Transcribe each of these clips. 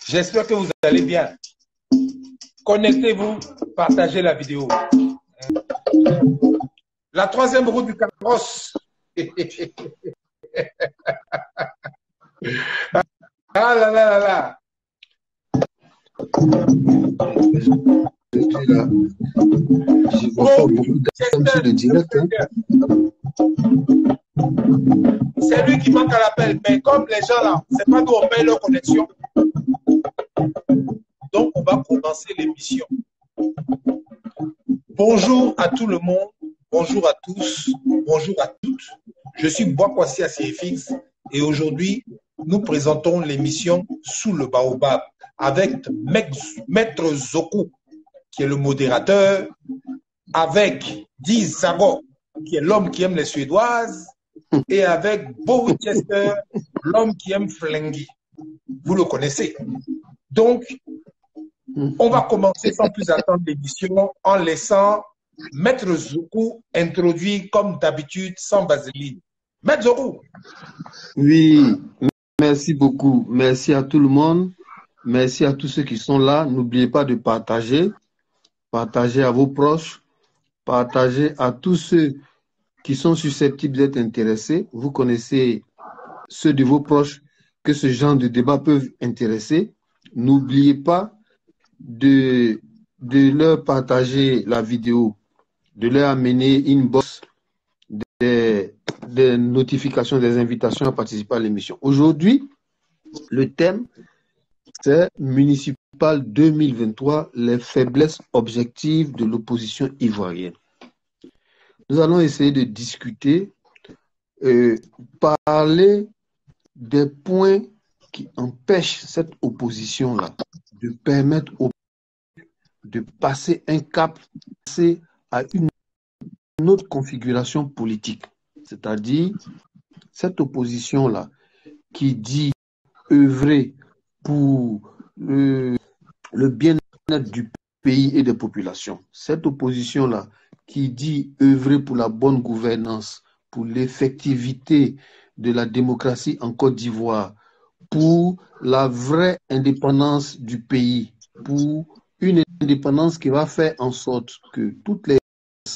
J'espère que vous allez bien. Connectez-vous, partagez la vidéo. La troisième roue du carrosse. Ah là là là là. Je vois pas beaucoup d'âmes sur le direct. C'est lui qui manque à l'appel, mais comme les gens là, c'est pas nous on paye leur connexion. Donc on va commencer l'émission. Bonjour à tout le monde, bonjour à tous, bonjour à toutes. Je suis Boakwasi Asiefix et aujourd'hui nous présentons l'émission Sous le Baobab avec Maître Zoku qui est le modérateur, avec Diz Sago qui est l'homme qui aime les Suédoises et avec Bo Winchester, l'homme qui aime Flingy. Vous le connaissez. Donc, on va commencer sans plus attendre l'émission en laissant Maître Zoku introduire comme d'habitude sans vaseline. Maître Zoku. Oui, merci beaucoup. Merci à tout le monde. Merci à tous ceux qui sont là. N'oubliez pas de partager. Partagez à vos proches. Partagez à tous ceux qui sont susceptibles d'être intéressés. Vous connaissez ceux de vos proches que ce genre de débat peuvent intéresser. N'oubliez pas de leur partager la vidéo, de leur amener une box des notifications, des invitations à participer à l'émission. Aujourd'hui, le thème, c'est municipal 2023, les faiblesses objectives de l'opposition ivoirienne. Nous allons essayer de discuter, parler des points qui empêchent cette opposition-là de permettre de passer un cap, passer à une autre configuration politique. C'est-à-dire cette opposition-là qui dit œuvrer pour le bien-être du pays et des populations. Cette opposition-là qui dit œuvrer pour la bonne gouvernance, pour l'effectivité de la démocratie en Côte d'Ivoire, pour la vraie indépendance du pays, pour une indépendance qui va faire en sorte que toutes les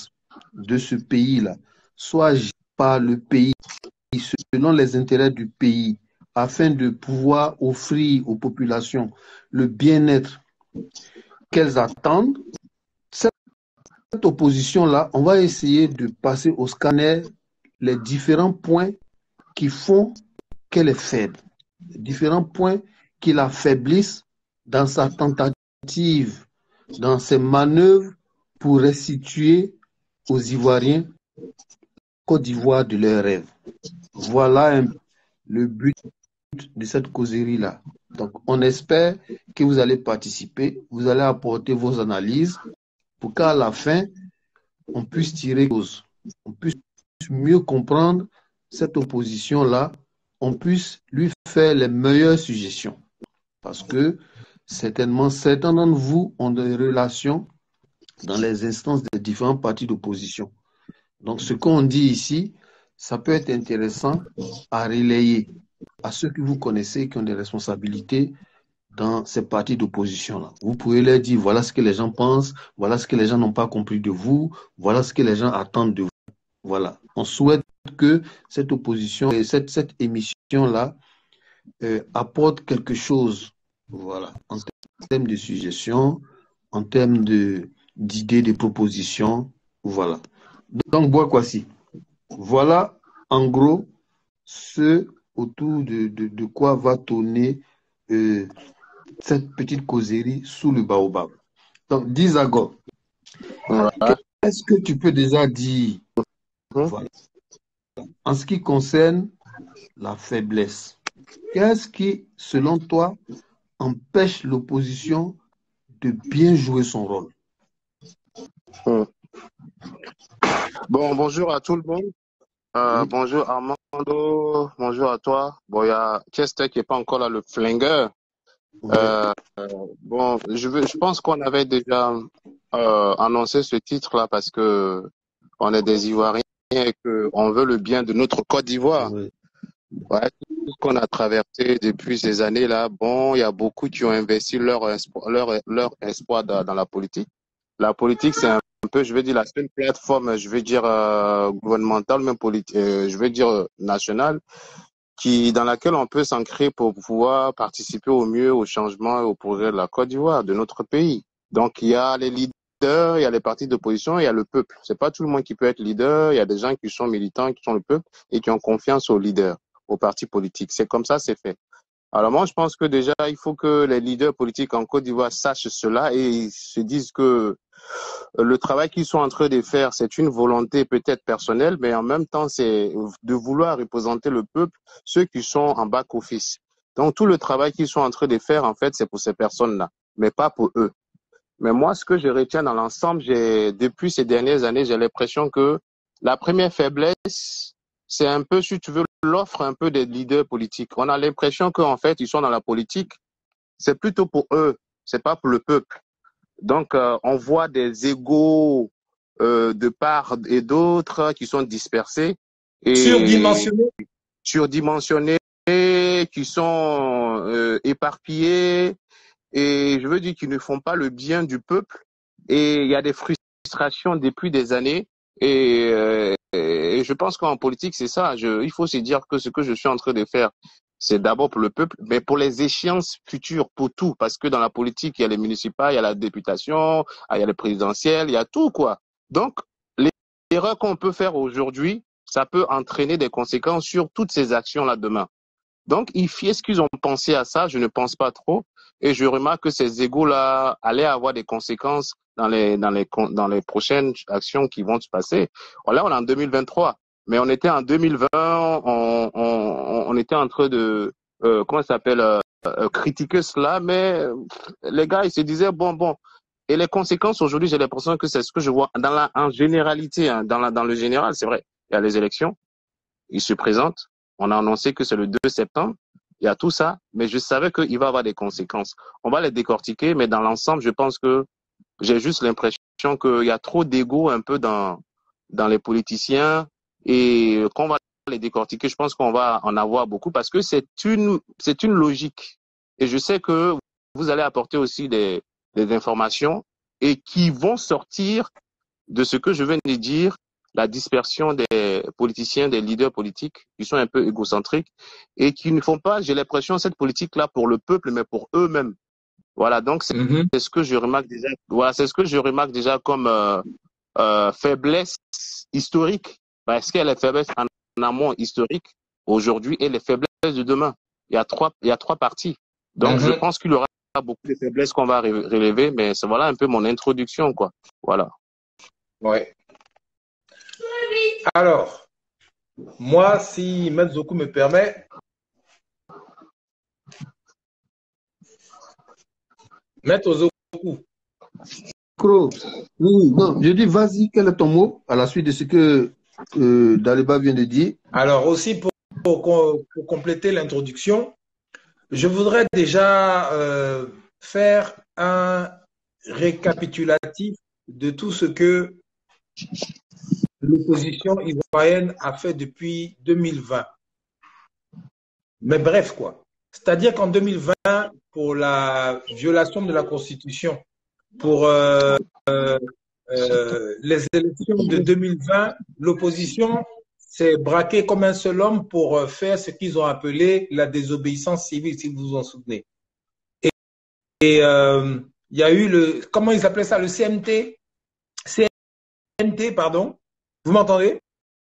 de ce pays-là soient gérées par le pays selon les intérêts du pays, afin de pouvoir offrir aux populations le bien-être qu'elles attendent. Cette opposition-là, on va essayer de passer au scanner les différents points qui font qu'elle est faible, les différents points qui l'affaiblissent dans sa tentative, dans ses manœuvres pour restituer aux Ivoiriens Côte d'Ivoire de leurs rêves. Voilà le but de cette causerie-là. Donc, on espère que vous allez participer, vous allez apporter vos analyses pour qu'à la fin, on puisse tirer cause, on puisse mieux comprendre cette opposition-là, on puisse lui faire les meilleures suggestions. Parce que certainement, certains d'entre vous ont des relations dans les instances des différents partis d'opposition. Donc, ce qu'on dit ici, ça peut être intéressant à relayer à ceux que vous connaissez qui ont des responsabilités dans ces partis d'opposition-là. Vous pouvez leur dire, voilà ce que les gens pensent, voilà ce que les gens n'ont pas compris de vous, voilà ce que les gens attendent de vous. Voilà. On souhaite que cette opposition et cette émission-là apporte quelque chose, voilà, en termes de suggestions, en termes d'idées, de propositions, voilà. Donc, Boakwasi, voilà en gros ce autour de quoi va tourner cette petite causerie sous le baobab. Donc, Dizago, qu'est-ce que tu peux déjà dire voilà, en ce qui concerne la faiblesse? Qu'est-ce qui, selon toi, empêche l'opposition de bien jouer son rôle? Bon, bonjour à tout le monde. Oui. Bonjour Armando, bonjour à toi. Bon, il y a Chester qui n'est pas encore là, le flingueur. Oui. Bon, je pense qu'on avait déjà annoncé ce titre-là parce que on est des Ivoiriens et qu'on veut le bien de notre Côte d'Ivoire. Oui. Ouais, tout ce qu'on a traversé depuis ces années-là, bon, il y a beaucoup qui ont investi leur espoir dans la politique. La politique, c'est un peu, je veux dire, la seule plateforme, je veux dire, gouvernementale, même politique, je veux dire, nationale, dans laquelle on peut s'ancrer pour pouvoir participer au mieux au changement et au progrès de la Côte d'Ivoire, de notre pays. Donc, il y a les leaders, il y a les partis d'opposition, il y a le peuple. C'est pas tout le monde qui peut être leader. Il y a des gens qui sont militants, qui sont le peuple et qui ont confiance aux leaders, aux partis politiques. C'est comme ça, c'est fait. Alors moi, je pense que déjà, il faut que les leaders politiques en Côte d'Ivoire sachent cela et se disent que le travail qu'ils sont en train de faire, c'est une volonté peut-être personnelle, mais en même temps, c'est de vouloir représenter le peuple, ceux qui sont en back-office. Donc, tout le travail qu'ils sont en train de faire, en fait, c'est pour ces personnes-là, mais pas pour eux. Mais moi, ce que je retiens dans l'ensemble, depuis ces dernières années, j'ai l'impression que la première faiblesse, c'est un peu, si tu veux, l'offre un peu des leaders politiques. On a l'impression qu'en fait, ils sont dans la politique, c'est plutôt pour eux, c'est pas pour le peuple. Donc, on voit des égos de part et d'autre qui sont dispersés et Surdimensionné. surdimensionnés, qui sont éparpillés, et je veux dire qu'ils ne font pas le bien du peuple. Et il y a des frustrations depuis des années. Et je pense qu'en politique, c'est ça. Il faut se dire que ce que je suis en train de faire, c'est d'abord pour le peuple, mais pour les échéances futures, pour tout. Parce que dans la politique, il y a les municipales, il y a la députation, il y a les présidentielles, il y a tout, quoi. Donc, l'erreur qu'on peut faire aujourd'hui, ça peut entraîner des conséquences sur toutes ces actions-là demain. Donc, est-ce qu'ils ont pensé à ça? Je ne pense pas trop. Et je remarque que ces égos-là allaient avoir des conséquences dans les prochaines actions qui vont se passer. Là, on est en 2023. Mais on était en 2020, on était en train de, comment ça s'appelle, critiquer cela, mais les gars, ils se disaient, bon. Et les conséquences aujourd'hui, j'ai l'impression que c'est ce que je vois en généralité, hein, dans le général, c'est vrai. Il y a les élections, ils se présentent. On a annoncé que c'est le 2 septembre. Il y a tout ça, mais je savais qu'il va y avoir des conséquences. On va les décortiquer, mais dans l'ensemble, je pense que j'ai juste l'impression qu'il y a trop d'ego un peu dans les politiciens et qu'on va les décortiquer. Je pense qu'on va en avoir beaucoup parce que c'est une logique. Et je sais que vous allez apporter aussi des informations et qui vont sortir de ce que je viens de dire, la dispersion des politiciens, des leaders politiques qui sont un peu égocentriques et qui ne font pas, j'ai l'impression, cette politique-là pour le peuple, mais pour eux-mêmes. Voilà, donc c'est ce que je remarque déjà. Voilà, c'est ce que je remarque déjà comme faiblesse historique, parce qu'il y a les faiblesses en amont historique aujourd'hui et les faiblesses de demain. Il y a trois parties. Donc je pense qu'il y aura beaucoup de faiblesses qu'on va relever, mais voilà un peu mon introduction, quoi. Voilà. Ouais. Alors, moi, si Maître Zoku me permet, Maître Zoku. Oui, non, je dis vas-y, quel est ton mot à la suite de ce que Daliba vient de dire? Alors, aussi pour compléter l'introduction, je voudrais déjà faire un récapitulatif de tout ce que l'opposition ivoirienne a fait depuis 2020. Mais bref, quoi. C'est-à-dire qu'en 2020, pour la violation de la Constitution, pour les élections de 2020, l'opposition s'est braquée comme un seul homme pour faire ce qu'ils ont appelé la désobéissance civile, si vous vous en souvenez. Et il y a eu comment ils appelaient ça, le CNT, pardon. Vous m'entendez?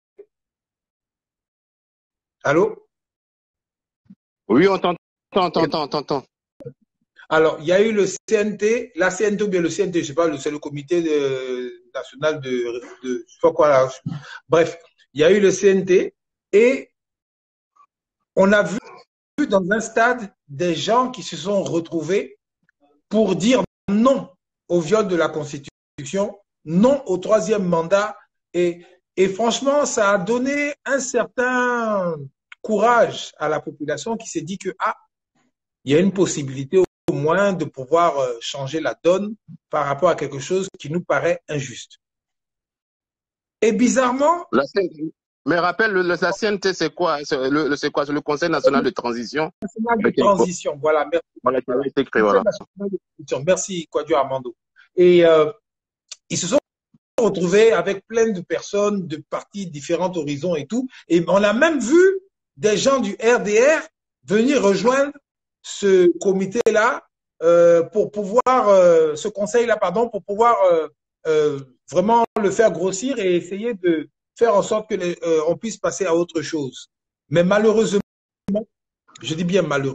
Allô? Oui, on t'entend. Alors, il y a eu le CNT, la CNT ou bien le CNT, je ne sais pas, c'est le comité national je sais pas quoi là. Bref, il y a eu le CNT et on a vu dans un stade des gens qui se sont retrouvés pour dire non au viol de la Constitution, non au troisième mandat. Et franchement, ça a donné un certain courage à la population qui s'est dit que, il y a une possibilité au moins de pouvoir changer la donne par rapport à quelque chose qui nous paraît injuste. Et bizarrement, Mais rappelle, la CNT, c'est quoi? C'est quoi? C'est le Conseil national de transition. National de transition, voilà, merci. Voilà, qui avait été créé, voilà. Merci, Kouadio Armando. Et ils se sont retrouvés avec plein de personnes de partis différents horizons et tout. Et on a même vu des gens du RDR venir rejoindre ce comité-là pour pouvoir, ce conseil-là, pardon, pour pouvoir vraiment le faire grossir et essayer de faire en sorte que on puisse passer à autre chose. Mais malheureusement, je dis bien malheureusement,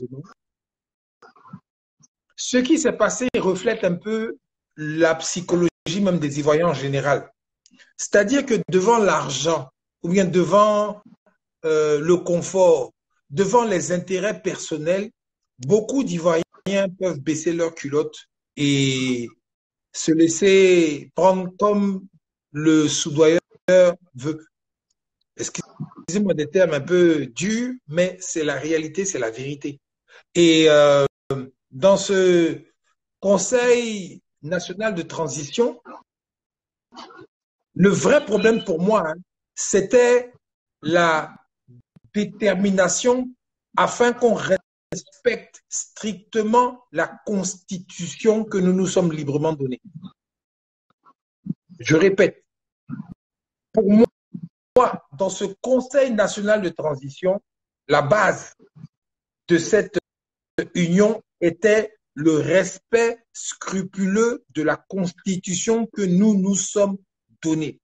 ce qui s'est passé reflète un peu la psychologie même des Ivoiriens en général. C'est-à-dire que devant l'argent, ou bien devant le confort, devant les intérêts personnels, beaucoup d'Ivoiriens peuvent baisser leurs culottes et se laisser prendre comme le soudoyeur veut. Excusez-moi des termes un peu durs, mais c'est la réalité, c'est la vérité. Et dans ce Conseil national de transition, le vrai problème pour moi, c'était la détermination afin qu'on respecte strictement la constitution que nous nous sommes librement donnée. Je répète, pour moi, dans ce Conseil national de transition, la base de cette union était le respect scrupuleux de la constitution que nous nous sommes donnée.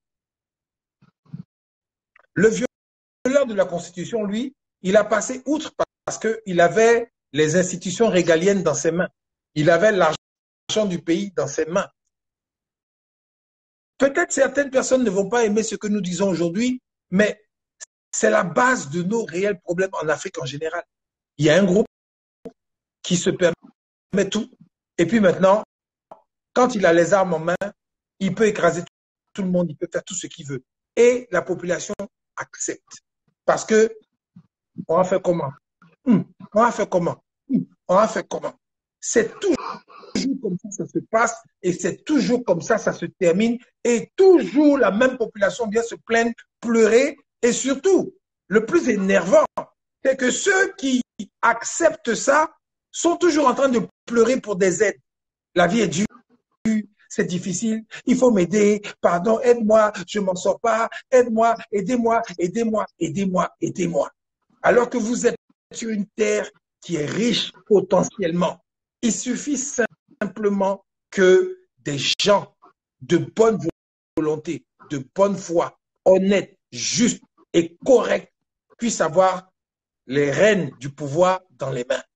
Le violeur de la constitution, lui, il a passé outre parce qu'il avait les institutions régaliennes dans ses mains. Il avait l'argent du pays dans ses mains. Peut-être certaines personnes ne vont pas aimer ce que nous disons aujourd'hui, mais c'est la base de nos réels problèmes en Afrique en général. Il y a un groupe qui se permet tout, et puis maintenant, quand il a les armes en main, il peut écraser tout le monde, il peut faire tout ce qu'il veut. Et la population accepte. Parce que on a fait comment? On a fait comment? On a fait comment? C'est toujours comme ça se passe et c'est toujours comme ça se termine et toujours la même population vient se plaindre, pleurer et surtout, le plus énervant, c'est que ceux qui acceptent ça sont toujours en train de pleurer pour des aides. La vie est dure, c'est difficile, il faut m'aider, pardon, aide-moi, je m'en sors pas, aide-moi, aidez-moi, aidez-moi, aidez-moi, aidez-moi. Alors que vous êtes sur une terre qui est riche potentiellement. Il suffit simplement que des gens de bonne volonté, de bonne foi, honnêtes, justes et corrects puissent avoir les rênes du pouvoir dans les mains.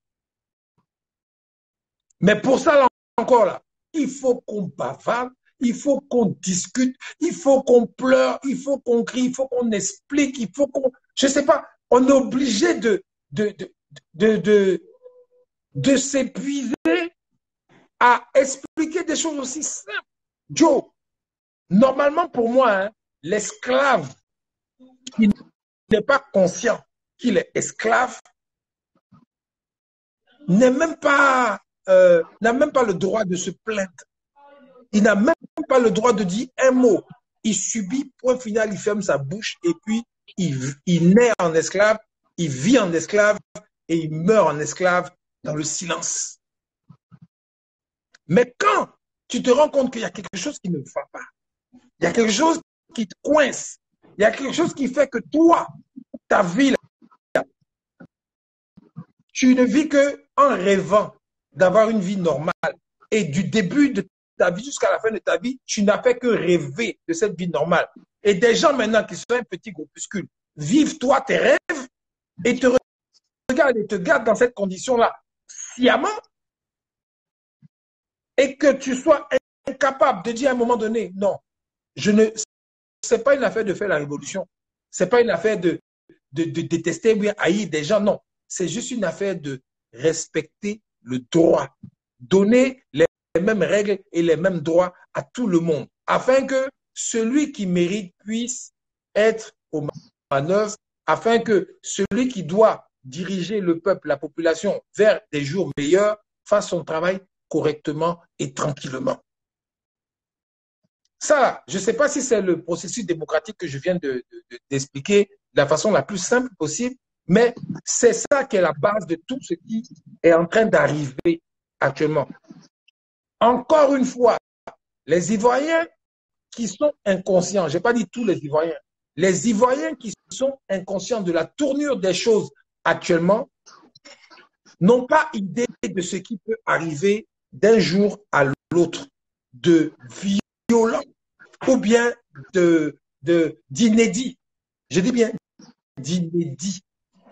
Mais pour ça, là encore, là, il faut qu'on bavarde, il faut qu'on discute, il faut qu'on pleure, il faut qu'on crie, il faut qu'on explique, il faut qu'on... Je ne sais pas, on est obligé de s'épuiser à expliquer des choses aussi simples. Joe, normalement pour moi, hein, l'esclave qui n'est pas conscient qu'il est esclave n'a même pas le droit de se plaindre. Il n'a même pas le droit de dire un mot. Il subit, point final, il ferme sa bouche et puis il naît en esclave, il vit en esclave et il meurt en esclave dans le silence. Mais quand tu te rends compte qu'il y a quelque chose qui ne va pas, il y a quelque chose qui te coince, il y a quelque chose qui fait que toi, ta vie, tu ne vis qu'en rêvant d'avoir une vie normale. Et du début de ta vie jusqu'à la fin de ta vie, tu n'as fait que rêver de cette vie normale. Et des gens maintenant qui sont un petit groupuscule, vivent toi tes rêves et te regardent et te gardent dans cette condition-là sciemment et que tu sois incapable de dire à un moment donné, non, c'est pas une affaire de faire la révolution. C'est pas une affaire de détester ou bien haïr des gens, non. C'est juste une affaire de respecter le droit. Donner les mêmes règles et les mêmes droits à tout le monde, afin que celui qui mérite puisse être aux manœuvres, afin que celui qui doit diriger le peuple, la population, vers des jours meilleurs, fasse son travail correctement et tranquillement. Ça, je ne sais pas si c'est le processus démocratique que je viens d'expliquer de la façon la plus simple possible, mais c'est ça qui est la base de tout ce qui est en train d'arriver actuellement. Encore une fois, les Ivoiriens qui sont inconscients, je n'ai pas dit tous les Ivoiriens qui sont inconscients de la tournure des choses actuellement, n'ont pas idée de ce qui peut arriver d'un jour à l'autre, de violent ou bien d'inédit. Je dis bien d'inédit.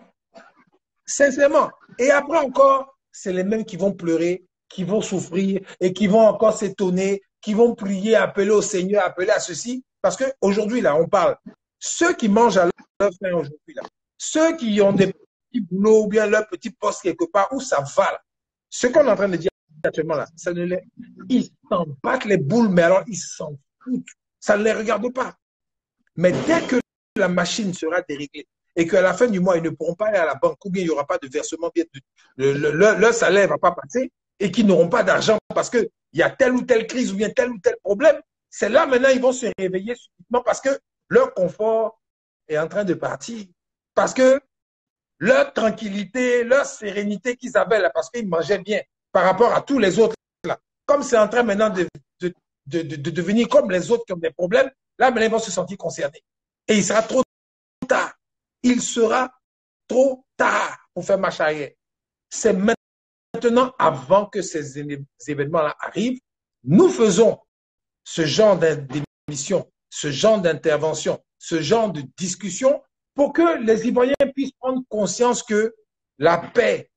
Sincèrement. Et après encore, c'est les mêmes qui vont pleurer, qui vont souffrir et qui vont encore s'étonner, qui vont prier, appeler au Seigneur, appeler à ceci. Parce qu'aujourd'hui, là, on parle. Ceux qui mangent à leur faim aujourd'hui, là, ceux qui ont des petits boulots ou bien leur petit poste quelque part où ça va, là, ce qu'on est en train de dire actuellement là, ça ne les... Ils s'en battent les boules, mais alors ils s'en foutent. Ça ne les regarde pas. Mais dès que la machine sera déréglée et qu'à la fin du mois, ils ne pourront pas aller à la banque ou bien il n'y aura pas de versement, bien leur salaire ne va pas passer et qu'ils n'auront pas d'argent parce qu'il y a telle ou telle crise ou bien tel ou tel problème, c'est là maintenant ils vont se réveiller subitement parce que leur confort est en train de partir. Parce que leur tranquillité, leur sérénité qu'ils avaient là, parce qu'ils mangeaient bien par rapport à tous les autres là, comme c'est en train maintenant de devenir comme les autres qui ont des problèmes, là maintenant ils vont se sentir concernés. Et il sera trop tard. Il sera trop tard pour faire marche arrière. C'est maintenant, avant que ces événements-là arrivent, nous faisons ce genre d'émission, ce genre d'intervention, ce genre de discussion pour que les Ivoiriens puissent prendre conscience que la paix,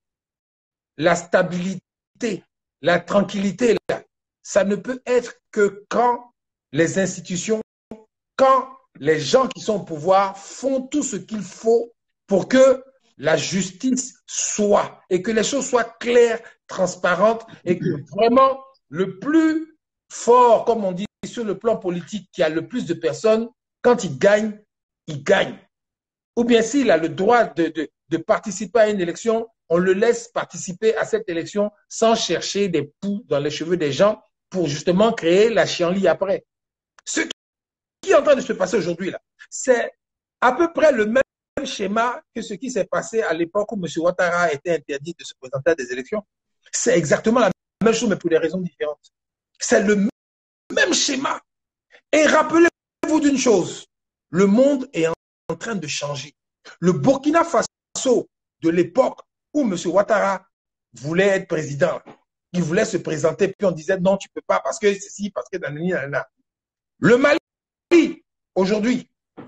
la stabilité, la tranquillité, là, ça ne peut être que quand les institutions, quand les gens qui sont au pouvoir font tout ce qu'il faut pour que la justice soit et que les choses soient claires, transparentes et que vraiment le plus fort, comme on dit sur le plan politique, qui a le plus de personnes, quand il gagne, il gagne. Ou bien s'il a le droit de participer à une élection, on le laisse participer à cette élection sans chercher des poux dans les cheveux des gens pour justement créer la chienlit après. Ce qui est en train de se passer aujourd'hui, là, c'est à peu près le même schéma que ce qui s'est passé à l'époque où M. Ouattara était interdit de se présenter à des élections. C'est exactement la même chose, mais pour des raisons différentes. C'est le même schéma. Et rappelez-vous d'une chose, le monde est en train de changer. Le Burkina Faso de l'époque où M. Ouattara voulait être président, il voulait se présenter, puis on disait non, tu ne peux pas parce que ceci, parce que nanana. Le Mali, aujourd'hui,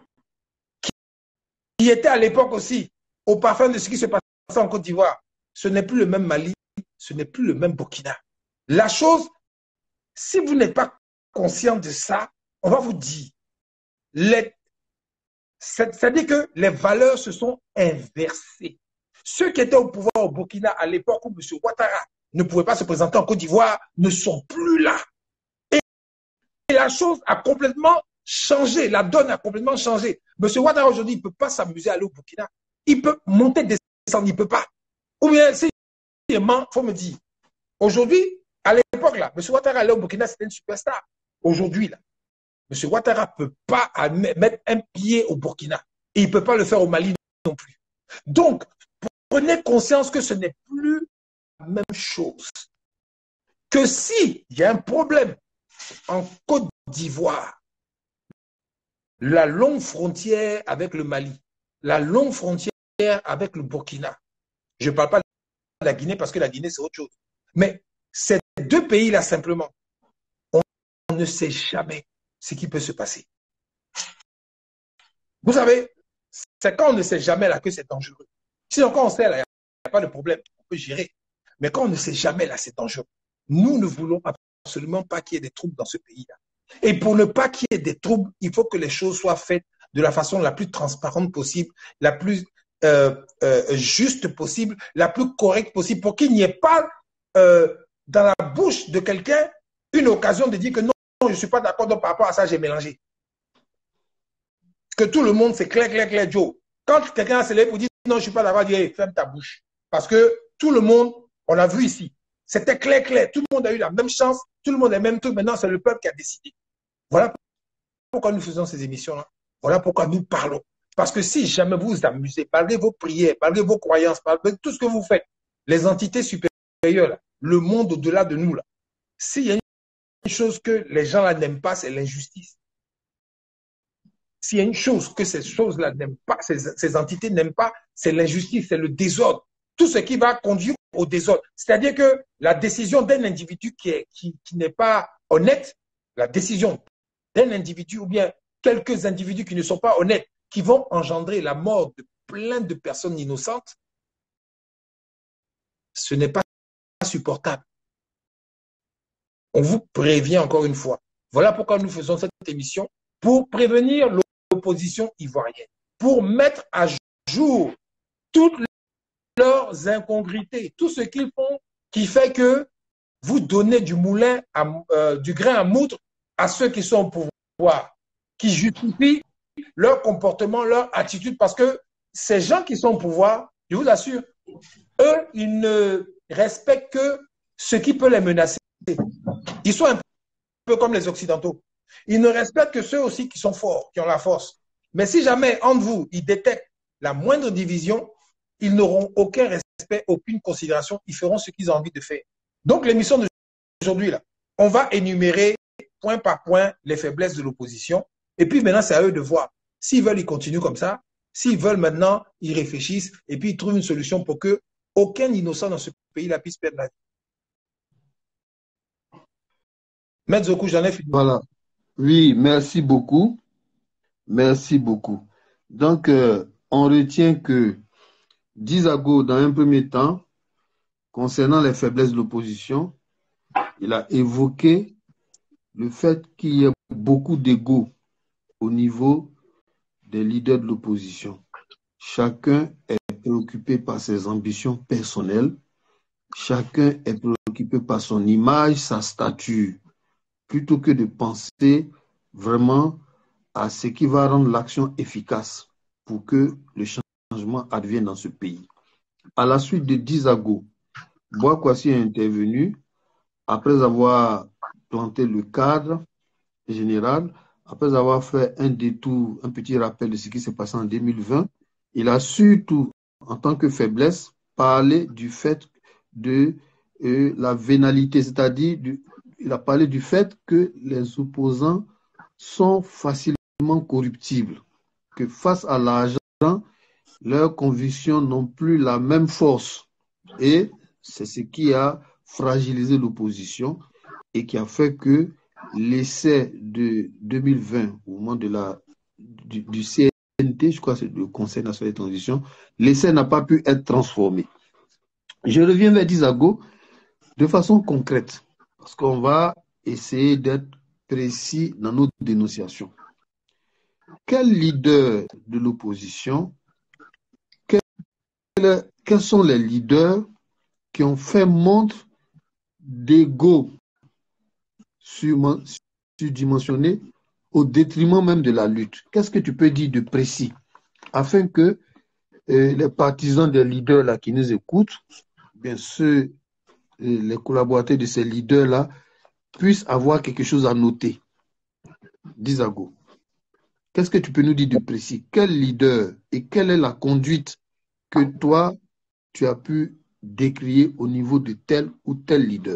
qui était à l'époque aussi au parfum de ce qui se passait en Côte d'Ivoire, ce n'est plus le même Mali, ce n'est plus le même Burkina. La chose, si vous n'êtes pas conscient de ça, on va vous dire, c'est-à-dire que les valeurs se sont inversées. Ceux qui étaient au pouvoir au Burkina à l'époque où M. Ouattara ne pouvait pas se présenter en Côte d'Ivoire ne sont plus là. Et la chose a complètement changé, la donne a complètement changé. M. Ouattara aujourd'hui, il ne peut pas s'amuser à aller au Burkina. Il peut monter, descendre, il ne peut pas. Ou bien, si il ment, il faut me dire. Aujourd'hui, à l'époque, là, M. Ouattara allait au Burkina, c'était une superstar. Aujourd'hui, là, M. Ouattara ne peut pas mettre un pied au Burkina. Et il ne peut pas le faire au Mali non plus. Donc, prenez conscience que ce n'est plus la même chose. Que s'il y a un problème en Côte d'Ivoire, la longue frontière avec le Mali, la longue frontière avec le Burkina, je ne parle pas de la Guinée parce que la Guinée, c'est autre chose. Mais ces deux pays-là, simplement, on ne sait jamais ce qui peut se passer. Vous savez, c'est quand on ne sait jamais là que c'est dangereux. Sinon, quand on sait là, il n'y a pas de problème, on peut gérer. Mais quand on ne sait jamais là, c'est dangereux. Nous ne voulons absolument pas qu'il y ait des troubles dans ce pays-là. Et pour ne pas qu'il y ait des troubles, il faut que les choses soient faites de la façon la plus transparente possible, la plus juste possible, la plus correcte possible, pour qu'il n'y ait pas dans la bouche de quelqu'un une occasion de dire que non, je ne suis pas d'accord, donc par rapport à ça, j'ai mélangé. Que tout le monde, c'est clair, clair, clair, Joe. Quand quelqu'un se lève pour dire non, je ne suis pas d'accord, dit ferme ta bouche. Parce que tout le monde, on l'a vu ici, c'était clair, clair. Tout le monde a eu la même chance, tout le monde a le même truc. Maintenant, c'est le peuple qui a décidé. Voilà pourquoi nous faisons ces émissions-là. Voilà pourquoi nous parlons. Parce que si jamais vous vous amusez, malgré vos prières, malgré vos croyances, malgré tout ce que vous faites, les entités supérieures, là, le monde au-delà de nous, là, s'il y a une chose que les gens là n'aiment pas, c'est l'injustice. S'il y a une chose que ces choses-là n'aiment pas, ces entités n'aiment pas, c'est l'injustice, c'est le désordre. Tout ce qui va conduire au désordre. C'est-à-dire que la décision d'un individu qui n'est pas honnête, la décision d'un individu ou bien quelques individus qui ne sont pas honnêtes, qui vont engendrer la mort de plein de personnes innocentes, ce n'est pas supportable. On vous prévient encore une fois. Voilà pourquoi nous faisons cette émission, pour prévenir l'opposition ivoirienne, pour mettre à jour toutes leurs incongruités, tout ce qu'ils font qui fait que vous donnez du du grain à moudre à ceux qui sont au pouvoir, qui justifient leur comportement, leur attitude, parce que ces gens qui sont au pouvoir, je vous assure, eux, ils ne respectent que ce qui peut les menacer. Ils sont un peu comme les Occidentaux. Ils ne respectent que ceux aussi qui sont forts, qui ont la force. Mais si jamais, entre vous, ils détectent la moindre division, ils n'auront aucun respect, aucune considération. Ils feront ce qu'ils ont envie de faire. Donc, l'émission d'aujourd'hui, là, on va énumérer point par point les faiblesses de l'opposition. Et puis maintenant, c'est à eux de voir. S'ils veulent, ils continuent comme ça. S'ils veulent maintenant, ils réfléchissent et puis ils trouvent une solution pour que aucun innocent dans ce pays-là puisse perdre la vie. Maître Zokou, j'en ai fini. Voilà. Oui, merci beaucoup. Merci beaucoup. Donc, on retient que Dizago, dans un premier temps, concernant les faiblesses de l'opposition, il a évoqué le fait qu'il y a beaucoup d'ego au niveau des leaders de l'opposition. Chacun est préoccupé par ses ambitions personnelles. Chacun est préoccupé par son image, sa stature, plutôt que de penser vraiment à ce qui va rendre l'action efficace pour que le changement advienne dans ce pays. À la suite de Dizago, Bouakwasi est intervenu après avoir planté le cadre général, après avoir fait un détour, un petit rappel de ce qui s'est passé en 2020. Il a surtout, en tant que faiblesse, parlé du fait de la vénalité, c'est-à-dire il a parlé du fait que les opposants sont facilement corruptibles, que face à l'argent, leurs convictions n'ont plus la même force. Et c'est ce qui a fragilisé l'opposition et qui a fait que l'essai de 2020, au moment du CNT, je crois que c'est le Conseil national de transition, l'essai n'a pas pu être transformé. Je reviens vers Dizago de façon concrète, parce qu'on va essayer d'être précis dans nos dénonciations. Quel leader de l'opposition, quels sont les leaders qui ont fait montre d'ego surdimensionné au détriment même de la lutte? Qu'est-ce que tu peux dire de précis afin que les partisans des leaders là qui nous écoutent, bien sûr, les collaborateurs de ces leaders-là puissent avoir quelque chose à noter? Dizago, qu'est-ce que tu peux nous dire de précis? Quel leader et quelle est la conduite que toi, tu as pu décrire au niveau de tel ou tel leader?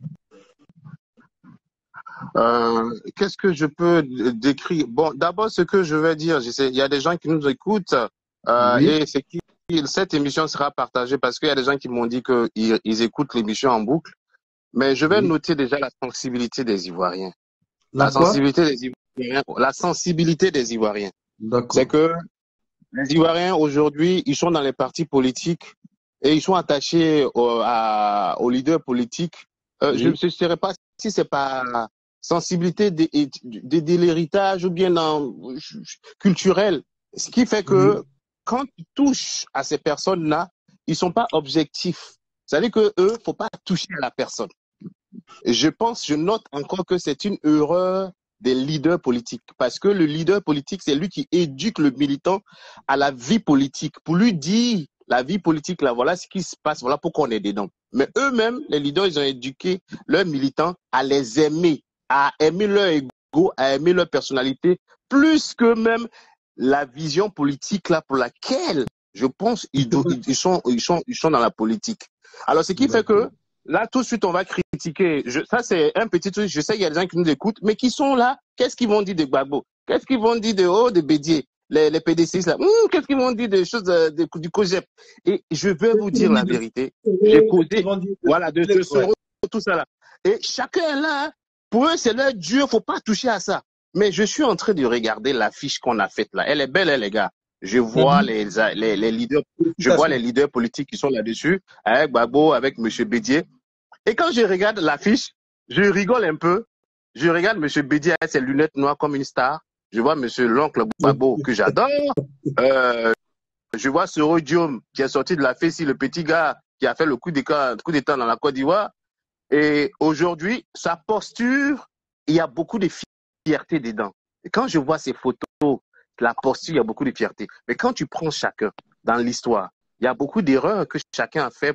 Qu'est-ce que je peux décrire? Bon, d'abord, ce que je vais dire, il y a des gens qui nous écoutent Oui. et c'est qui cette émission sera partagée parce qu'il y a des gens qui m'ont dit qu'ils écoutent l'émission en boucle. Mais je vais Oui. noter déjà la sensibilité des Ivoiriens. La quoi? sensibilité des Ivoiriens. La sensibilité des Ivoiriens. D'accord. C'est que les Ivoiriens aujourd'hui, ils sont dans les partis politiques et ils sont attachés aux leaders politiques. Oui. Je ne saurais pas si c'est pas sensibilité de l'héritage ou bien culturel. Ce qui fait que Oui. quand tu touches à ces personnes-là, ils sont pas objectifs. C'est-à-dire que eux, faut pas toucher à la personne. Et je note encore que c'est une erreur des leaders politiques. Parce que le leader politique, c'est lui qui éduque le militant à la vie politique. Pour lui dire, la vie politique, là, voilà ce qui se passe, voilà pourquoi on est dedans. Mais eux-mêmes, les leaders, ils ont éduqué leurs militants à les aimer, à aimer leur a aimé leur personnalité plus que même la vision politique là pour laquelle je pense ils sont dans la politique. Alors ce qui fait que là tout de suite on va critiquer. Ça c'est un petit truc. Je sais qu'il y a des gens qui nous écoutent, mais qui sont là. Qu'est-ce qu'ils vont dire de Gbagbo? Qu'est-ce qu'ils vont dire de Bédié? Les PDCistes là, qu'est-ce qu'ils vont dire des choses du COGEP? Et je vais vous dire la vérité. J'ai causé, voilà, de tout ça là. Et chacun est là, hein. Pour eux, c'est leur Dieu, faut pas toucher à ça. Mais je suis en train de regarder l'affiche qu'on a faite là. Elle est belle, hein, les gars. Je vois les leaders, je vois les leaders politiques qui sont là-dessus, avec Gbagbo, avec Monsieur Bédié. Et quand je regarde l'affiche, je rigole un peu. Je regarde Monsieur Bédié avec ses lunettes noires comme une star. Je vois Monsieur l'oncle Gbagbo que j'adore. Je vois Soro Diom qui est sorti de la Fessi, le petit gars qui a fait le coup d'État dans la Côte d'Ivoire. Et aujourd'hui, sa posture, il y a beaucoup de fierté dedans. Et quand je vois ces photos, la posture, il y a beaucoup de fierté. Mais quand tu prends chacun dans l'histoire, il y a beaucoup d'erreurs que chacun a fait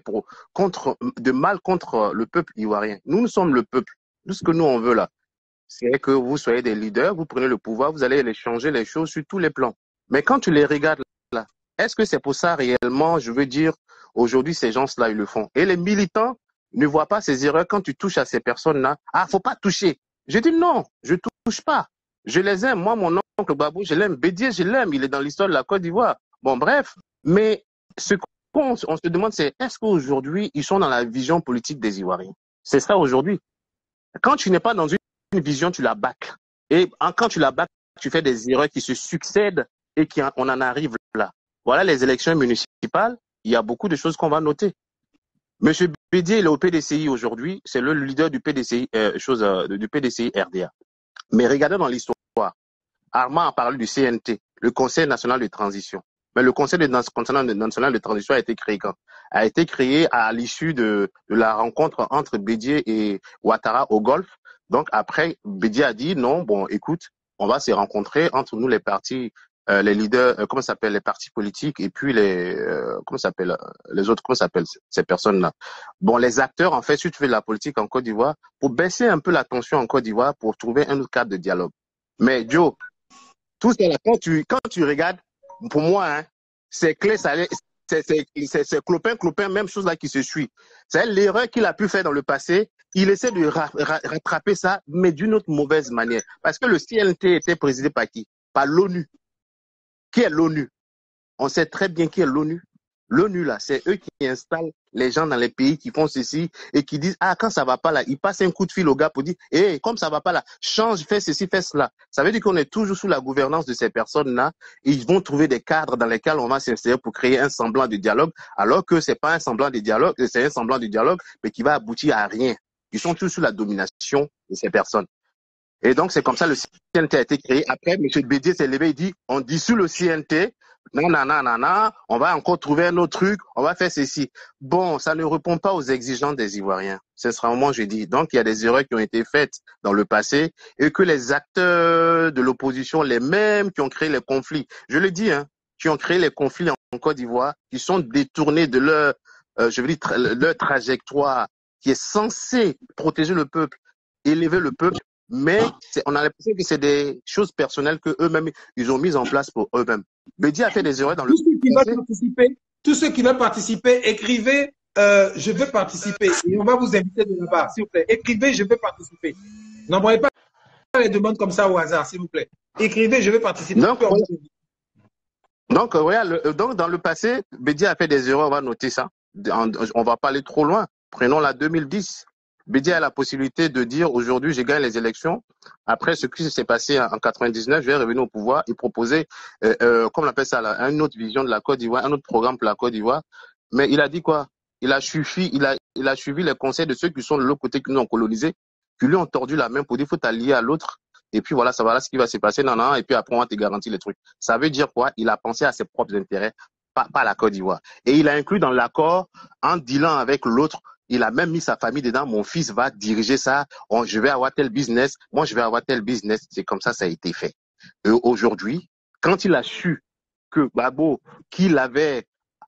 de mal contre le peuple ivoirien. Nous sommes le peuple. Tout ce que nous, on veut là, c'est que vous soyez des leaders, vous prenez le pouvoir, vous allez changer les choses sur tous les plans. Mais quand tu les regardes là, est-ce que c'est pour ça réellement, je veux dire, aujourd'hui, ces gens-là, ils le font. Et les militants ne voient pas ces erreurs quand tu touches à ces personnes-là. Ah, faut pas toucher. Je dis non, je touche pas. Je les aime. Moi, mon oncle Babou, je l'aime. Bédié, je l'aime. Il est dans l'histoire de la Côte d'Ivoire. Bon, bref. Mais ce qu'on se demande, c'est est-ce qu'aujourd'hui, ils sont dans la vision politique des Ivoiriens? C'est ça aujourd'hui. Quand tu n'es pas dans une vision, tu la bâcles. Et quand tu la bâcles, tu fais des erreurs qui se succèdent et on en arrive là. Voilà les élections municipales. Il y a beaucoup de choses qu'on va noter. Monsieur Bédié, il est au PDCI aujourd'hui. C'est le leader du PDCI, du PDCI RDA. Mais regardez dans l'histoire. Armand a parlé du CNT, le Conseil national de transition. Mais le Conseil national de transition a été créé quand? A été créé à l'issue de la rencontre entre Bédié et Ouattara au Golfe. Donc après, Bédié a dit non, bon, écoute, on va se rencontrer entre nous les partis, les leaders, les partis politiques et puis les autres, comment s'appellent ces personnes-là. Bon, les acteurs, en fait, si tu fais de la politique en Côte d'Ivoire, pour baisser un peu la tension en Côte d'Ivoire, pour trouver un autre cadre de dialogue. Mais Joe, tout ça là, quand tu regardes, pour moi, hein, c'est clé, c'est clopin, même chose là qui se suit. C'est l'erreur qu'il a pu faire dans le passé. Il essaie de rattraper ça, mais d'une autre mauvaise manière. Parce que le CNT était présidé par qui? Par l'ONU. Qui est l'ONU? On sait très bien qui est l'ONU. L'ONU, là, c'est eux qui installent les gens dans les pays qui font ceci et qui disent, ah, quand ça va pas là, ils passent un coup de fil au gars pour dire, hey, comme ça va pas là, change, fais ceci, fais cela. Ça veut dire qu'on est toujours sous la gouvernance de ces personnes-là. Ils vont trouver des cadres dans lesquels on va s'insérer pour créer un semblant de dialogue, alors que c'est pas un semblant de dialogue, c'est un semblant de dialogue, mais qui va aboutir à rien. Ils sont tous sous la domination de ces personnes. Et donc, c'est comme ça le CNT a été créé. Après, M. Bédié s'est levé, il dit, on dissout le CNT. Non, on va encore trouver un autre truc, on va faire ceci. Bon, ça ne répond pas aux exigences des Ivoiriens. Ce sera au moins, je dis. Donc, il y a des erreurs qui ont été faites dans le passé et que les acteurs de l'opposition, les mêmes qui ont créé les conflits, je le dis, hein, qui ont créé les conflits en Côte d'Ivoire, qui sont détournés de leur, leur trajectoire qui est censée protéger le peuple, élever le peuple. Mais on a l'impression que c'est des choses personnelles que eux-mêmes ils ont mises en place pour eux-mêmes. Bédié a fait des erreurs dans le tous ceux qui veulent participer, écrivez je veux participer et on va vous inviter de là-bas, s'il vous plaît. Écrivez je veux participer. N'envoyez pas les demandes comme ça au hasard, s'il vous plaît. Écrivez je veux participer. Donc dans le passé, Bédié a fait des erreurs, on va noter ça. On va pas aller trop loin. Prenons la 2010. Bédié a la possibilité de dire aujourd'hui, j'ai gagné les élections. Après ce qui s'est passé en 99, je vais revenir au pouvoir et proposer, comme on appelle ça, là, une autre vision de la Côte d'Ivoire, un autre programme pour la Côte d'Ivoire. Mais il a dit quoi? Il a suivi les conseils de ceux qui sont de l'autre côté, qui nous ont colonisés, qui lui ont tordu la main pour dire, faut t'allier à l'autre. Et puis voilà, ça va là ce qui va se passer, et puis après on va te garantir les trucs. Ça veut dire quoi? Il a pensé à ses propres intérêts, pas à la Côte d'Ivoire. Et il a inclus dans l'accord, en dealant avec l'autre, il a même mis sa famille dedans. Mon fils va diriger ça. Je vais avoir tel business. Moi, je vais avoir tel business. C'est comme ça a été fait. Et aujourd'hui, quand il a su que Gbagbo, qu'il avait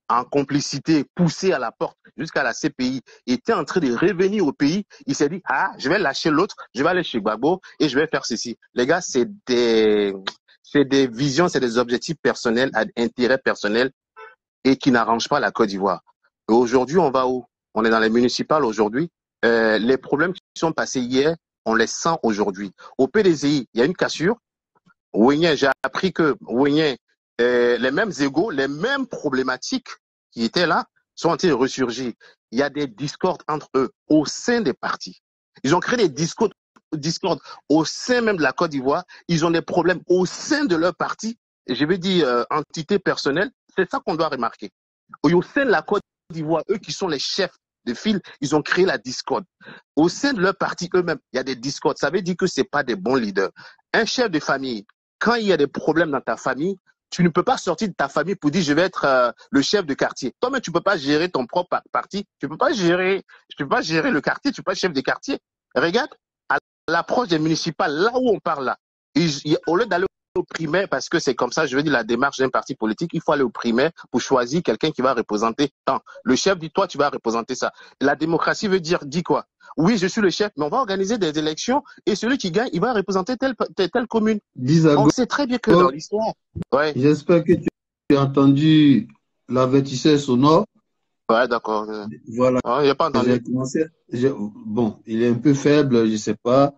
en complicité, poussé à la porte jusqu'à la CPI, était en train de revenir au pays, il s'est dit, ah, je vais lâcher l'autre, je vais aller chez Gbagbo et je vais faire ceci. Les gars, c'est des visions, c'est des objectifs personnels, intérêts personnels et qui n'arrangent pas la Côte d'Ivoire. Aujourd'hui, on va où? On est dans les municipales aujourd'hui. Les problèmes qui sont passés hier, on les sent aujourd'hui. Au PDCI, il y a une cassure. Ouigné, j'ai appris que Ouigné, les mêmes égos, les mêmes problématiques qui étaient là sont en train de ressurgir. Il y a des discordes entre eux au sein des partis. Ils ont créé des discordes au sein même de la Côte d'Ivoire. Ils ont des problèmes au sein de leur parti. Et je vais dire entité personnelle. C'est ça qu'on doit remarquer. Au sein de la Côte d'Ivoire, eux qui sont les chefs de file, ils ont créé la discorde. Au sein de leur parti eux-mêmes, il y a des discordes. Ça veut dire que c'est pas des bons leaders. Un chef de famille, quand il y a des problèmes dans ta famille, tu ne peux pas sortir de ta famille pour dire je vais être le chef de quartier. Toi-même, tu peux pas gérer ton propre parti. Tu peux pas gérer le quartier. Tu peux pas être chef de quartier. Regarde, à l'approche des municipales, là où on parle là, au lieu d'aller au primaire, parce que c'est comme ça, je veux dire, la démarche d'un parti politique, il faut aller au primaire pour choisir quelqu'un qui va représenter tant. Le chef dit, toi, tu vas représenter ça. La démocratie veut dire, dit quoi? Oui, je suis le chef, mais on va organiser des élections et celui qui gagne, il va représenter telle commune. On sait très bien que dans l'histoire. Ouais. J'espère que tu as entendu l'avertisseur sonore. Ouais, d'accord. Voilà. Il n'y a pas entendu. Bon, il est un peu faible, je ne sais pas.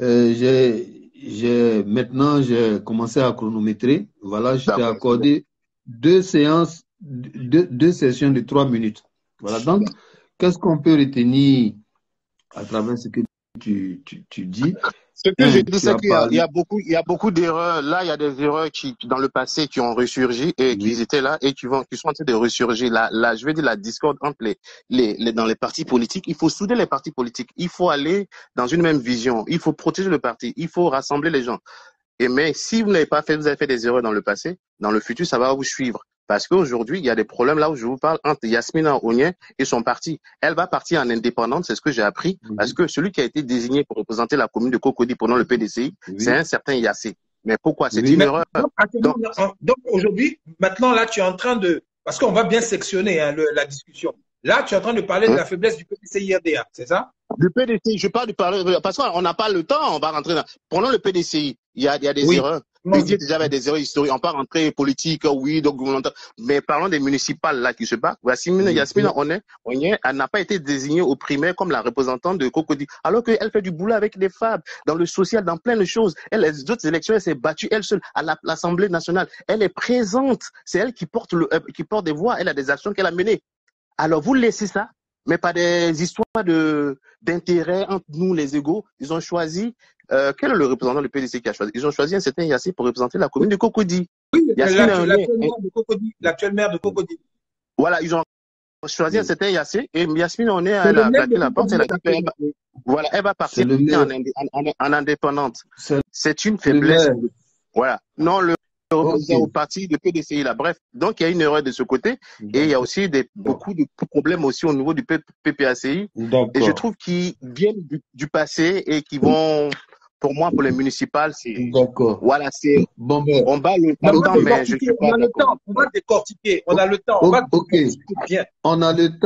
Maintenant, j'ai commencé à chronométrer. Voilà, je t'ai accordé deux sessions de 3 minutes. Voilà, donc, qu'est-ce qu'on peut retenir à travers ce que tu dis? Ce que je dis, c'est qu'il y a beaucoup d'erreurs. Là, il y a des erreurs qui, dans le passé, qui ont ressurgi et qui étaient là et qui sont en train de ressurgir. Là, je vais dire la discorde entre dans les partis politiques. Il faut souder les partis politiques. Il faut aller dans une même vision. Il faut protéger le parti. Il faut rassembler les gens. Mais si vous avez fait des erreurs dans le passé, dans le futur, ça va vous suivre. Parce qu'aujourd'hui, il y a des problèmes là où je vous parle entre Yasmina Ogneh et son parti. Elle va partir en indépendante, c'est ce que j'ai appris, parce que celui qui a été désigné pour représenter la commune de Cocody pendant le PDCI, c'est un certain Yassé. Mais pourquoi? C'est une erreur. Donc aujourd'hui, maintenant là, tu es en train de... Parce qu'on va bien sectionner la discussion. Là, tu es en train de parler de la faiblesse du PDCI-RDA, c'est ça? Du PDCI, je parle parce qu'on n'a pas le temps, on va rentrer dans... Pendant le PDCI, il y a des erreurs. Il y a déjà des erreurs historiques. On peut rentrer politique, oui, donc mais parlons des municipales là qui se battent. Yasmina Ogneh, elle n'a pas été désignée au primaire comme la représentante de Cocody, alors qu'elle fait du boulot avec les femmes, dans le social, dans plein de choses. Elle, les autres élections, elle s'est battue elle seule à l'Assemblée nationale. Elle est présente. C'est elle qui porte des voix. Elle a des actions qu'elle a menées. Alors vous laissez ça, mais pas des histoires d'intérêt entre nous, les égaux. Ils ont choisi, quel est le représentant du PDC qui a choisi? Ils ont choisi un certain Yassé pour représenter la commune de Cocody. Oui, l'actuel maire de Cocody. Voilà, ils ont choisi un certain Yassé et Yasmine Ogneh, elle a claqué la porte, elle a dit elle va partir en indépendante. C'est une faiblesse. Voilà. Non, le représentant au parti de PDCI là. Bref, donc il y a une erreur de ce côté et il y a aussi beaucoup de problèmes aussi au niveau du PPACI. Et je trouve qu'ils viennent du passé et qui vont, pour moi, pour les municipales, c'est... D'accord. Voilà, c'est... Bon, on bat le temps, mais je suis pas d'accord. On va décortiquer, on a le temps. On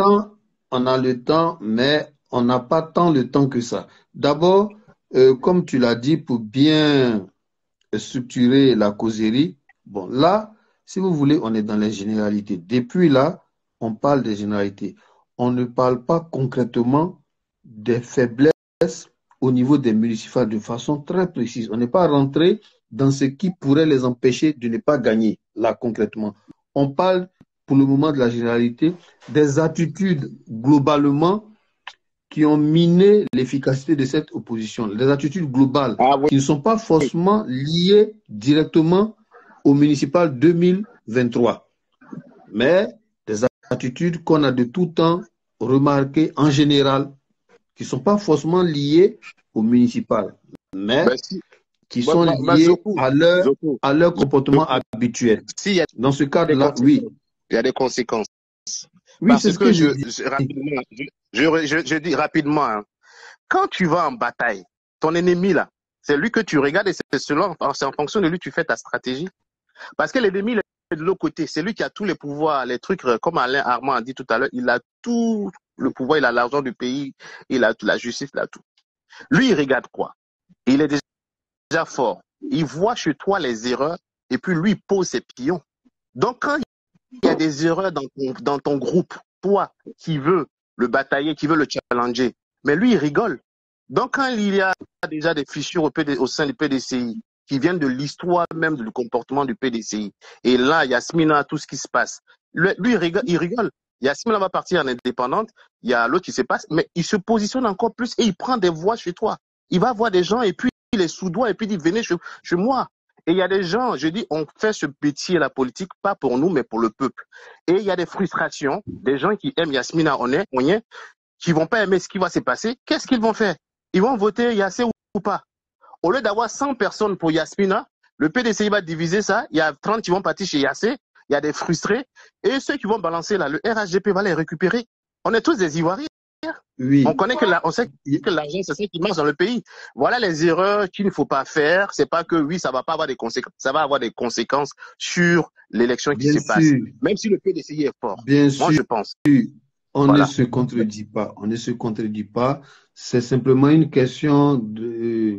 a le temps, mais on n'a pas tant le temps que ça. D'abord, comme tu l'as dit, pour bien structurer la causerie. Bon, là, si vous voulez, on est dans les généralités. Depuis là, on parle des généralités. On ne parle pas concrètement des faiblesses au niveau des municipales de façon très précise. On n'est pas rentré dans ce qui pourrait les empêcher de ne pas gagner, là, concrètement. On parle, pour le moment, de la généralité, des attitudes globalement qui ont miné l'efficacité de cette opposition, des attitudes globales qui ne sont pas forcément liées directement au municipal 2023, mais des attitudes qu'on a de tout temps remarquées en général, qui ne sont pas forcément liées au municipal, mais qui sont liées à leur comportement habituel. Dans ce cadre-là, oui. Il y a des conséquences. Oui, c'est ce que je dis rapidement. Hein. Quand tu vas en bataille, ton ennemi là, c'est lui que tu regardes et c'est en fonction de lui que tu fais ta stratégie. Parce que l'ennemi, de l'autre côté, c'est lui qui a tous les pouvoirs, les trucs, comme Alain Armand a dit tout à l'heure, il a tout le pouvoir, il a l'argent du pays, il a toute la justice, il a tout. Lui, il regarde quoi? Il est déjà fort. Il voit chez toi les erreurs et puis lui, il pose ses pions. Donc, quand il y a des erreurs dans ton groupe, toi qui veux le batailler, qui veux le challenger, mais lui, il rigole. Donc, quand il y a déjà des fissures au sein du PDCI, qui viennent de l'histoire même du comportement du PDCI, et là, Yasmina, tout ce qui se passe, lui, il rigole. Yasmina va partir en indépendante, il y a l'autre qui se passe, mais il se positionne encore plus et il prend des voix chez toi. Il va voir des gens et puis il les soudoie et puis il dit, venez chez moi. Et il y a des gens, je dis, on fait ce métier, la politique, pas pour nous, mais pour le peuple. Et il y a des frustrations, des gens qui aiment Yasmina Onye, qui vont pas aimer ce qui va se passer. Qu'est-ce qu'ils vont faire? Ils vont voter Yassé ou pas. Au lieu d'avoir 100 personnes pour Yasmina, le PDCI va diviser ça. Il y a 30 qui vont partir chez Yassé. Il y a des frustrés. Et ceux qui vont balancer là, le RHDP va les récupérer. On est tous des Ivoiriens. Oui. On sait que l'argent, c'est ça qui marche dans le pays. Voilà les erreurs qu'il ne faut pas faire. C'est pas que oui, ça va pas avoir des conséquences. Ça va avoir des conséquences sur l'élection qui se passe. Même si le PDCI est fort. Bien Moi, je pense. On ne se contredit pas. On ne se contredit pas. C'est simplement une question de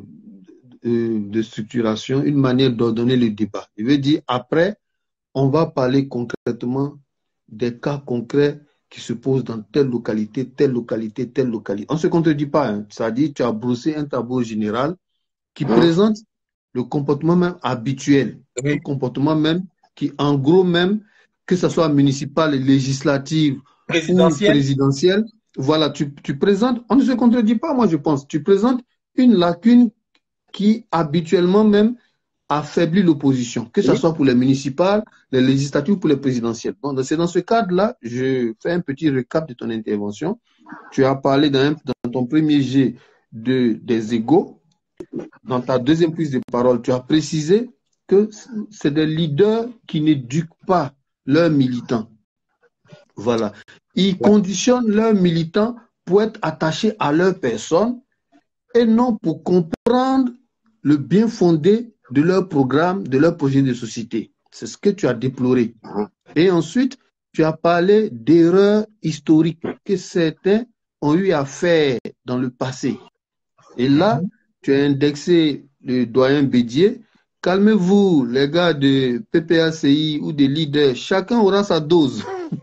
structuration, une manière d'ordonner le débat. Je veux dire, après, on va parler concrètement des cas concrets qui se posent dans telle localité, telle localité, telle localité. On ne se contredit pas. Hein. C'est-à-dire, tu as brossé un tableau général qui présente le comportement même habituel, le comportement même qui, en gros même, que ce soit municipal, législatif ou présidentiel, voilà, tu présentes, on ne se contredit pas, moi je pense, tu présentes une lacune qui habituellement même affaiblit l'opposition, que ce soit pour les municipales, les législatives ou pour les présidentielles. Bon, c'est dans ce cadre-là, je fais un petit récap de ton intervention. Tu as parlé dans ton premier jet des égos. Dans ta deuxième prise de parole, tu as précisé que c'est des leaders qui n'éduquent pas leurs militants. Voilà. Ils conditionnent leurs militants pour être attachés à leur personne et non pour comprendre le bien fondé de leur programme, de leur projet de société. C'est ce que tu as déploré. Et ensuite, tu as parlé d'erreurs historiques que certains ont eu à faire dans le passé. Et là, tu as indexé le doyen Bédier. Calmez-vous, les gars de PPACI ou des leaders, chacun aura sa dose.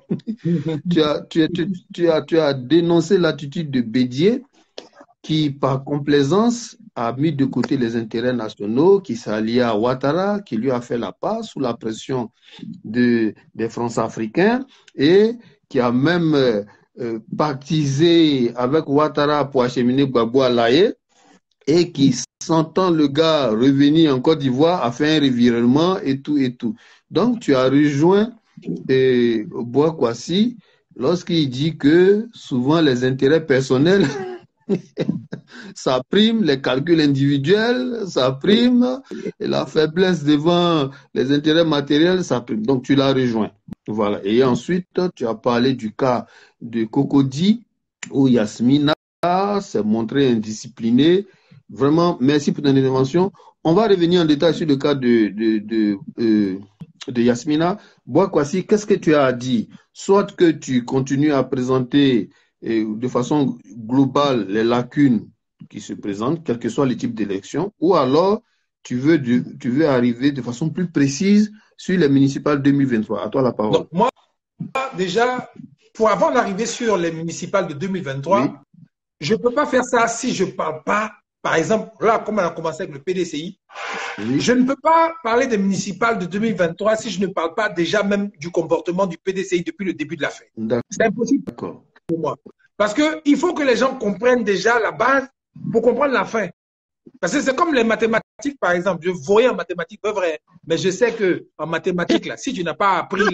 tu as dénoncé l'attitude de Bédier qui, par complaisance, a mis de côté les intérêts nationaux, qui s'allie à Ouattara, qui lui a fait la passe sous la pression des France-Africains et qui a même pactisé avec Ouattara pour acheminer Gbagbo à l'Aïe et qui, sentant le gars revenir en Côte d'Ivoire, a fait un revirement et tout et tout. Donc, tu as rejoint Boakwasi lorsqu'il dit que souvent les intérêts personnels ça prime les calculs individuels, ça prime et la faiblesse devant les intérêts matériels, ça prime. Donc tu l'as rejoint. Voilà. Et ensuite, tu as parlé du cas de Cocody où Yasmina s'est montrée indisciplinée. Vraiment, merci pour ton intervention. On va revenir en détail sur le cas de Yasmina. Boakwasi, qu'est-ce que tu as dit? Soit que tu continues à présenter de façon globale les lacunes qui se présentent, quel que soit le type d'élection, ou alors tu veux arriver de façon plus précise sur les municipales 2023. À toi la parole. Donc, moi, déjà, pour avant d'arriver sur les municipales de 2023, je ne peux pas faire ça si je ne parle pas, par exemple, là, comme on a commencé avec le PDCI, je ne peux pas parler des municipales de 2023 si je ne parle pas déjà même du comportement du PDCI depuis le début de l'affaire. C'est impossible pour moi. Parce qu'il faut que les gens comprennent déjà la base pour comprendre la fin. Parce que c'est comme les mathématiques, par exemple. Je voyais en mathématiques, pas vrai. Mais je sais qu'en mathématiques, là, si tu n'as pas appris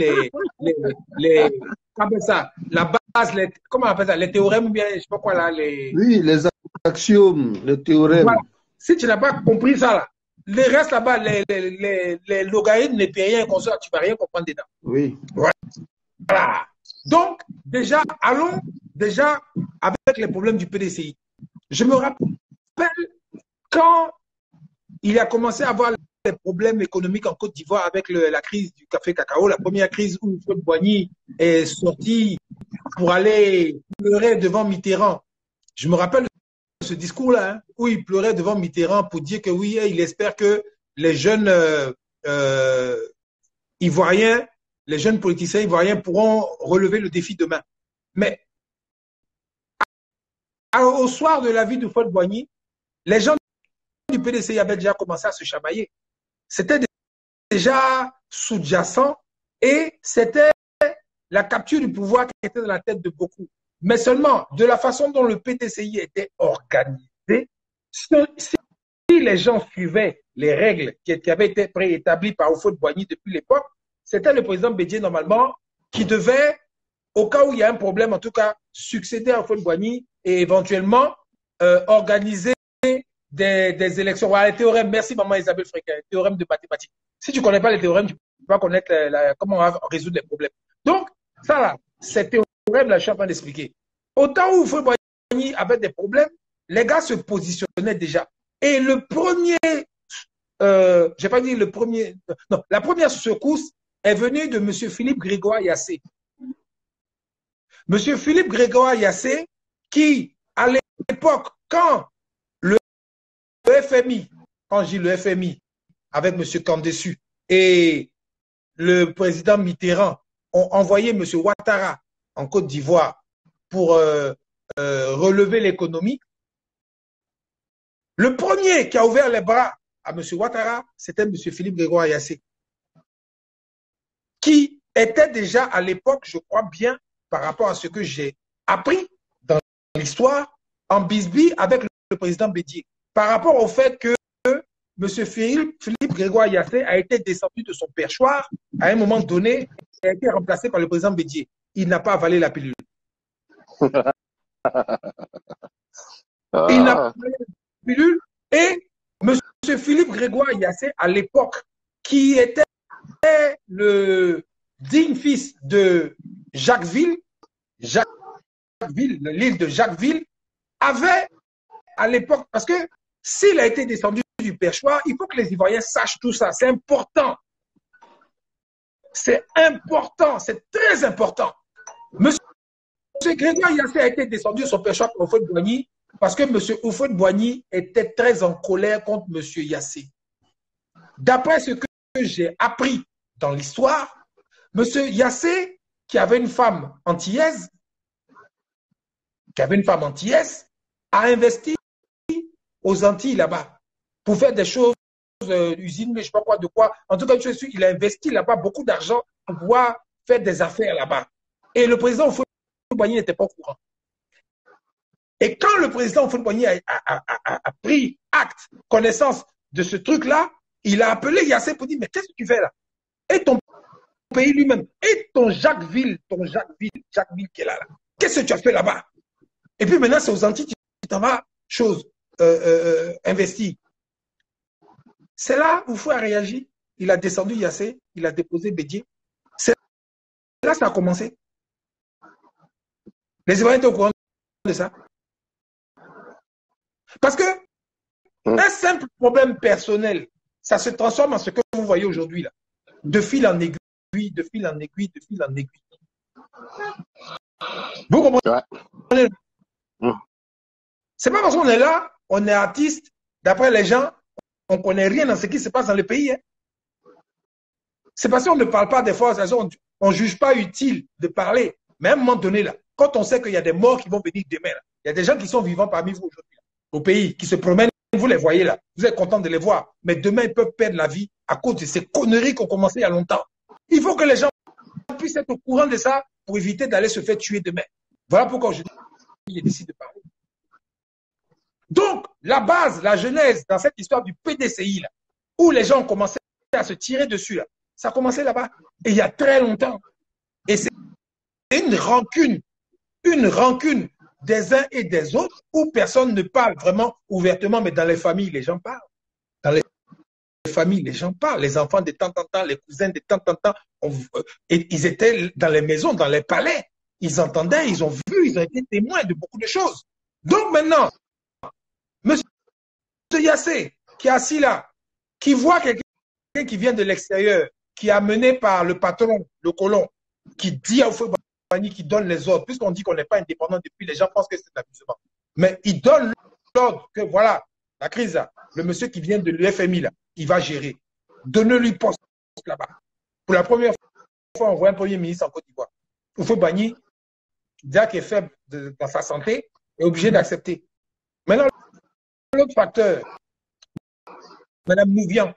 la base, comment on appelle ça, les théorèmes ou bien, je ne sais pas quoi là, oui, les axiomes, les théorèmes. Voilà. Si tu n'as pas compris ça là, le reste là-bas, les logarithmes, les périens, tu ne vas rien comprendre dedans. Oui. Voilà. Donc, déjà, allons déjà avec les problèmes du PDCI. Je me rappelle quand il a commencé à avoir les problèmes économiques en Côte d'Ivoire avec la crise du café cacao, la première crise où Fred Boigny est sorti pour aller pleurer devant Mitterrand. Je me rappelle de ce discours-là, hein, où il pleurait devant Mitterrand pour dire que oui, il espère que les jeunes Ivoiriens, les jeunes politiciens ivoiriens pourront relever le défi demain. Mais au soir de la vie de Fred Boigny, les gens du PDCI avaient déjà commencé à se chamailler. C'était déjà sous-jacent et c'était la capture du pouvoir qui était dans la tête de beaucoup. Mais seulement de la façon dont le PDCI était organisé, si les gens suivaient les règles qui avaient été préétablies par Houphouët-Boigny depuis l'époque, c'était le président Bédié normalement qui devait, au cas où il y a un problème, en tout cas, succéder à Houphouët-Boigny et éventuellement organiser des élections. Voilà, les théorèmes, merci maman Isabelle Fréquin, les théorèmes de mathématiques. Si tu ne connais pas les théorèmes, tu ne peux pas connaître comment on va résoudre les problèmes. Donc, ça là, ces théorèmes-là, je suis en train d'expliquer. Au temps où Houphouët-Boigny avait des problèmes, les gars se positionnaient déjà. Et le premier, je n'ai pas dit le premier, non, la première secousse est venue de M. Philippe Grégoire Yassé. M. Philippe Grégoire Yassé, qui, à l'époque, quand le FMI, quand je dis le FMI, avec M. Kandessu et le président Mitterrand ont envoyé M. Ouattara en Côte d'Ivoire pour relever l'économie, le premier qui a ouvert les bras à M. Ouattara, c'était M. Philippe Grégoire Yassé, qui était déjà à l'époque, je crois bien, par rapport à ce que j'ai appris dans l'histoire, en bisbille avec le président Bédié, par rapport au fait que M. Philippe Grégoire Yassé a été descendu de son perchoir à un moment donné et a été remplacé par le président Bédié. Il n'a pas avalé la pilule. Il n'a pas avalé la pilule et M. Philippe Grégoire Yassé, à l'époque, qui était le digne fils de Jacquesville, l'île de Jacquesville, avait à l'époque, parce que s'il a été descendu du perchoir, il faut que les Ivoiriens sachent tout ça. C'est important. C'est important. C'est très important. Monsieur Grégoire Yassé a été descendu de son perchoir par Houphouët-Boigny parce que M. Houphouët-Boigny était très en colère contre M. Yassé. D'après ce que j'ai appris dans l'histoire, M. Yassé, qui avait une femme antillaise, a investi aux Antilles là-bas pour faire des choses, usines, mais je ne sais pas quoi, de quoi. En tout cas, il a investi là-bas beaucoup d'argent pour pouvoir faire des affaires là-bas. Et le président Houphouët-Boigny n'était pas au courant. Et quand le président Houphouët-Boigny a pris acte, connaissance de ce truc-là, il a appelé Yassé pour dire, mais qu'est-ce que tu fais là? Et ton pays lui-même, et ton Jacquesville qui est là. Qu'est-ce que tu as fait là-bas? Et puis maintenant, c'est aux Antilles, tu t'en vas, chose, investir. C'est là où Houphouët a réagi. Il a descendu Yassé, il a déposé Bédié. C'est là que ça a commencé. Les Ivoiriens étaient au courant de ça. Parce que un simple problème personnel, ça se transforme en ce que vous voyez aujourd'hui là. De fil en aiguille, de fil en aiguille, de fil en aiguille. Vous comprenez? Ouais. C'est pas parce qu'on est là, on est artiste, d'après les gens, on ne connaît rien dans ce qui se passe dans le pays. Hein. C'est parce qu'on ne parle pas des fois, on ne juge pas utile de parler. Mais à un moment donné, là, quand on sait qu'il y a des morts qui vont venir demain, là, il y a des gens qui sont vivants parmi vous aujourd'hui, au pays, qui se promènent, vous les voyez là, vous êtes contents de les voir, mais demain, ils peuvent perdre la vie à cause de ces conneries qui ont commencé il y a longtemps. Il faut que les gens puissent être au courant de ça pour éviter d'aller se faire tuer demain. Voilà pourquoi aujourd'hui, j'ai décidé de parler. Donc, la base, la genèse dans cette histoire du PDCI, là, où les gens ont commencé à se tirer dessus, là, ça a commencé là-bas, et il y a très longtemps. Et c'est une rancune des uns et des autres, où personne ne parle vraiment ouvertement, mais dans les familles, les gens parlent. Dans les familles, les gens parlent. Les enfants de temps en temps, les cousins de temps en temps, et ils étaient dans les maisons, dans les palais. Ils entendaient, ils ont vu, ils ont été témoins de beaucoup de choses. Donc maintenant, M. Yassé, qui est assis là, qui voit quelqu'un qui vient de l'extérieur, qui est amené par le patron, le colon, qui dit à Houphouët-Boigny, qui donne les ordres, puisqu'on dit qu'on n'est pas indépendant depuis, les gens pensent que c'est un amusement. Mais il donne l'ordre que voilà, la crise là, le monsieur qui vient de l'UFMI là, il va gérer. Donnez-lui poste là-bas. Pour la première fois, on voit un premier ministre en Côte d'Ivoire. Houphouët-Boigny, déjà qu'il est faible dans sa santé, est obligé d'accepter. Maintenant, l'autre facteur, Madame Louvian.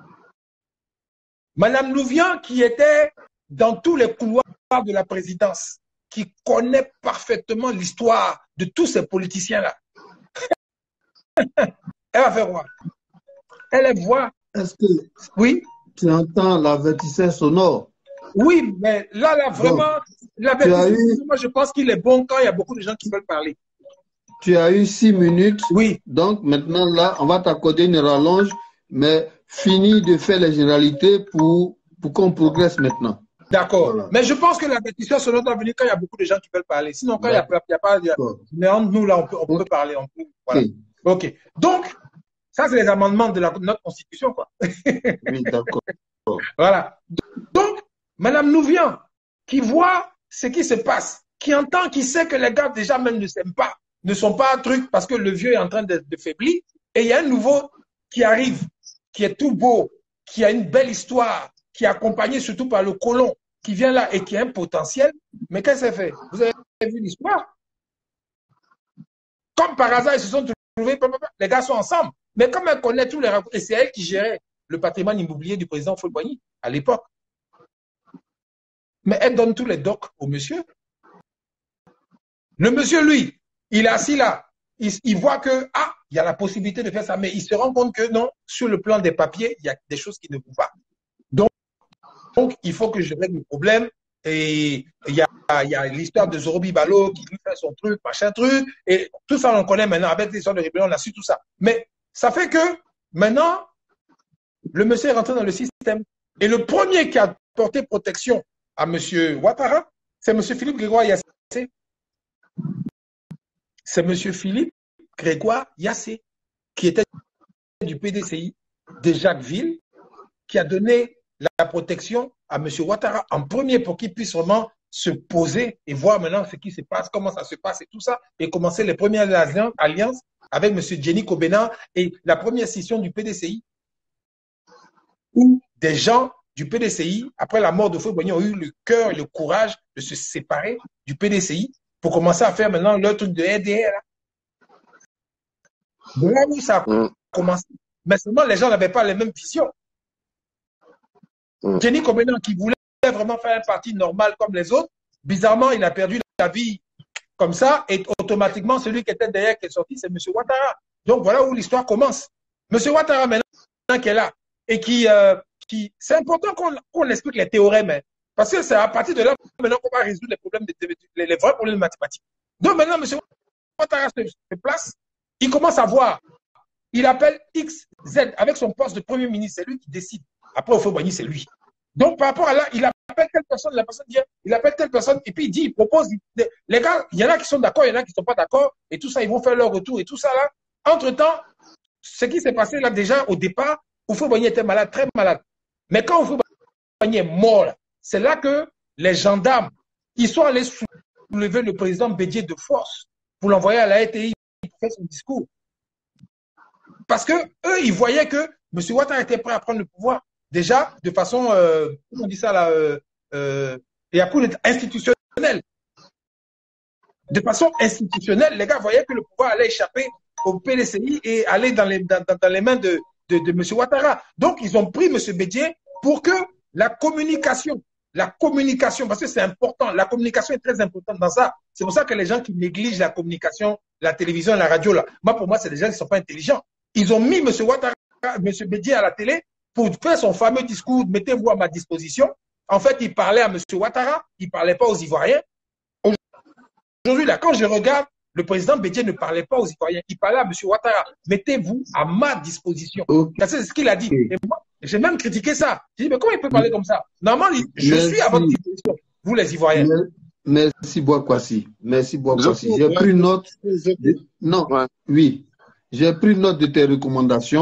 Madame Louvian qui était dans tous les couloirs de la présidence, qui connaît parfaitement l'histoire de tous ces politiciens-là. Elle va faire quoi? Elle voit. Est-ce que oui, tu entends l'avertisseur sonore? Oui, mais là vraiment, l'avertisseur, moi je pense qu'il est bon quand il y a beaucoup de gens qui veulent parler. Tu as eu 6 minutes. Oui. Donc maintenant, là, on va t'accorder une rallonge, mais finis de faire les généralités pour qu'on progresse maintenant. D'accord. Voilà. Mais je pense que l'avertisseur sonore doit venir quand il y a beaucoup de gens qui veulent parler. Sinon, quand il n'y a pas... Mais entre nous, là, on peut parler. Voilà. OK. Donc, ça, c'est les amendements de notre Constitution, quoi. Oui, d'accord. Voilà. Donc, Madame Louvian, qui voit ce qui se passe, qui entend, qui sait que les gars, déjà, même ne s'aiment pas, ne sont pas un truc parce que le vieux est en train de faiblir, et il y a un nouveau qui arrive, qui est tout beau, qui a une belle histoire, qui est accompagné surtout par le colon, qui vient là et qui a un potentiel. Mais qu'est-ce qu'elle fait? Vous avez vu l'histoire? Comme par hasard, ils se sont trouvés, les gars sont ensemble. Mais comme elle connaît tous les rapports, et c'est elle qui gérait le patrimoine immobilier du président Houphouët-Boigny à l'époque. Mais elle donne tous les docs au monsieur. Le monsieur, lui, il est assis là. Il voit que, il y a la possibilité de faire ça, mais il se rend compte que non, sur le plan des papiers, il y a des choses qui ne vont pas. Donc, il faut que je règle le problème. Et il y a l'histoire de Zorobi Balo qui lui fait son truc, machin truc. Et tout ça, on connaît maintenant. Avec l'histoire de rébellion, on a su tout ça. Mais ça fait que maintenant, le monsieur est rentré dans le système. Et le premier qui a porté protection à M. Ouattara, c'est M. Philippe Grégoire Yassé. C'est M. Philippe Grégoire Yassé, qui était du PDCI de Jacquesville, qui a donné la protection à M. Ouattara en premier pour qu'il puisse vraiment se poser et voir maintenant ce qui se passe, comment ça se passe et tout ça, et commencer les premières alliances avec M. Jenny Kobena et la première session du PDCI, où des gens du PDCI, après la mort de Houphouët-Boigny, ont eu le cœur et le courage de se séparer du PDCI pour commencer à faire maintenant leur truc de RDR. De là où ça a commencé. Mais seulement les gens n'avaient pas les mêmes visions. Jenny Kobena, qui voulait vraiment faire un parti normal comme les autres, bizarrement, il a perdu la vie comme ça, et automatiquement, celui qui était derrière, qui est sorti, c'est M. Ouattara. Donc voilà où l'histoire commence. M. Ouattara, maintenant, qui est là, et qui c'est important qu'on explique les théorèmes, hein, parce que c'est à partir de là, maintenant, qu'on va résoudre les problèmes, les vrais problèmes mathématiques. Donc maintenant, M. Ouattara se place, il commence à voir, il appelle XZ avec son poste de Premier ministre, c'est lui qui décide. Après, Houphouët-Boigny, c'est lui. Donc, par rapport à là, il appelle telle personne, la personne dit, il appelle telle personne, et puis il dit, il propose. Les gars, il y en a qui sont d'accord, il y en a qui ne sont pas d'accord, et tout ça, ils vont faire leur retour, et tout ça là. Entre-temps, ce qui s'est passé là, déjà, au départ, Houphouët-Boigny était malade, très malade. Mais quand Houphouët-Boigny est mort, c'est là que les gendarmes, ils sont allés soulever le président Bédié de force pour l'envoyer à la RTI pour faire son discours. Parce que eux, ils voyaient que M. Ouattara était prêt à prendre le pouvoir. Déjà, de façon, comment on dit ça là, et à coup institutionnel. De façon institutionnelle, les gars voyaient que le pouvoir allait échapper au PDCI et aller dans les mains de M. Ouattara. Donc, ils ont pris M. Bédié pour que la communication, parce que c'est important, la communication est très importante dans ça. C'est pour ça que les gens qui négligent la communication, la télévision et la radio, là, pour moi, c'est des gens qui ne sont pas intelligents. Ils ont mis M. Ouattara, M. Bédié à la télé pour faire son fameux discours, mettez-vous à ma disposition. En fait, il parlait à M. Ouattara, il ne parlait pas aux Ivoiriens. Aujourd'hui, là, quand je regarde, le président Bédié ne parlait pas aux Ivoiriens, il parlait à M. Ouattara. Mettez-vous à ma disposition. C'est ce qu'il a dit. Et moi, j'ai même critiqué ça. J'ai dit, mais comment il peut parler comme ça? Normalement, je suis à votre disposition, vous les Ivoiriens. Merci Boakwasi. Merci Boakwasi. J'ai pris note. Non, oui. J'ai pris note de tes recommandations.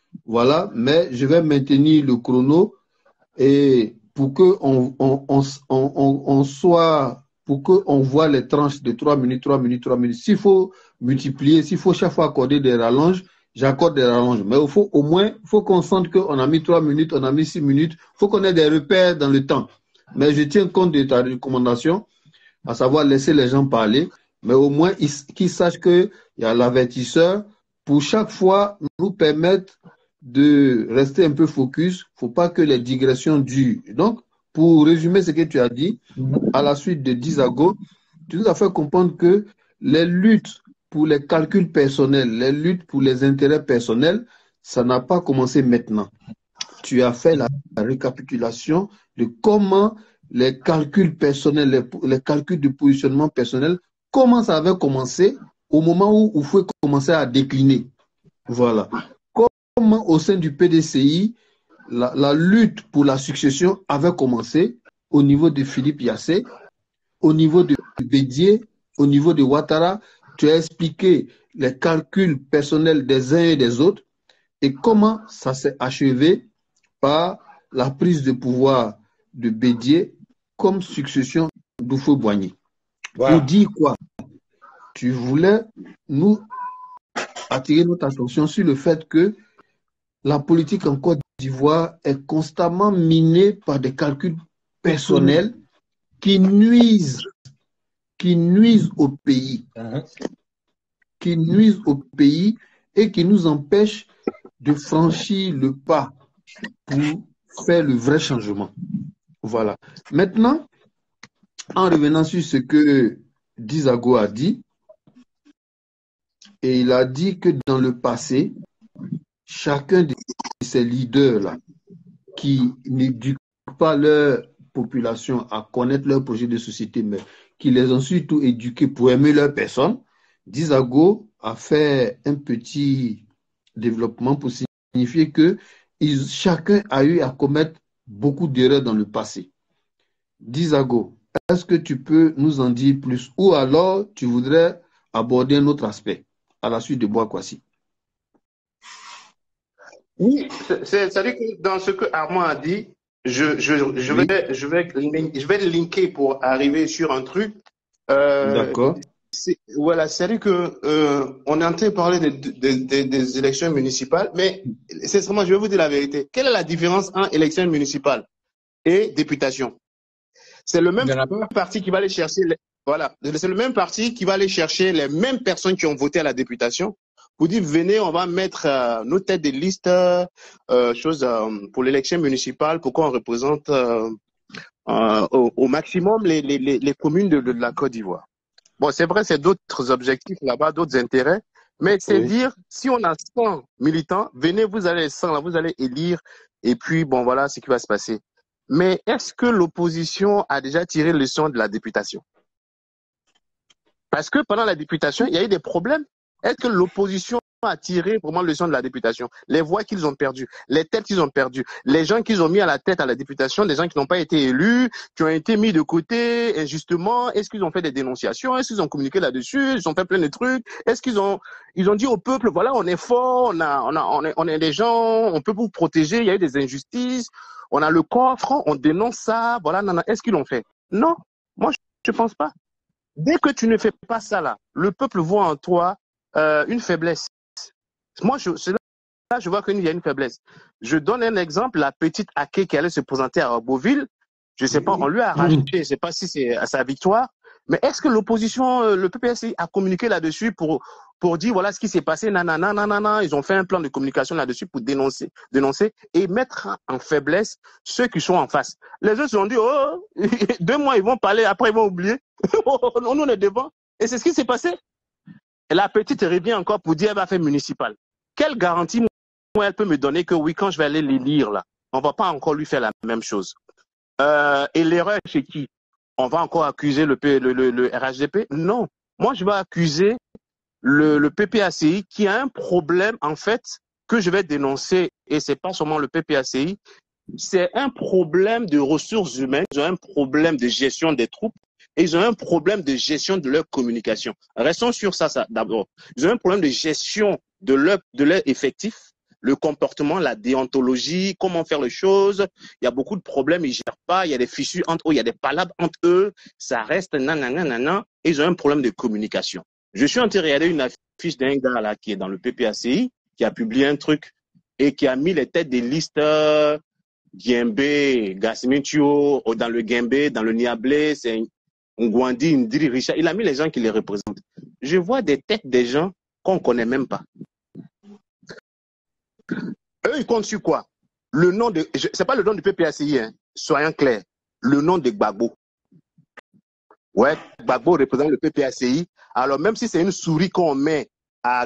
Voilà, mais je vais maintenir le chrono et pour que on soit, pour que on voit les tranches de 3 minutes, 3 minutes, 3 minutes. S'il faut multiplier, s'il faut chaque fois accorder des rallonges, j'accorde des rallonges. Mais il faut au moins, il faut qu'on sente qu'on a mis 3 minutes, on a mis 6 minutes. Il faut qu'on ait des repères dans le temps. Mais je tiens compte de ta recommandation, à savoir laisser les gens parler, mais au moins qu'ils sachent qu'il y a l'avertisseur pour chaque fois nous permettre de rester un peu focus. Il ne faut pas que les digressions durent. Donc, pour résumer ce que tu as dit, à la suite de Dizago, tu nous as fait comprendre que les luttes pour les calculs personnels, les luttes pour les intérêts personnels, ça n'a pas commencé maintenant. Tu as fait la récapitulation de comment les calculs personnels, les calculs de positionnement personnel, comment ça avait commencé au moment où Oufoué commençait à décliner. Voilà. Comment au sein du PDCI, la lutte pour la succession avait commencé au niveau de Philippe Yassé, au niveau de Bédié, au niveau de Ouattara. Tu as expliqué les calculs personnels des uns et des autres et comment ça s'est achevé par la prise de pouvoir de Bédié comme succession d'Oufoué-Boigny. Voilà. Pour dire quoi? Tu voulais nous attirer notre attention sur le fait que la politique en Côte d'Ivoire est constamment minée par des calculs personnels qui nuisent au pays, et qui nous empêchent de franchir le pas pour faire le vrai changement. Voilà. Maintenant, en revenant sur ce que Dizago a dit, et il a dit que dans le passé, chacun de ces leaders-là qui n'éduquent pas leur population à connaître leur projet de société, mais qui les ont surtout éduqués pour aimer leur personne, Dizago a fait un petit développement pour signifier que chacun a eu à commettre beaucoup d'erreurs dans le passé. Dizago, est-ce que tu peux nous en dire plus ou alors tu voudrais aborder un autre aspect à la suite de Boakwasi? Oui, c'est-à-dire que dans ce que Armand a dit, je vais linker pour arriver sur un truc. D'accord. Voilà, c'est-à-dire que on est en train de parler des élections municipales, mais sincèrement, je vais vous dire la vérité. Quelle est la différence entre élection municipale et députation? C'est le même parti qui va aller chercher voilà, c'est le même parti qui va aller chercher les mêmes personnes qui ont voté à la députation pour dire venez, on va mettre nos têtes de liste pour l'élection municipale pour qu'on représente au maximum les communes de la Côte d'Ivoire. Bon, c'est vrai, c'est d'autres objectifs là-bas, d'autres intérêts, mais c'est dire, si on a 100 militants, venez, vous allez les 100 là, vous allez élire, et puis bon, voilà ce qui va se passer. Mais est-ce que l'opposition a déjà tiré leçon de la députation? Parce que pendant la députation, il y a eu des problèmes. Est-ce que l'opposition a tiré vraiment leçon de la députation? Les voix qu'ils ont perdues, les têtes qu'ils ont perdues, les gens qu'ils ont mis à la tête à la députation, des gens qui n'ont pas été élus, qui ont été mis de côté injustement, est-ce qu'ils ont fait des dénonciations? Est-ce qu'ils ont communiqué là-dessus? Ils ont fait plein de trucs? Est-ce qu'ils ont dit au peuple, voilà, on est fort, on est des gens, on peut vous protéger, il y a eu des injustices, on a le coffre, on dénonce ça, voilà, non, est-ce qu'ils l'ont fait? Non, moi je pense pas. Dès que tu ne fais pas ça là, le peuple voit en toi une faiblesse. Moi, là, je vois qu'il y a une faiblesse. Je donne un exemple, la petite Aké qui allait se présenter à Beauville, je ne sais pas, on lui a arraché, je ne sais pas si c'est à sa victoire, mais est-ce que l'opposition, le PPSI a communiqué là-dessus pour dire voilà ce qui s'est passé, nanana, ils ont fait un plan de communication là-dessus pour dénoncer et mettre en faiblesse ceux qui sont en face. Les autres se sont dit, oh, 2 mois ils vont parler, après ils vont oublier. Nous on est devant. Et c'est ce qui s'est passé. Et la petite revient encore pour dire elle va faire municipal. Quelle garantie moi elle peut me donner que oui, quand je vais aller les lire là, on va pas encore lui faire la même chose. Et l'erreur chez qui? On va encore accuser le RHDP? Non. Moi je vais accuser le PPACI qui a un problème en fait que je vais dénoncer, et c'est pas seulement le PPACI, c'est un problème de ressources humaines, ils ont un problème de gestion des troupes et ils ont un problème de gestion de leur communication. Restons sur ça d'abord. Ils ont un problème de gestion de leur effectif, le comportement, la déontologie, comment faire les choses. Il y a beaucoup de problèmes, ils ne gèrent pas, il y a des fissures entre eux, il y a des palabres entre eux, ça reste nanana, et ils ont un problème de communication. Je suis en train de regarder une affiche d'un gars là qui est dans le PPACI, qui a publié un truc et qui a mis les têtes des listes Giembe, Gassimintio, dans le Giembe, dans le Niablé, c'est Ngwandi, Ndiri, Richard. Il a mis les gens qui les représentent. Je vois des têtes des gens qu'on ne connaît même pas. Eux, ils comptent sur quoi? Le nom de, c'est pas le nom du PPACI, hein, soyons clairs. Le nom de Gbagbo. Ouais, Gbagbo représente le PPACI. Alors, même si c'est une souris qu'on met à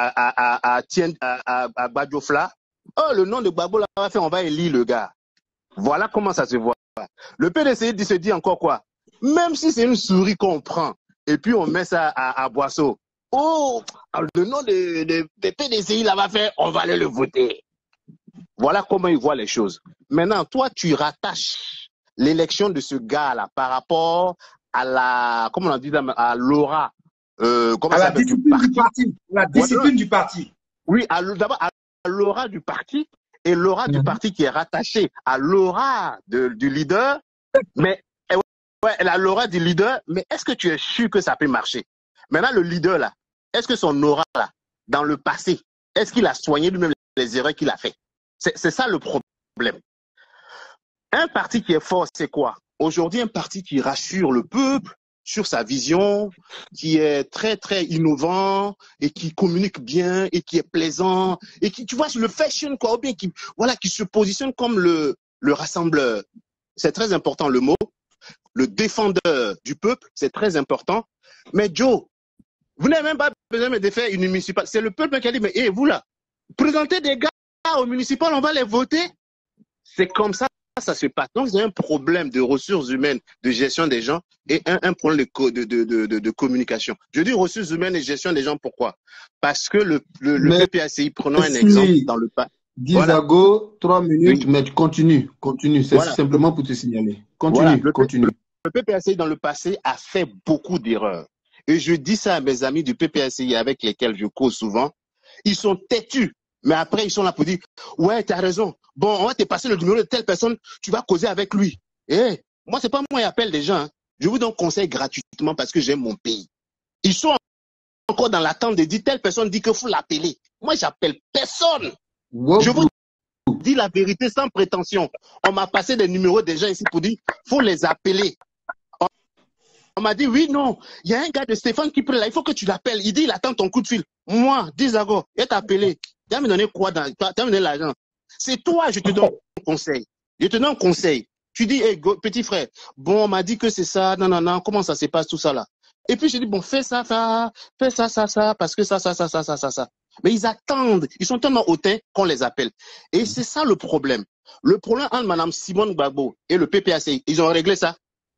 Badiofla, oh, le nom de Gbagbo, là, on va élire le gars. Voilà comment ça se voit. Le PDCI se dit encore quoi? Même si c'est une souris qu'on prend, et puis on met ça à Boisseau. Oh, le nom de PDCI, là, va faire, on va aller le voter. Voilà comment ils voient les choses. Maintenant, toi, tu rattaches l'élection de ce gars-là par rapport à la, comment on dit, à l'aura. À la discipline du parti. La discipline du parti. Oui, d'abord à l'aura du parti et l'aura du parti qui est rattachée à l'aura du leader. Mais ouais, la l'aura du leader. Mais est-ce que tu es sûr que ça peut marcher? Maintenant, le leader là, est-ce que son aura là, dans le passé, est-ce qu'il a soigné lui-même les erreurs qu'il a fait? C'est ça le problème. Un parti qui est fort, c'est quoi? Aujourd'hui, un parti qui rassure le peuple sur sa vision, qui est très, très innovant et qui communique bien et qui est plaisant et qui, tu vois, le fashion, quoi, ou bien qui, voilà, qui se positionne comme le rassembleur. C'est très important, le mot. Le défendeur du peuple, c'est très important. Mais Joe, vous n'avez même pas besoin de faire une municipale. C'est le peuple qui a dit, mais hey, vous là, présentez des gars au municipal, on va les voter. C'est comme ça. Ça se passe. Donc, il y a un problème de ressources humaines, de gestion des gens et un problème de communication. Je dis ressources humaines et gestion des gens, pourquoi? Parce que le PPACI, prenons un exemple dans le pas. Dizago, 3 minutes, oui. Mais continue. C'est simplement pour te signaler. Continue. Le PPACI, dans le passé, a fait beaucoup d'erreurs. Et je dis ça à mes amis du PPACI avec lesquels je cause souvent. Ils sont têtus. Mais après, ils sont là pour dire, ouais, tu as raison. Bon, on va te passer le numéro de telle personne, tu vas causer avec lui. Eh, moi, c'est pas moi qui appelle des gens. Hein. Je vous donne conseil gratuitement parce que j'aime mon pays. Ils sont encore dans l'attente de dire, telle personne dit qu'il faut l'appeler. Moi, j'appelle personne. Wow. Je vous dis la vérité sans prétention. On m'a passé des numéros des gens ici pour dire, faut les appeler. On m'a dit, oui, non, il y a un gars de Stéphane qui prend là, il faut que tu l'appelles. Il dit, il attend ton coup de fil. Moi, Dizago, il t'a appelé. Tu vas me donner quoi? Tu vas me donner l'argent. C'est toi, je te donne un conseil. Je te donne un conseil. Tu dis, hey, petit frère, bon, on m'a dit que c'est ça, non, comment ça se passe tout ça là? Et puis je dis, bon, fais ça, parce que ça. Mais ils attendent, ils sont tellement hautains qu'on les appelle. Et c'est ça le problème. Le problème entre Mme Simone Gbagbo et le PPACI, ils ont réglé ça.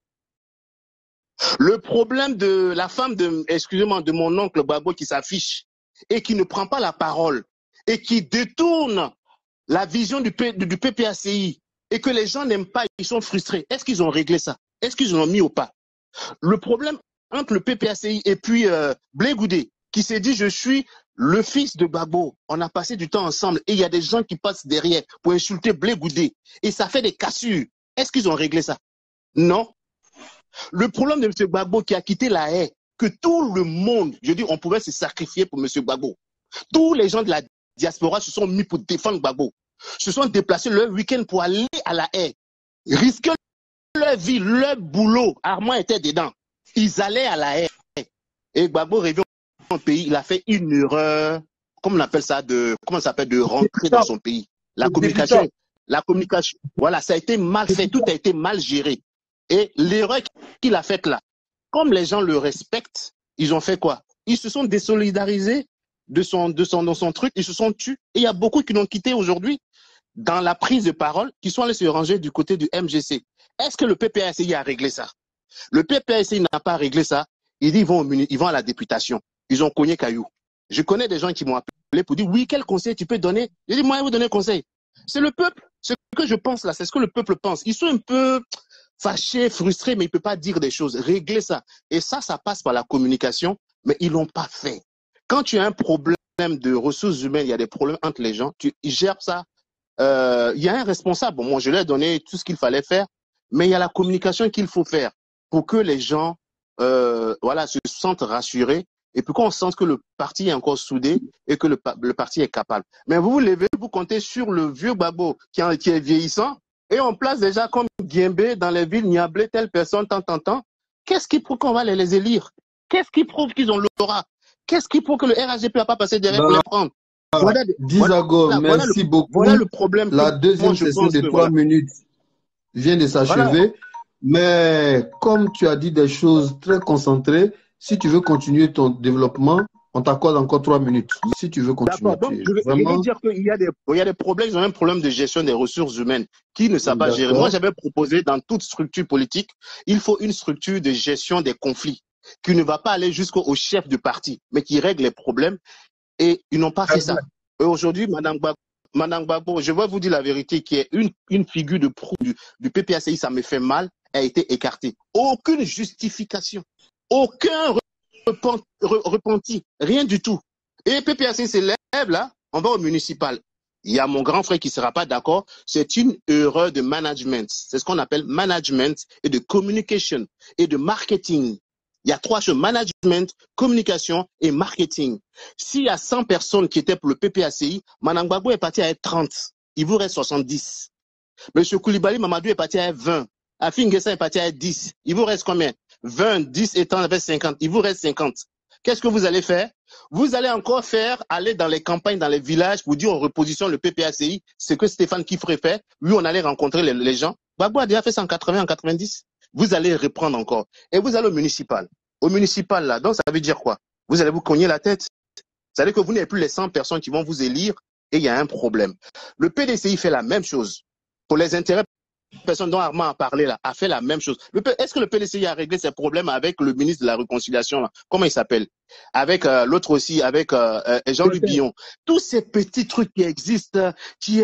Le problème de la femme de mon oncle Gbagbo qui s'affiche et qui ne prend pas la parole et qui détourne la vision du PPACI et que les gens n'aiment pas, ils sont frustrés. Est-ce qu'ils ont réglé ça? Est-ce qu'ils l'ont mis au pas? Le problème entre le PPACI et puis Blé Goudé, qui s'est dit, je suis le fils de Gbagbo. On a passé du temps ensemble et il y a des gens qui passent derrière pour insulter Blé Goudé et ça fait des cassures. Est-ce qu'ils ont réglé ça? Non. Le problème de M. Gbagbo qui a quitté la haie, que tout le monde, je dis, on pouvait se sacrifier pour M. Gbagbo. Tous les gens de la diaspora se sont mis pour défendre Gbagbo. Se sont déplacés le week-end pour aller à la haie. Risquer leur vie, leur boulot. Armand était dedans. Ils allaient à la haie. Et Gbagbo revient au pays. Il a fait une erreur, comment on appelle ça, de rentrer dans son pays. La communication, voilà, ça a été mal fait. Tout a été mal géré. Et l'erreur qu'il a faite là, comme les gens le respectent, ils ont fait quoi? Ils se sont désolidarisés de son truc, ils se sont tus. Et il y a beaucoup qui l'ont quitté aujourd'hui dans la prise de parole, qui sont allés se ranger du côté du MGC. Est-ce que le PPACI a réglé ça? Le PPACI n'a pas réglé ça. Ils vont à la députation. Ils ont cogné caillou. Je connais des gens qui m'ont appelé pour dire, oui, quel conseil tu peux donner? J'ai dit, moi, je vais vous donner un conseil. C'est le peuple. Ce que je pense là, c'est ce que le peuple pense. Ils sont un peu fâchés, frustrés, mais ils ne peuvent pas dire des choses. Régler ça. Et ça passe par la communication, mais ils ne l'ont pas fait. Quand tu as un problème de ressources humaines, il y a des problèmes entre les gens, tu gères ça. Il y a un responsable. Bon, moi, je lui ai donné tout ce qu'il fallait faire, mais il y a la communication qu'il faut faire pour que les gens voilà, se sentent rassurés et puis qu'on sente que le parti est encore soudé et que le parti est capable. Mais vous vous levez, vous comptez sur le vieux Gbagbo qui est vieillissant et on place déjà comme Guimbé dans les villes, Niablé, telle personne, tant. Qu'est-ce qui prouve qu'on va les élire? Qu'est-ce qui prouve qu'ils ont l'aura? Qu'est-ce qui prouve que le RHDP n'a pas passé derrière pour les prendre? Dizago, merci beaucoup. Voilà le problème. La deuxième session de 3 minutes vient de s'achever. Mais comme tu as dit des choses très concentrées, si tu veux continuer ton développement, on t'accorde encore 3 minutes. Si tu veux continuer. Donc, je veux dire qu'il y a des problèmes. Ils ont un problème de gestion des ressources humaines qui ne savent pas gérer. Moi, j'avais proposé dans toute structure politique, il faut une structure de gestion des conflits qui ne va pas aller jusqu'au chef du parti, mais qui règle les problèmes. Et ils n'ont pas fait ça. Et aujourd'hui, Madame Gbagbo, je vais vous dire la vérité, qui est une figure de proue du PPACI, ça me fait mal, a été écartée. Aucune justification, aucun repenti, rien du tout. Et PPACI s'élève là, on va au municipal. Il y a mon grand frère qui ne sera pas d'accord. C'est une erreur de management. C'est ce qu'on appelle management et de communication et de marketing. Il y a 3 choses, management, communication et marketing. S'il y a 100 personnes qui étaient pour le PPACI, Mme Gbagbo est parti à être 30. Il vous reste 70. Monsieur Koulibaly Mamadou est parti à être 20. Afin Guessa est parti à être 10. Il vous reste combien? 20, 10 et 30 avec 50. Il vous reste 50. Qu'est-ce que vous allez faire? Vous allez encore aller dans les campagnes, dans les villages pour dire on repositionne le PPACI. C'est que Stéphane Kiffré fait. Lui, on allait rencontrer les gens. Gbagbo a déjà fait ça en 80, en 90. Vous allez reprendre encore. Et vous allez au municipal. Au municipal, là, donc ça veut dire quoi? Vous allez vous cogner la tête. Ça veut dire que vous n'avez plus les 100 personnes qui vont vous élire et il y a un problème. Le PDCI fait la même chose. Pour les intérêts, personne dont Armand a parlé là, a fait la même chose. Est-ce que le PDCI a réglé ses problèmes avec le ministre de la Réconciliation là? Comment il s'appelle? Avec l'autre aussi, avec Jean-Luc Billon. Tous ces petits trucs qui existent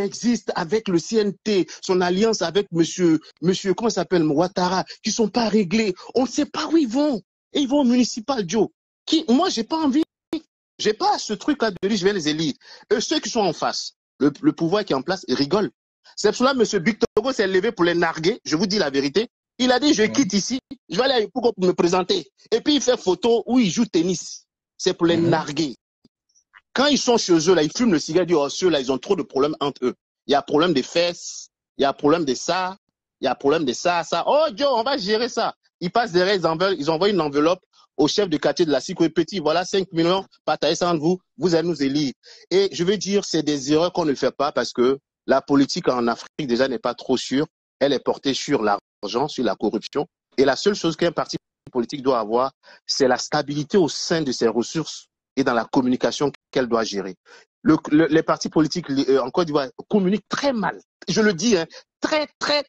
avec le CNT, son alliance avec monsieur, comment il s'appelle, Ouattara, qui sont pas réglés. On ne sait pas où ils vont. Et ils vont au municipal, Joe. Moi, j'ai pas envie. J'ai pas ce truc-là de dire je vais les élire. Eux, ceux qui sont en face, le pouvoir qui est en place, ils rigolent. C'est pour cela que M. Bictogo s'est levé pour les narguer. Je vous dis la vérité. Il a dit, je quitte ici, je vais aller à Ipougo pour me présenter. Et puis, il fait photo où il joue tennis. C'est pour les narguer. Quand ils sont chez eux, là, ils fument le cigare, ils disent, oh, ceux-là, ils ont trop de problèmes entre eux. Il y a problème des fesses, il y a problème de ça, il y a problème de ça. Oh, Joe, on va gérer ça. Ils passent derrière, ils envoient une enveloppe au chef de quartier de la Sikou Petit. Voilà, 5 millions, partagez ça entre vous, vous allez nous élire. Et je veux dire, c'est des erreurs qu'on ne fait pas parce que la politique en Afrique, déjà, n'est pas trop sûre. Elle est portée sur l'argent, sur la corruption. Et la seule chose qu'un parti politique doit avoir, c'est la stabilité au sein de ses ressources et dans la communication qu'elle doit gérer. Les partis politiques en Côte d'Ivoire communiquent très mal. Je le dis, hein, très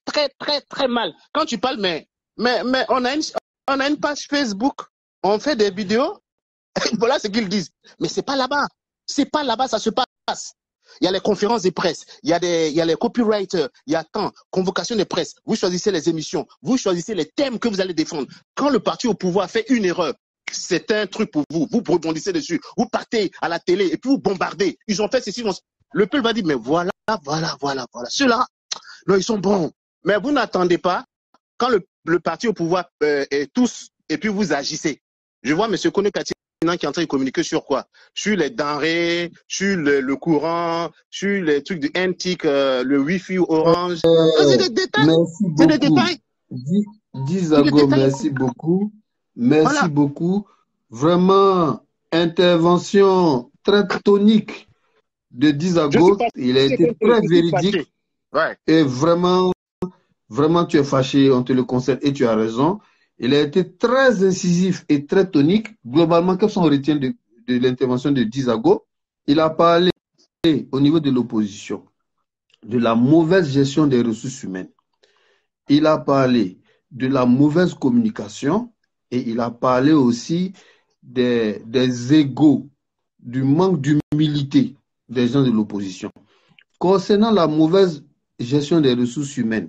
mal. Quand tu parles, mais on a une page Facebook, on fait des vidéos, voilà ce qu'ils disent. Mais c'est pas là-bas. C'est pas là-bas, ça se passe. Il y a les conférences de presse, il y a les copywriters, il y a convocation de presse. Vous choisissez les émissions, vous choisissez les thèmes que vous allez défendre. Quand le parti au pouvoir fait une erreur, c'est un truc pour vous. Vous rebondissez dessus, vous partez à la télé et puis vous bombardez. Ils ont fait ceci. Le peuple va dire, mais voilà. Ceux-là, non, ils sont bons. Mais vous n'attendez pas quand le parti au pouvoir est tous et puis vous agissez. Je vois M. Kone Katina qui est en train de communiquer sur quoi? Sur les denrées, sur le courant, sur les trucs de NTIC, le Wi-Fi Orange. C'est des détails. Merci beaucoup. C'est des détails. Dizago, merci beaucoup. Merci beaucoup. Vraiment, intervention très tonique de Dizago. Il a été très véridique. Ouais. Et vraiment, tu es fâché, on te le concède et tu as raison. Il a été très incisif et très tonique. Globalement, qu'est-ce qu'on retient de l'intervention de Dizago? Il a parlé au niveau de l'opposition, de la mauvaise gestion des ressources humaines. Il a parlé de la mauvaise communication et il a parlé aussi des égos, du manque d'humilité des gens de l'opposition. Concernant la mauvaise gestion des ressources humaines,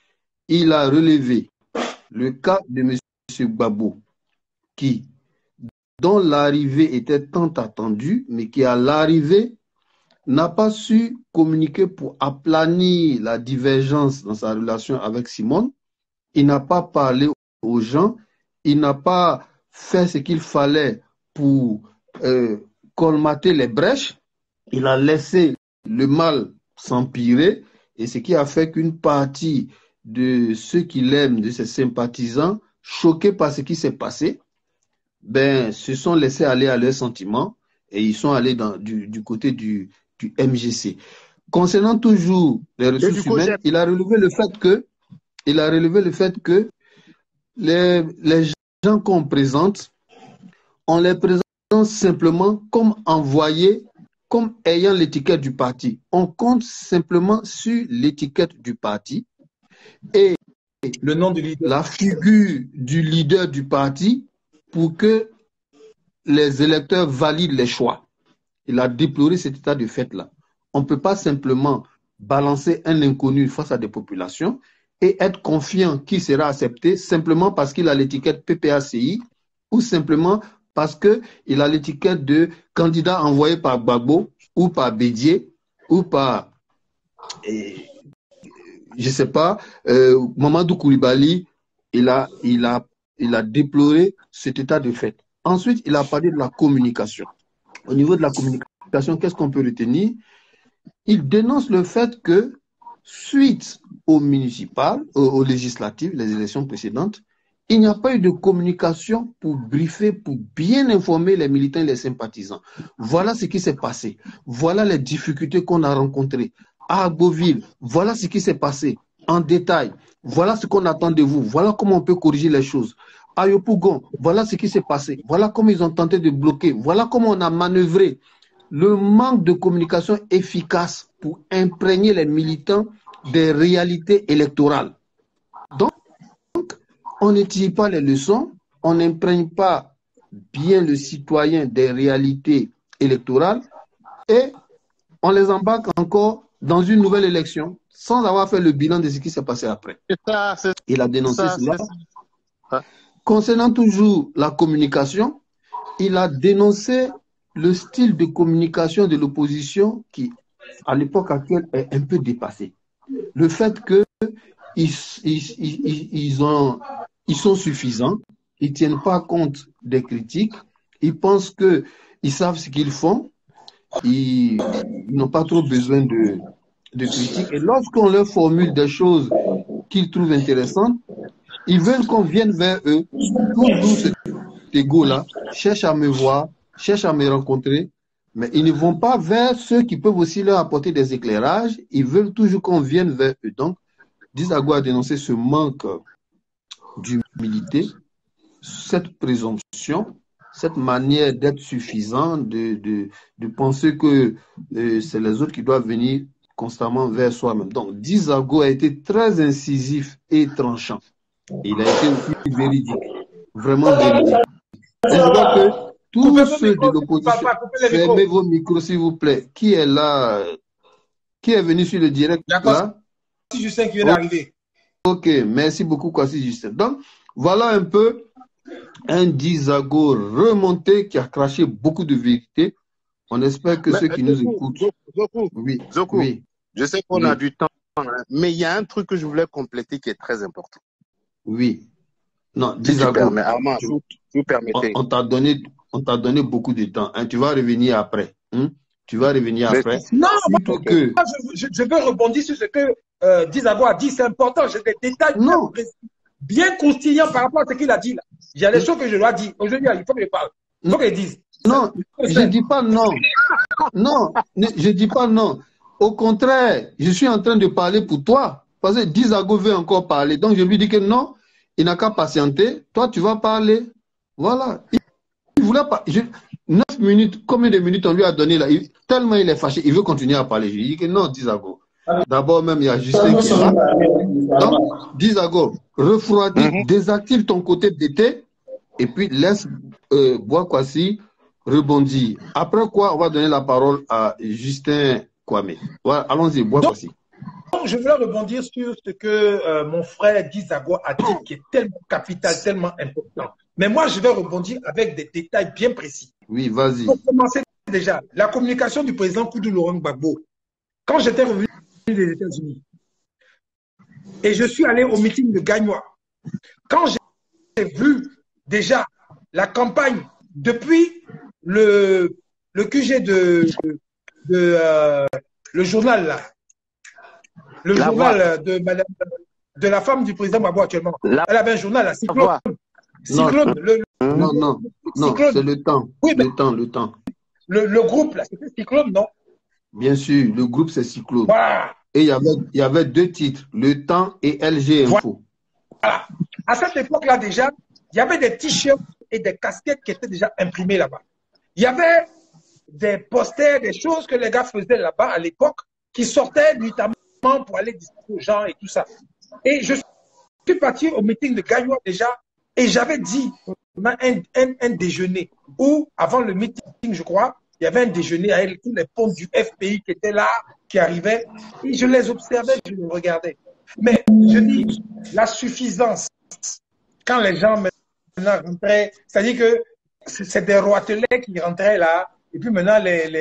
il a relevé le cas de M. Gbagbo qui, dont l'arrivée était tant attendue, mais qui à l'arrivée n'a pas su communiquer pour aplanir la divergence dans sa relation avec Simone. Il n'a pas parlé aux gens, il n'a pas fait ce qu'il fallait pour colmater les brèches. Il a laissé le mal s'empirer, et ce qui a fait qu'une partie de ceux qui l'aiment, de ses sympathisants, choqués par ce qui s'est passé, se sont laissés aller à leurs sentiments et ils sont allés du côté du MGC. Concernant toujours les ressources humaines, il a relevé le fait que les gens qu'on présente, on les présente simplement comme envoyés, comme ayant l'étiquette du parti. On compte simplement sur l'étiquette du parti et le nom du leader, la figure du leader du parti pour que les électeurs valident les choix. Il a déploré cet état de fait-là. On ne peut pas simplement balancer un inconnu face à des populations et être confiant qu'il sera accepté simplement parce qu'il a l'étiquette PPACI ou simplement parce qu'il a l'étiquette de candidat envoyé par Gbagbo ou par Bédié ou par, je ne sais pas, Mamadou Koulibaly. Il a déploré cet état de fait. Ensuite, il a parlé de la communication. Au niveau de la communication, qu'est-ce qu'on peut retenir? Il dénonce le fait que, suite aux municipales, aux législatives, les élections précédentes, il n'y a pas eu de communication pour briefer, pour bien informer les militants et les sympathisants. Voilà ce qui s'est passé. Voilà les difficultés qu'on a rencontrées. À Agboville, voilà ce qui s'est passé en détail. Voilà ce qu'on attend de vous. Voilà comment on peut corriger les choses. À Yopougon, voilà ce qui s'est passé. Voilà comment ils ont tenté de bloquer. Voilà comment on a manœuvré. Le manque de communication efficace pour imprégner les militants des réalités électorales. Donc, on ne tire pas les leçons, on n'imprègne pas bien le citoyen des réalités électorales et on les embarque encore dans une nouvelle élection sans avoir fait le bilan de ce qui s'est passé après. Il a dénoncé cela. Concernant toujours la communication, il a dénoncé le style de communication de l'opposition qui, à l'époque actuelle, est un peu dépassé. Le fait qu'ils sont suffisants, ils ne tiennent pas compte des critiques, ils pensent qu'ils savent ce qu'ils font, ils n'ont pas trop besoin de critiques. Et lorsqu'on leur formule des choses qu'ils trouvent intéressantes, ils veulent qu'on vienne vers eux, toujours cet égo-là, cherche à me voir, cherche à me rencontrer, mais ils ne vont pas vers ceux qui peuvent aussi leur apporter des éclairages, ils veulent toujours qu'on vienne vers eux. Donc, Dizago a dénoncé ce manque d'humilité, cette présomption, cette manière d'être suffisant, de penser que c'est les autres qui doivent venir constamment vers soi-même. Donc, Dizago a été très incisif et tranchant. Il a été aussi véridique, vraiment véridique. Et je vois que tous ceux de l'opposition, fermez vos micros s'il vous plaît. Qui est là? Qui est venu sur le direct là? C'est Justin qui vient d'arriver. Ok, merci beaucoup, Kwasi Justin. Donc, voilà un peu un Dizago remonté qui a craché beaucoup de vérité. On espère que ceux qui nous écoutent. Zoku, oui. Je sais qu'on a du temps, hein, mais il y a un truc que je voulais compléter qui est très important. Oui. Non, Dizago. Armand, si vous permettez. On t'a donné beaucoup de temps. Hein. Tu vas revenir après. Hein? Tu vas revenir après. Non, je veux rebondir sur ce que Dizago a dit. C'est important. J'ai des détails bien constillants par rapport à ce qu'il a dit là. Il y a des choses que je dois dire. Aujourd'hui, il faut que je parle. Il faut qu'il dise. Non, je ne dis pas non. Non, je ne dis pas non. Au contraire, je suis en train de parler pour toi. Parce que Dizago veut encore parler. Donc, je lui dis que non, il n'a qu'à patienter. Toi, tu vas parler. Voilà. Il voulait pas. 9 minutes, combien de minutes on lui a donné là? Tellement il est fâché, il veut continuer à parler. Je lui dis que non, Dizago. D'abord, même, il y a Justin qui est là. Donc, Dizago, refroidis, désactive ton côté d'été et puis laisse Boakwasi rebondir. Après quoi, on va donner la parole à Justin Kwame. Voilà, allons-y, Boakwasi. Donc, je voulais rebondir sur ce que mon frère Dizago a dit, qui est tellement capital, tellement important. Mais moi, je vais rebondir avec des détails bien précis. Oui, vas-y. Pour commencer déjà, la communication du président Koudou Laurent Gbagbo. Quand j'étais revenu des États-Unis et je suis allé au meeting de Gagnois, quand j'ai vu déjà la campagne depuis le QG le journal là, le journal de madame, de la femme du président Gbagbo actuellement. Elle avait un journal là, Cyclone. Cyclone, non, c'est le temps. Oui, le temps. Le groupe là, c'était Cyclone, non? Bien sûr, le groupe c'est Cyclone. Voilà. Et il y avait deux titres, Le Temps et LG Info. Voilà. À cette époque-là déjà, il y avait des t-shirts et des casquettes qui étaient déjà imprimées là-bas. Il y avait des posters, des choses que les gars faisaient là-bas à l'époque, qui sortaient notamment pour aller distribuer aux gens et tout ça. Et je suis parti au meeting de Gagnois déjà, et j'avais dit, on a un déjeuner, où avant le meeting, je crois, il y avait un déjeuner avec tous les ponts du FPI qui étaient là, qui arrivaient, et je les observais, je les regardais. Mais je dis, la suffisance, quand les gens maintenant rentraient, c'est-à-dire que c'est des roitelets qui rentraient là, et puis maintenant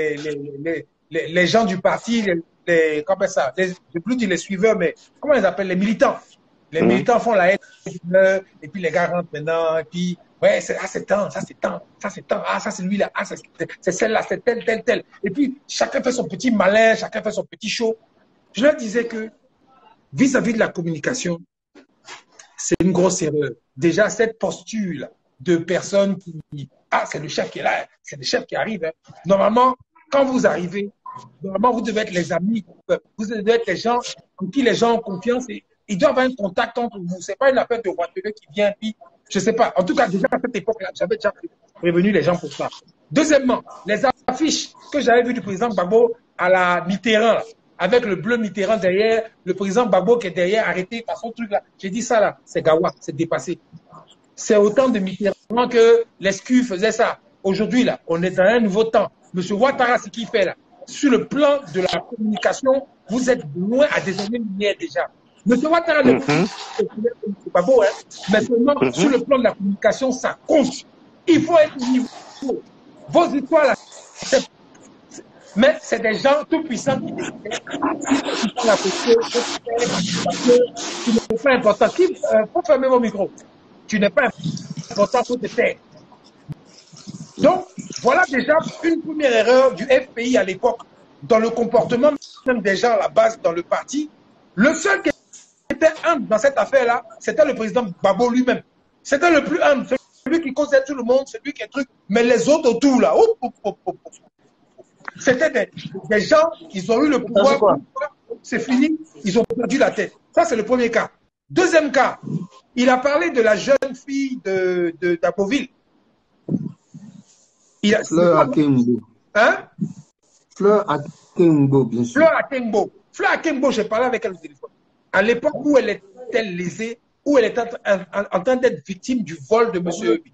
les gens du parti, comment ça, je ne veux plus dire les suiveurs, mais comment on les appelle, les militants. Les militants font la haine, et puis les gars rentrent maintenant, et puis, ouais, c'est tant, ça c'est tant, ça c'est tant, ah, ça c'est lui là, ah, c'est celle-là, c'est tel. Et puis, chacun fait son petit malin, chacun fait son petit show. Je leur disais que, vis-à-vis de la communication, c'est une grosse erreur. Déjà, cette posture de personnes qui, ah, c'est le chef qui est là, c'est le chef qui arrive. Hein. Normalement, quand vous arrivez, normalement, vous devez être les amis, vous devez être les gens en qui les gens ont confiance et ils doivent avoir un contact entre vous. Ce n'est pas une affaire de roiteleux qui vient, puis je ne sais pas. En tout cas, déjà à cette époque-là, j'avais déjà prévenu les gens pour ça. Deuxièmement, les affiches que j'avais vues du président Gbagbo à la Mitterrand, là, avec le bleu Mitterrand derrière, le président Gbagbo qui est derrière, arrêté par son truc là. J'ai dit ça là, c'est gawa, c'est dépassé. C'est au temps de Mitterrand que l'ESCU faisait ça. Aujourd'hui là, on est dans un nouveau temps. Monsieur Ouattara, ce qu'il fait là, sur le plan de la communication, vous êtes loin à des années-lumière déjà. Monsieur Ouattara c'est pas beau, hein, mais seulement sur le plan de la communication, ça compte. Il faut être au niveau. Vos histoires là, mais c'est des gens tout puissants qui font la question, tu n'es pas important. Faut fermer mon micro. Tu n'es pas important pour te taire. Donc, voilà déjà une première erreur du FPI à l'époque, dans le comportement même des gens à la base dans le parti. Le seul qui était humble dans cette affaire-là, c'était le président Gbagbo lui-même. C'était le plus humble, celui qui causait tout le monde, celui qui est truc. Mais les autres autour, là, c'était des gens, ils ont eu le pouvoir, c'est fini, ils ont perdu la tête. Ça, c'est le premier cas. Deuxième cas, il a parlé de la jeune fille d'Apoville. Fleur Akengbo. Hein? Fleur Akengbo, bien sûr. Fleur Akengbo, j'ai parlé avec elle au téléphone. À l'époque où elle était lésée, où elle était en train d'être victime du vol de monsieur.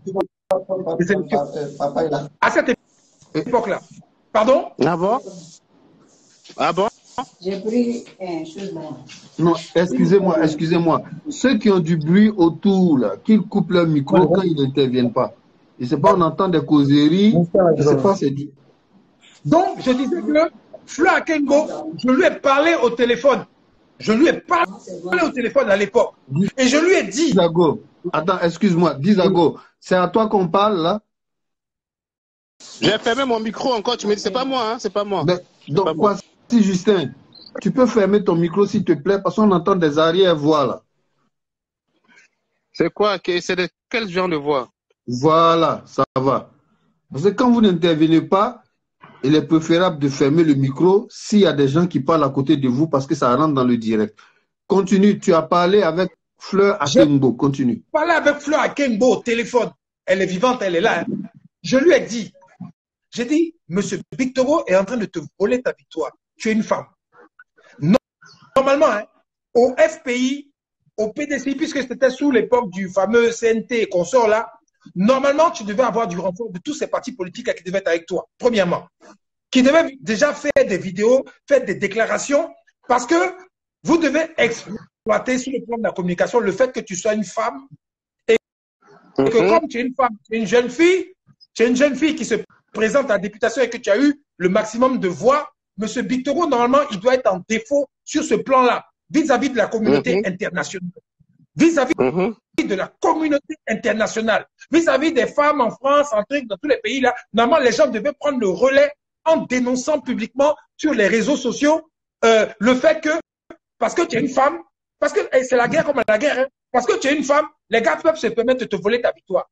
À cette époque-là. Pardon? Ah bon? Ah bon? J'ai pris un chose. Non, excusez-moi. Ceux qui ont du bruit autour, là, qu'ils coupent leur micro quand ils n'interviennent pas. Je ne sais pas, on entend des causeries. Je ne sais pas, c'est dit. Donc, je disais que Fleur Akengbo, je lui ai parlé au téléphone. Je lui ai parlé au téléphone à l'époque. Et je lui ai dit. Dizago, attends, excuse-moi. Dizago, c'est à toi qu'on parle, là? J'ai fermé mon micro encore. Tu me dis, c'est pas moi, hein? C'est pas moi. Donc, voici, Justin. Tu peux fermer ton micro, s'il te plaît, parce qu'on entend des arrière-voix, là. C'est quoi? C'est de quel genre de voix? Voilà, ça va. Parce que quand vous n'intervenez pas, il est préférable de fermer le micro s'il y a des gens qui parlent à côté de vous parce que ça rentre dans le direct. Continue, tu as parlé avec Fleur Akengbo, continue. J'ai parlé avec Fleur Akengbo au téléphone. Elle est vivante, elle est là. Hein. Je lui ai dit, j'ai dit, monsieur Victor est en train de te voler ta victoire. Tu es une femme. Normalement, hein, au FPI, au PDCI, puisque c'était sous l'époque du fameux CNT et consort là, normalement, tu devais avoir du renfort de tous ces partis politiques là, qui devaient être avec toi, premièrement. Qui devaient déjà faire des vidéos, faire des déclarations, parce que vous devez exploiter sur le plan de la communication le fait que tu sois une femme et que comme tu es une femme, tu es une jeune fille, qui se présente à la députation et que tu as eu le maximum de voix, M. Bictoro, normalement, il doit être en défaut sur ce plan-là, vis-à-vis de la communauté internationale, vis-à-vis de la communauté internationale, vis-à-vis des femmes en France, en truc, dans tous les pays là. Normalement, les gens devaient prendre le relais en dénonçant publiquement sur les réseaux sociaux le fait que, parce que tu es une femme, parce que c'est la guerre comme la guerre, hein, parce que tu es une femme, les gars peuvent se permettre de te voler ta victoire.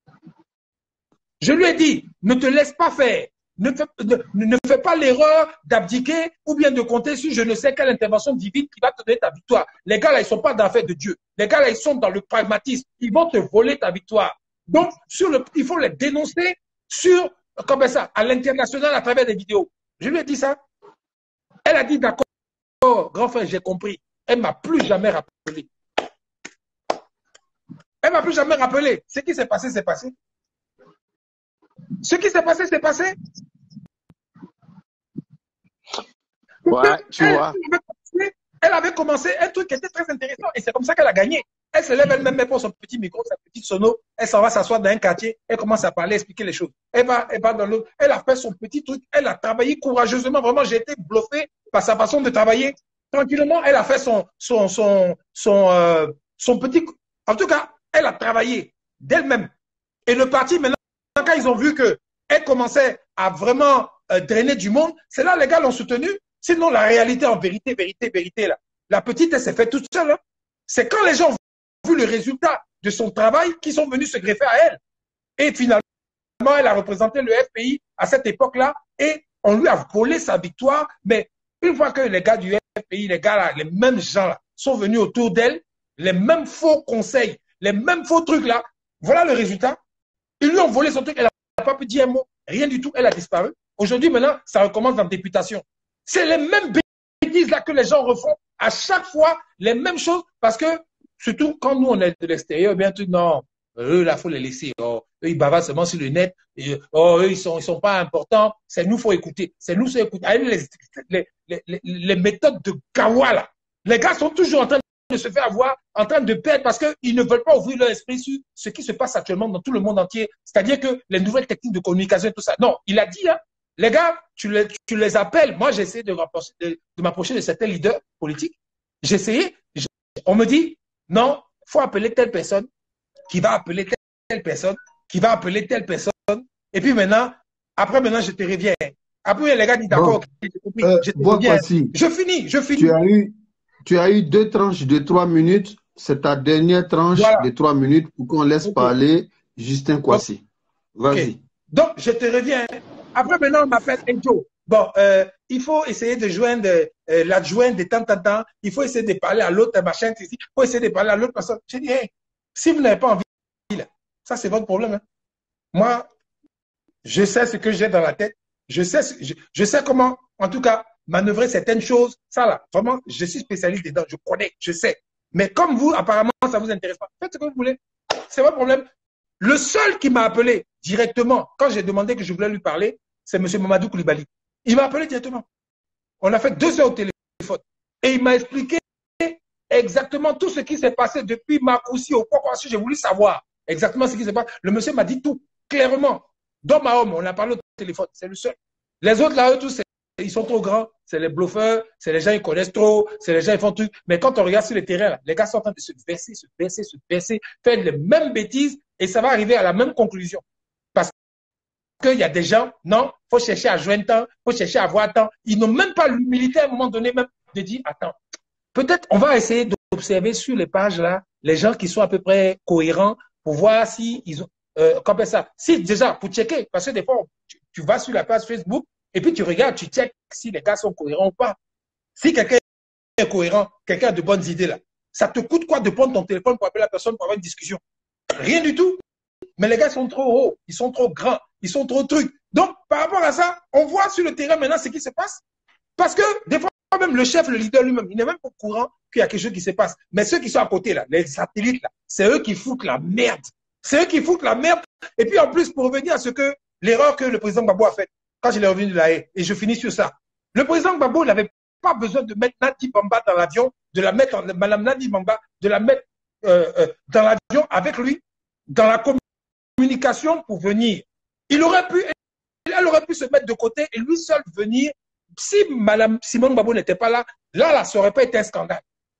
Je lui ai dit, ne te laisse pas faire. Ne fais pas l'erreur d'abdiquer ou bien de compter sur je ne sais quelle intervention divine qui va te donner ta victoire. Les gars là, ils ne sont pas dans l'affaire de Dieu. Les gars là, ils sont dans le pragmatisme. Ils vont te voler ta victoire. Donc, il faut les dénoncer sur, comme ça, à l'international à travers des vidéos. Je lui ai dit ça. Elle a dit d'accord, grand frère, j'ai compris. Elle ne m'a plus jamais rappelé. Elle ne m'a plus jamais rappelé. Ce qui s'est passé, c'est passé. Ce qui s'est passé, c'est passé. Ouais, tu vois. Elle avait commencé un truc qui était très intéressant et c'est comme ça qu'elle a gagné. Elle se lève elle-même, elle prend son petit micro, sa petite sono, elle s'en va s'asseoir dans un quartier, elle commence à parler, expliquer les choses. Elle va dans l'autre, elle a fait son petit truc, elle a travaillé courageusement. Vraiment, j'ai été bluffé par sa façon de travailler. Tranquillement, elle a fait son petit. En tout cas, elle a travaillé d'elle-même. Et le parti, maintenant, quand ils ont vu qu'elle commençait à vraiment drainer du monde, c'est là les gars l'ont soutenu. Sinon, la réalité, en vérité, là, la petite, elle s'est faite toute seule. Hein. C'est quand les gens ont vu le résultat de son travail qu'ils sont venus se greffer à elle. Et finalement, elle a représenté le FPI à cette époque-là et on lui a volé sa victoire. Mais une fois que les gars du FPI, les gars là, les mêmes gens là, sont venus autour d'elle, les mêmes faux conseils, les mêmes faux trucs là, voilà le résultat. Ils lui ont volé son truc, elle n'a pas pu dire un mot, rien du tout, elle a disparu. Aujourd'hui, maintenant, ça recommence dans députation. C'est les mêmes bêtises là que les gens refont à chaque fois, les mêmes choses, parce que, surtout quand nous, on est de l'extérieur, bien tout, non, eux, là, il faut les laisser. Oh, eux, ils bavardent seulement sur le net. Et, oh, eux, ils sont pas importants. C'est nous, il faut écouter. C'est nous, il faut écouter. Les méthodes de Gawa, là. Les gars sont toujours en train de se faire avoir, en train de perdre parce qu'ils ne veulent pas ouvrir leur esprit sur ce qui se passe actuellement dans tout le monde entier. C'est-à-dire que les nouvelles techniques de communication et tout ça. Non, il a dit, hein, les gars, tu les appelles. Moi, j'ai essayé de m'approcher de certains leaders politiques. J'ai essayé. On me dit, non, il faut appeler telle personne qui va appeler telle personne, qui va appeler telle personne. Et puis maintenant, après maintenant, je te reviens. Après, les gars disent, d'accord, j'ai compris. Je finis. Tu as eu 2 tranches de 3 minutes. C'est ta dernière tranche de 3 minutes pour qu'on laisse parler Justin Kwasi. Vas-y. Okay. Donc, je te reviens. Après, maintenant, on m'appelle Enjo. Bon, il faut essayer de joindre l'adjoint de temps en temps. Il faut essayer de parler à l'autre machin ici. Il faut essayer de parler à l'autre personne. J'ai dit, hey, si vous n'avez pas envie, là, ça, c'est votre problème. Hein. Moi, je sais ce que j'ai dans la tête. Je sais comment, en tout cas, manœuvrer certaines choses. Ça, là, vraiment, je suis spécialiste dedans. Je connais, je sais. Mais comme vous, apparemment, ça ne vous intéresse pas. Faites ce que vous voulez. C'est votre problème. Le seul qui m'a appelé directement, quand j'ai demandé que je voulais lui parler, c'est M. Mamadou Koulibaly. Il m'a appelé directement. On a fait 2 heures au téléphone. Et il m'a expliqué exactement tout ce qui s'est passé depuis Makoussi au Kwakwassi. J'ai voulu savoir exactement ce qui s'est passé. Le monsieur m'a dit tout, clairement. D'homme à homme, on a parlé au téléphone. C'est le seul. Les autres, là, eux, tous, ils sont trop grands. C'est les bluffeurs, c'est les gens, ils connaissent trop, c'est les gens, ils font tout. Mais quand on regarde sur le terrain, là, les gars sont en train de se baisser, faire les mêmes bêtises et ça va arriver à la même conclusion. Parce qu'il y a des gens, non, il faut chercher à joindre tant, il faut chercher à voir tant. Ils n'ont même pas l'humilité à un moment donné même de dire, attends, peut-être on va essayer d'observer sur les pages là, les gens qui sont à peu près cohérents pour voir si ils ont, comme ça. Si déjà, pour checker, parce que des fois, tu vas sur la page Facebook et puis tu regardes, tu checkes si les gars sont cohérents ou pas. Si quelqu'un est cohérent, quelqu'un a de bonnes idées là, ça te coûte quoi de prendre ton téléphone pour appeler la personne pour avoir une discussion? Rien du tout. Mais les gars sont trop hauts, ils sont trop grands, ils sont trop trucs. Donc, par rapport à ça, on voit sur le terrain maintenant ce qui se passe. Parce que des fois, même le chef, le leader lui-même, il n'est même pas au courant qu'il y a quelque chose qui se passe. Mais ceux qui sont à côté, là, les satellites, là, c'est eux qui foutent la merde. C'est eux qui foutent la merde. Et puis, en plus, pour revenir à ce que l'erreur que le président Gbagbo a faite, quand il est revenu de la haie, et je finis sur ça. Le président Gbagbo n'avait pas besoin de mettre Nadi Bamba dans l'avion, de la mettre, Madame Nadi Bamba, de la mettre dans l'avion avec lui, dans la communication pour venir. Elle aurait pu se mettre de côté et lui seul venir. Si Mme Simone Gbagbo n'était pas là, là, ça n'aurait pas été un scandale.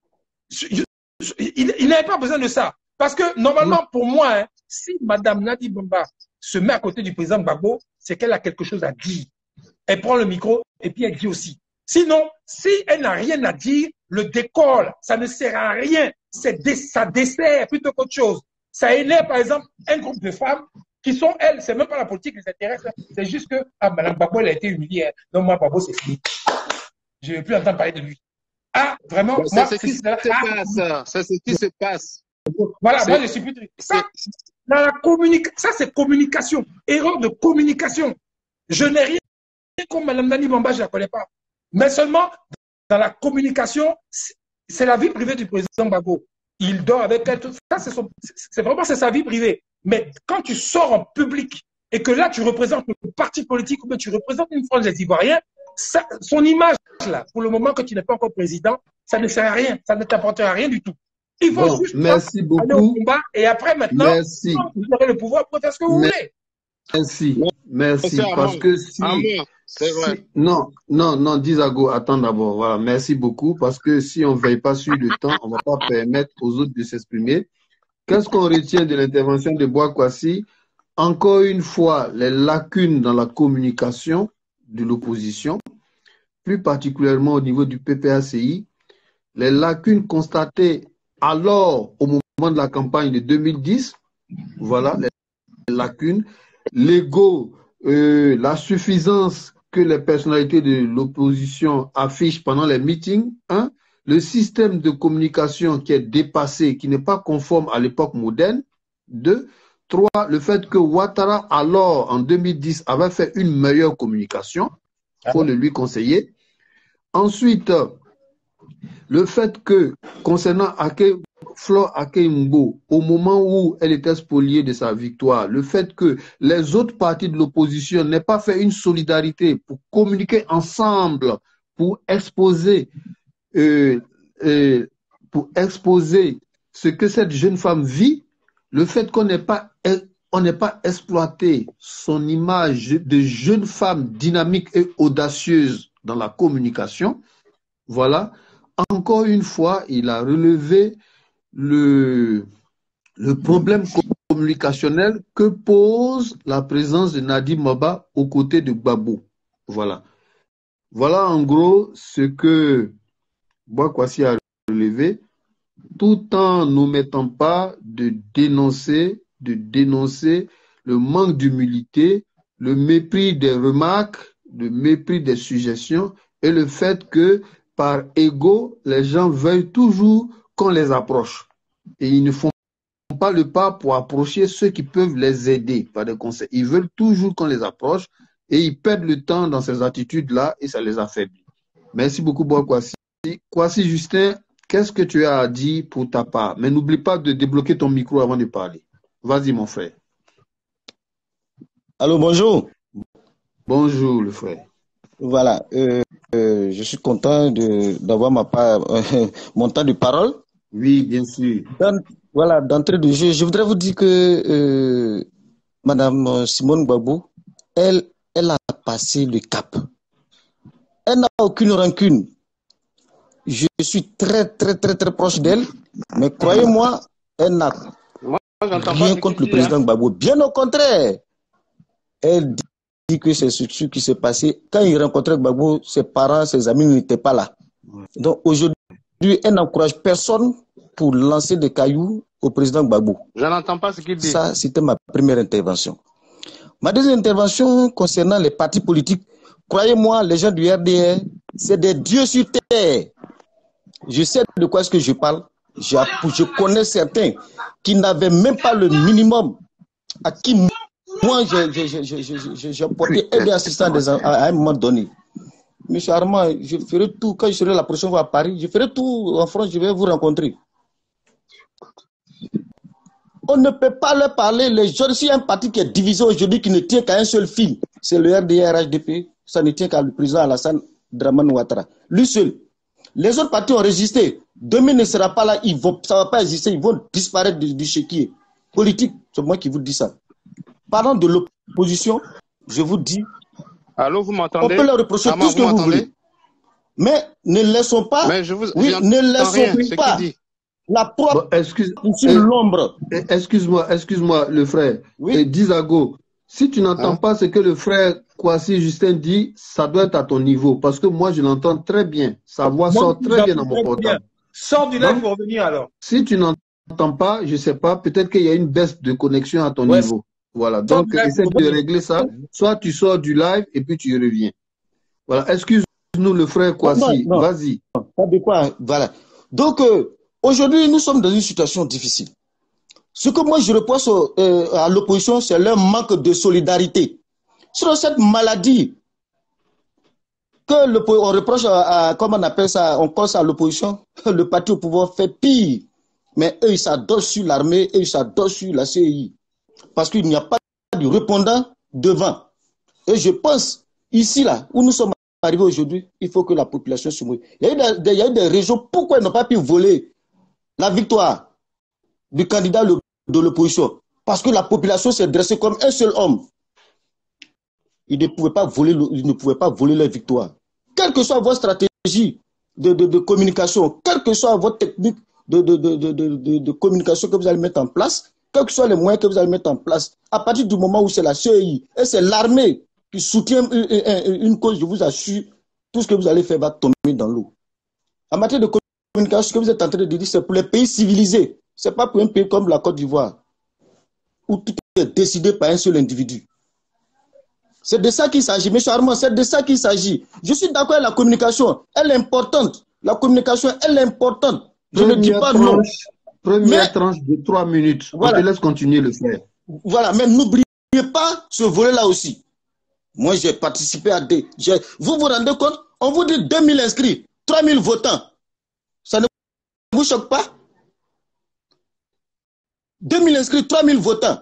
Il n'avait pas besoin de ça. Parce que normalement, pour moi, hein, si Mme Nadi Bamba se met à côté du président Gbagbo, c'est qu'elle a quelque chose à dire. Elle prend le micro et puis elle dit aussi. Sinon, si elle n'a rien à dire, le décolle, ça ne sert à rien. Ça dessert plutôt qu'autre chose. Ça énerve, par exemple, un groupe de femmes qui sont, elles, c'est même pas la politique qui les intéresse, c'est juste que Mme Gbagbo, elle a été humiliée. Donc, moi, Gbagbo, c'est fini. Je ne vais plus entendre parler de lui. Ah, vraiment, moi, c'est ce qui se passe. Voilà, moi, je suis plus. Ça, dans la ça, c'est communication. Erreur de communication. Je n'ai rien comme Mme Nani Bamba, je ne la connais pas. Mais seulement, dans la communication, c'est la vie privée du président Gbagbo. Il dort avec elle. Ça, c'est vraiment sa vie privée. Mais quand tu sors en public et que là, tu représentes le parti politique ou bien tu représentes une frange des Ivoiriens, son image, là, pour le moment que tu n'es pas encore président, ça ne sert à rien. Ça ne t'apportera rien du tout. Il faut juste aller au combat et après, maintenant, vous aurez le pouvoir pour faire ce que vous voulez. Merci. Parce que non, Dizago, attends d'abord. Voilà, merci beaucoup. Parce que si on ne veille pas sur le temps, on ne va pas permettre aux autres de s'exprimer. Qu'est-ce qu'on retient de l'intervention de Bouakwasi? Encore une fois, les lacunes dans la communication de l'opposition, plus particulièrement au niveau du PPACI, les lacunes constatées alors au moment de la campagne de 2010, voilà, les lacunes, l'ego, la suffisance que les personnalités de l'opposition affichent pendant les meetings, hein, le système de communication qui est dépassé, qui n'est pas conforme à l'époque moderne. 2. 3. Le fait que Ouattara, alors, en 2010, avait fait une meilleure communication. Il faut le lui conseiller. Ensuite, le fait que, concernant Flore Akei-Mbo, au moment où elle était spoliée de sa victoire, le fait que les autres partis de l'opposition n'aient pas fait une solidarité pour communiquer ensemble, pour exposer ce que cette jeune femme vit, le fait qu'on n'ait pas exploité son image de jeune femme dynamique et audacieuse dans la communication, voilà, encore une fois, il a relevé le problème communicationnel que pose la présence de Nadi Bamba aux côtés de Gbagbo. Voilà. Voilà en gros ce que Bouakwasi a relevé, tout en n'omettant pas de dénoncer le manque d'humilité, le mépris des remarques, le mépris des suggestions et le fait que par ego, les gens veulent toujours qu'on les approche. Et ils ne font pas le pas pour approcher ceux qui peuvent les aider par des conseils. Ils veulent toujours qu'on les approche et ils perdent le temps dans ces attitudes-là et ça les affaiblit. Merci beaucoup, Bouakwasi. Kwasi Justin, qu'est-ce que tu as à dire pour ta part? Mais n'oublie pas de débloquer ton micro avant de parler. Vas-y, mon frère. Allô, bonjour. Bonjour, le frère. Voilà, je suis content d'avoir mon temps de parole. Oui, bien sûr. Voilà, d'entrée de jeu, je voudrais vous dire que Madame Simone Gbagbo, elle a passé le cap. Elle n'a aucune rancune. Je suis très proche d'elle, mais croyez-moi, elle n'a rien contre le président Gbagbo. Bien au contraire, elle dit que c'est ce qui s'est passé. Quand il rencontrait Gbagbo, ses parents, ses amis n'étaient pas là. Donc aujourd'hui, elle n'encourage personne pour lancer des cailloux au président Gbagbo. Je n'entends pas ce qu'il dit. Ça, c'était ma première intervention. Ma deuxième intervention concernant les partis politiques, croyez-moi, les gens du RDR, c'est des dieux sur terre. Je sais de quoi est-ce que je parle. Je connais certains qui n'avaient même pas le minimum, à qui moi j'ai porté aide et assistance à un moment donné. Monsieur Armand, je ferai tout, quand je serai la prochaine fois à Paris, je ferai tout en France, je vais vous rencontrer. On ne peut pas leur parler, les gens, s'il y a un parti qui est divisé aujourd'hui, qui ne tient qu'à un seul fil, c'est le RDR-HDP, ça ne tient qu'à le président Alassane Dramane Ouattara. Lui seul. Les autres partis ont résisté. Demain ne sera pas là, ça ne va pas exister, ils vont disparaître du chéquier. politique. C'est moi qui vous dis ça. Parlant de l'opposition, je vous dis, Allô, vous on m'entendez? peut leur reprocher tout ce que vous voulez. Mais ne laissons pas, Mais je vous oui, j'entends ne rien, laissons ce pas qu'il dit. la propre Bon, sur l'ombre. excuse-moi, le frère. Oui. Dizago, si tu n'entends Hein? pas ce que le frère Kwasi Justin dit, ça doit être à ton niveau. Parce que moi, je l'entends très bien. Sa voix Moi, sort je très bien vous dans mon entends très bien. portable. Sors du live Donc, pour revenir alors. si tu n'entends pas, je sais pas, peut-être qu'il y a une baisse de connexion à ton Ouais, niveau. Voilà. sors Donc, du live essaie pour de revenir. régler ça. Soit tu sors du live et puis tu reviens. Voilà. Excuse-nous, le frère Non, Kwasi. non, Vas-y. pas de quoi. Voilà. Donc, aujourd'hui, nous sommes dans une situation difficile. Ce que moi, je reproche à l'opposition, c'est leur manque de solidarité. Sur cette maladie que on reproche comment on appelle ça, on cause à l'opposition, le parti au pouvoir fait pire. Mais eux, ils s'adossent sur l'armée, eux, ils s'adossent sur la CEI. Parce qu'il n'y a pas de répondant devant. Et je pense, ici, là, où nous sommes arrivés aujourd'hui, il faut que la population se mouille. Il y a eu des régions, pourquoi ils n'ont pas pu voler la victoire du candidat de l'opposition? Parce que la population s'est dressée comme un seul homme. Ils ne pouvaient pas voler leur victoire. Quelle que soit votre stratégie de communication, quelle que soit votre technique de communication que vous allez mettre en place, quels que soient les moyens que vous allez mettre en place, à partir du moment où c'est la CEI et c'est l'armée qui soutient une cause, je vous assure, tout ce que vous allez faire va tomber dans l'eau. En matière de communication, ce que vous êtes en train de dire, c'est pour les pays civilisés. Ce n'est pas pour un pays comme la Côte d'Ivoire, où tout est décidé par un seul individu. C'est de ça qu'il s'agit, M. Armand, c'est de ça qu'il s'agit. Je suis d'accord avec la communication, elle est importante. La communication, elle est importante. Je ne dis pas non. Première tranche de 3 minutes. Voilà. On te laisse continuer le faire. Voilà, mais n'oubliez pas ce volet-là aussi. Moi, j'ai participé à des... Vous vous rendez compte? On vous dit 2000 inscrits, 3000 votants. Ça ne vous choque pas? 2000 inscrits, 3000 votants.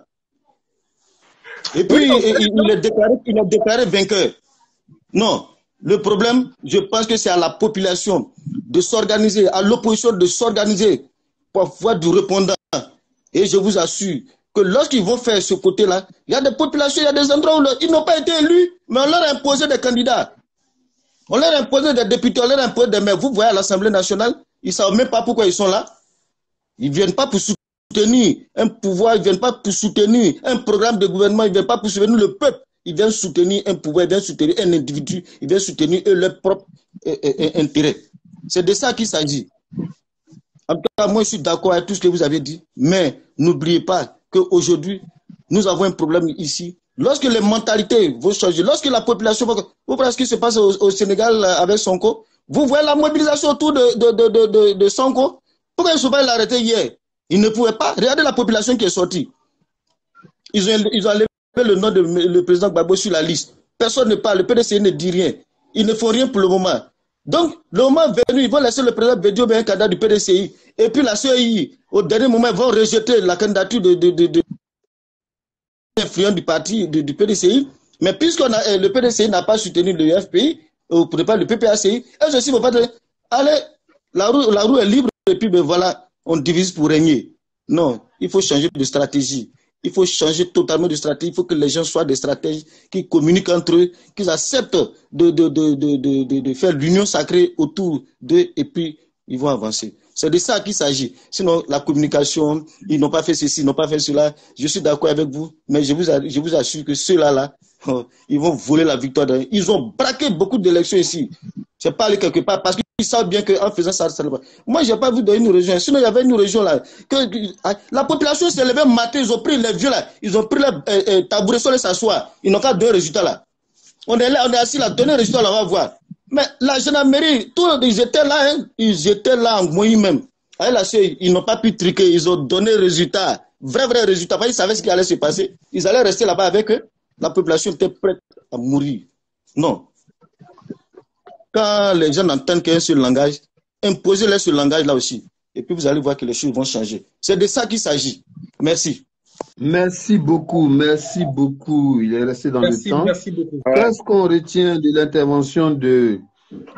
Et puis, il est déclaré vainqueur. Non, le problème, je pense que c'est à la population de s'organiser, à l'opposition de s'organiser pour avoir du répondant. Et je vous assure que lorsqu'ils vont faire ce côté-là, il y a des populations, il y a des endroits où ils n'ont pas été élus, mais on leur a imposé des candidats. On leur a imposé des députés, on leur a imposé des maires. Vous voyez à l'Assemblée nationale, ils ne savent même pas pourquoi ils sont là. Ils ne viennent pas pour soutenir un pouvoir, ils ne viennent pas pour soutenir un programme de gouvernement, ils ne viennent pas pour soutenir le peuple. Ils viennent soutenir un pouvoir, ils viennent soutenir un individu, ils viennent soutenir leur propre intérêt. C'est de ça qu'il s'agit. En tout cas, moi, je suis d'accord avec tout ce que vous avez dit, mais n'oubliez pas qu'aujourd'hui, nous avons un problème ici. Lorsque les mentalités vont changer, lorsque la population va... Vous voyez ce qui se passe au Sénégal avec Sonko? Vous voyez la mobilisation autour de Sonko? Pourquoi ils ne sont pas l'arrêter hier? Ils ne pouvaient pas. Regardez la population qui est sortie. Ils ont enlevé le nom du président Gbagbo sur la liste. Personne ne parle, le PDC ne dit rien. Ils ne font rien pour le moment. Donc, le moment venu, ils vont laisser le président Bédio un candidat du PDCI. Et puis la CEI, au dernier moment, ils vont rejeter la candidature de influent du parti du PDCI. Mais puisque le PDCI n'a pas soutenu le FPI, ou pas le PPACI, eux aussi ne vont pas dire, allez, la roue est libre, et puis ben voilà, on divise pour régner. Non, il faut changer de stratégie. Il faut changer totalement de stratégie. Il faut que les gens soient des stratèges qui communiquent entre eux, qu'ils acceptent de faire l'union sacrée autour d'eux et puis ils vont avancer. C'est de ça qu'il s'agit. Sinon, la communication, ils n'ont pas fait ceci, ils n'ont pas fait cela. Je suis d'accord avec vous, mais je vous assure que ceux-là, ils vont voler la victoire. Ils ont braqué beaucoup d'élections ici. C'est pas aller quelque part parce qu'ils savent bien qu'en faisant ça, ça ne va pas. Moi, je n'ai pas vu dans une région. Sinon, il y avait une région là. La population s'est levée matin, ils ont pris les vieux là. Ils ont pris les tabourets sur les s'asseoir. Ils n'ont qu'à donner un résultat là. On est là, on est assis là, donner un résultat là, on va voir. Mais la gendarmerie, ils étaient là, hein, ils étaient là en moyen même. Ils n'ont pas pu triquer, ils ont donné résultat. Vrai résultat. Ils savaient ce qui allait se passer. Ils allaient rester là-bas avec eux. La population était prête à mourir. Non. Quand les gens n'entendent qu'un seul langage, imposez-leur ce langage-là aussi. Et puis vous allez voir que les choses vont changer. C'est de ça qu'il s'agit. Merci. Merci beaucoup, merci beaucoup. Il est resté dans le temps. Merci beaucoup. Qu'est-ce qu'on retient de l'intervention de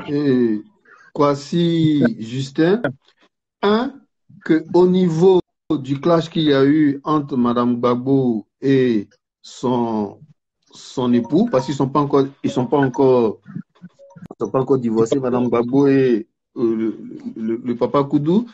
Kwasi Justin? Un, qu'au niveau du clash qu'il y a eu entre Madame Gbagbo et son époux, parce qu'ils sont pas encore divorcés, Madame Gbagbo et le papa Koudou.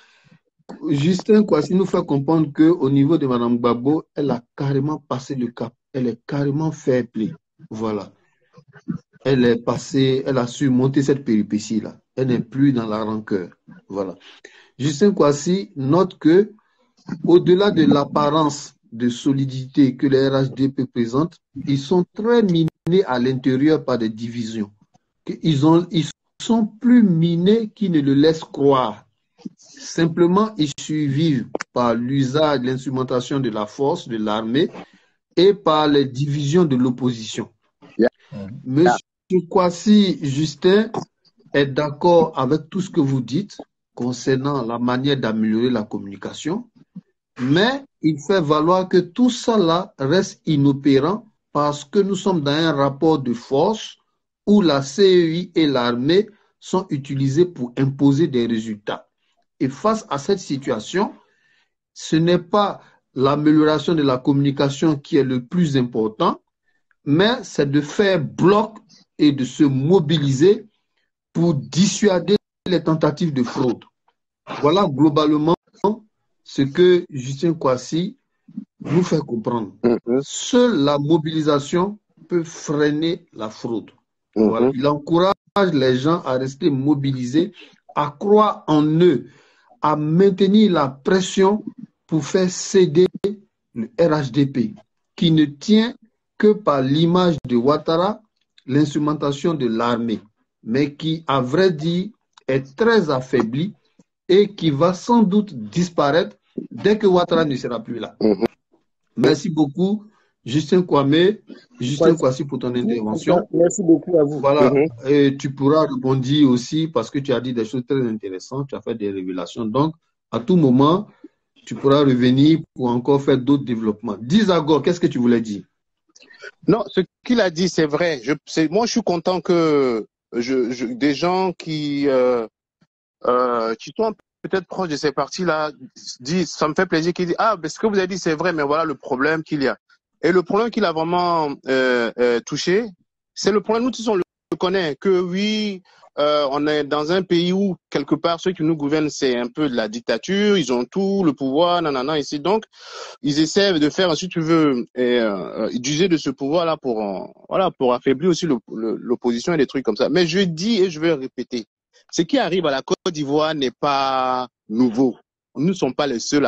Justin Kwasi nous fait comprendre qu'au niveau de Madame Gbagbo, elle a carrément passé le cap. Elle est carrément fair play. Voilà. Elle est passée, elle a su monter cette péripétie-là. Elle n'est plus dans la rancœur. Voilà. Justin Kwasi note que, au-delà de l'apparence de solidité que les RHDP présentent, ils sont très minés à l'intérieur par des divisions. Ils sont plus minés qu'ils ne le laissent croire. Simplement, ils survivent par l'usage, l'instrumentation de la force, de l'armée et par les divisions de l'opposition. Yeah. Monsieur Kwasi Justin est d'accord avec tout ce que vous dites concernant la manière d'améliorer la communication, mais il fait valoir que tout ça là reste inopérant parce que nous sommes dans un rapport de force où la CEI et l'armée sont utilisés pour imposer des résultats. Et face à cette situation, ce n'est pas l'amélioration de la communication qui est le plus important, mais c'est de faire bloc et de se mobiliser pour dissuader les tentatives de fraude. Voilà globalement ce que Justin Kwasi nous fait comprendre. Seule la mobilisation peut freiner la fraude. Voilà. Il encourage les gens à rester mobilisés, à croire en eux, à maintenir la pression pour faire céder le RHDP, qui ne tient que par l'image de Ouattara, l'instrumentation de l'armée, mais qui, à vrai dire, est très affaibli et qui va sans doute disparaître dès que Ouattara ne sera plus là. Merci beaucoup, Justin Kwasi, pour ton intervention. Merci beaucoup à vous. Voilà, et tu pourras répondre aussi parce que tu as dit des choses très intéressantes, tu as fait des révélations. Donc, à tout moment, tu pourras revenir pour encore faire d'autres développements. Dis Zagor, qu'est-ce que tu voulais dire? Non, ce qu'il a dit, c'est vrai. Moi, je suis content que des gens qui sont peut-être proches de ces partis-là disent, ça me fait plaisir qu'ils disent, ah, ben, ce que vous avez dit, c'est vrai, mais voilà le problème qu'il y a. Et le problème qu'il a vraiment touché, c'est le problème, nous tous on le connaît, que oui, on est dans un pays où, quelque part, ceux qui nous gouvernent, c'est un peu de la dictature, ils ont tout, le pouvoir, nanana, ici. Donc, ils essaient de faire, si tu veux, d'user de ce pouvoir-là pour affaiblir aussi l'opposition et des trucs comme ça. Mais je dis et je vais répéter, ce qui arrive à la Côte d'Ivoire n'est pas nouveau. Nous ne sommes pas les seuls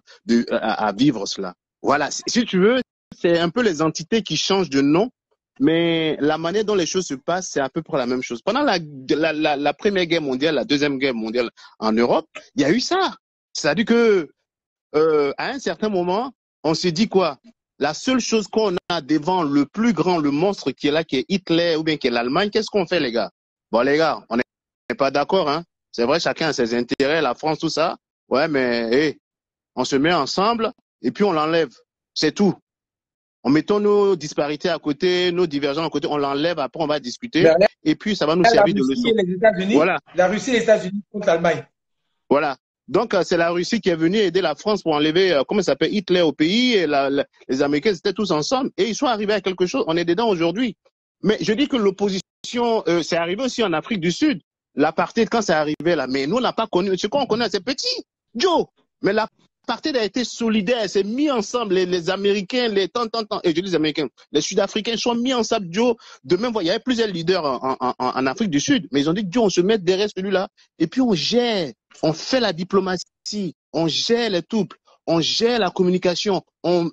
à vivre cela. Voilà, si tu veux, c'est un peu les entités qui changent de nom, mais la manière dont les choses se passent, c'est à peu près la même chose. Pendant la Première Guerre mondiale, la Deuxième Guerre mondiale en Europe, il y a eu ça. C'est-à-dire que à un certain moment, on s'est dit quoi? La seule chose qu'on a devant le plus grand, le monstre qui est là, qui est Hitler ou bien qui est l'Allemagne, qu'est-ce qu'on fait, les gars? Bon, les gars, on n'est pas d'accord, hein? C'est vrai, chacun a ses intérêts, la France, tout ça. Ouais, mais on se met ensemble et puis on l'enlève. C'est tout. En mettant nos disparités à côté, nos divergences à côté, on l'enlève, après on va discuter, et puis ça va nous servir de leçon. Les États-Unis, voilà. La Russie et les États-Unis contre l'Allemagne. Voilà. Donc c'est la Russie qui est venue aider la France pour enlever, comment ça s'appelle, Hitler au pays, et les Américains étaient tous ensemble, et ils sont arrivés à quelque chose, on est dedans aujourd'hui. Mais je dis que l'opposition, c'est arrivé aussi en Afrique du Sud. L'apartheid, quand c'est arrivé là, mais nous on n'a pas connu, ce qu'on connaît, c'est petit, Joe, mais l'apartheid a été solidaire, c'est mis ensemble, les Américains, et je dis les Américains, les Sud-Africains sont mis ensemble, Joe, de même, il y avait plusieurs leaders en Afrique du Sud, mais ils ont dit, Joe, on se met derrière celui-là, et puis on gère, on fait la diplomatie, on gère les troupes, on gère la communication, comment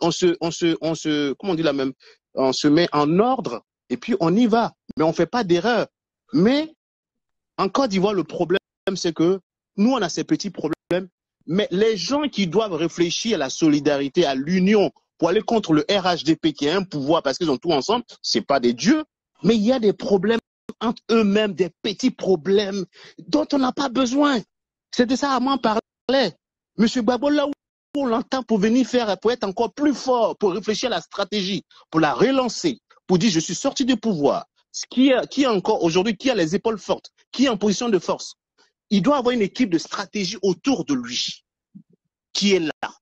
on dit la même, on se met en ordre, et puis on y va, mais on fait pas d'erreur. Mais en Côte d'Ivoire, le problème, c'est que nous, on a ces petits problèmes, mais les gens qui doivent réfléchir à la solidarité, à l'union, pour aller contre le RHDP qui a un pouvoir parce qu'ils ont tout ensemble, c'est pas des dieux, mais il y a des problèmes entre eux-mêmes, des petits problèmes dont on n'a pas besoin. C'est de ça à m'en parler. Monsieur Gbagbo, là où on l'entend pour venir faire, pour être encore plus fort, pour réfléchir à la stratégie, pour la relancer, pour dire je suis sorti du pouvoir. Qui est encore aujourd'hui, qui a les épaules fortes, qui est en position de force. Il doit avoir une équipe de stratégie autour de lui, qui est là.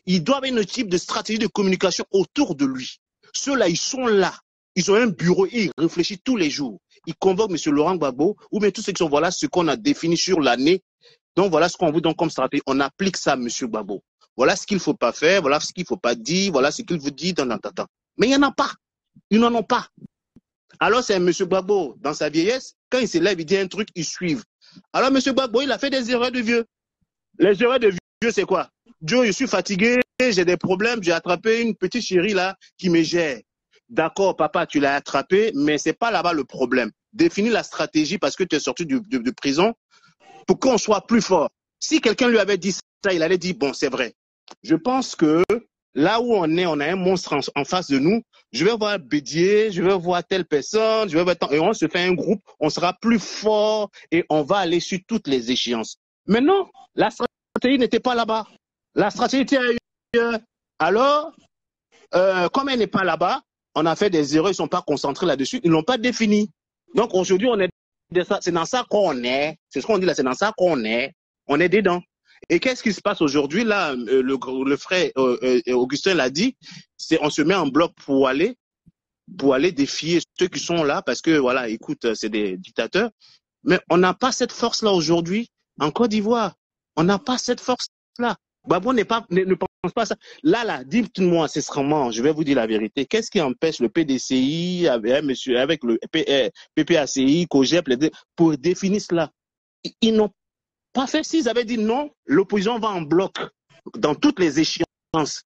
il doit avoir une type de stratégie de communication autour de lui. Ceux-là, ils sont là. Ils ont un bureau et ils réfléchissent tous les jours. Ils convoquent M. Laurent Gbagbo ou bien tous ceux qui sont, voilà ce qu'on a défini sur l'année. Donc, voilà ce qu'on veut donc comme stratégie. On applique ça à M. Gbagbo. Voilà ce qu'il ne faut pas faire, voilà ce qu'il ne faut pas dire, voilà ce qu'il veut dire, Mais il n'y en a pas. Ils n'en ont pas. Alors, c'est M. Gbagbo, dans sa vieillesse, quand il se lève, il dit un truc, ils suivent. Alors, M. Gbagbo, il a fait des erreurs de vieux. Les erreurs de vieux, c'est quoi? Dieu, je suis fatigué, j'ai des problèmes, j'ai attrapé une petite chérie là qui me gère. D'accord, papa, tu l'as attrapé, mais c'est pas là-bas le problème. Définis la stratégie parce que tu es sorti de prison pour qu'on soit plus fort. Si quelqu'un lui avait dit ça, il allait dire, bon, c'est vrai. Je pense que là où on est, on a un monstre en face de nous. Je vais voir Bédier, je vais voir telle personne, je vais voir et on se fait un groupe, on sera plus fort et on va aller sur toutes les échéances. Mais non, la stratégie n'était pas là-bas. La stratégie était ailleurs. Alors, comme elle n'est pas là-bas, on a fait des erreurs, ils ne sont pas concentrés là-dessus, ils ne l'ont pas défini. Donc aujourd'hui, c'est dans ça qu'on est. C'est ce qu'on dit là, c'est dans ça qu'on est. On est dedans. Et qu'est-ce qui se passe aujourd'hui là? Le frère Augustin l'a dit, on se met en bloc pour aller défier ceux qui sont là parce que voilà, écoute, c'est des dictateurs. Mais on n'a pas cette force-là aujourd'hui en Côte d'Ivoire. On n'a pas cette force-là. Gbagbo ne pense pas à ça. Là, dites-moi, je vais vous dire la vérité. Qu'est-ce qui empêche le PDCI avec le PPACI, COGEP, pour définir cela? Ils n'ont pas fait. S'ils avaient dit non, l'opposition va en bloc dans toutes les échéances.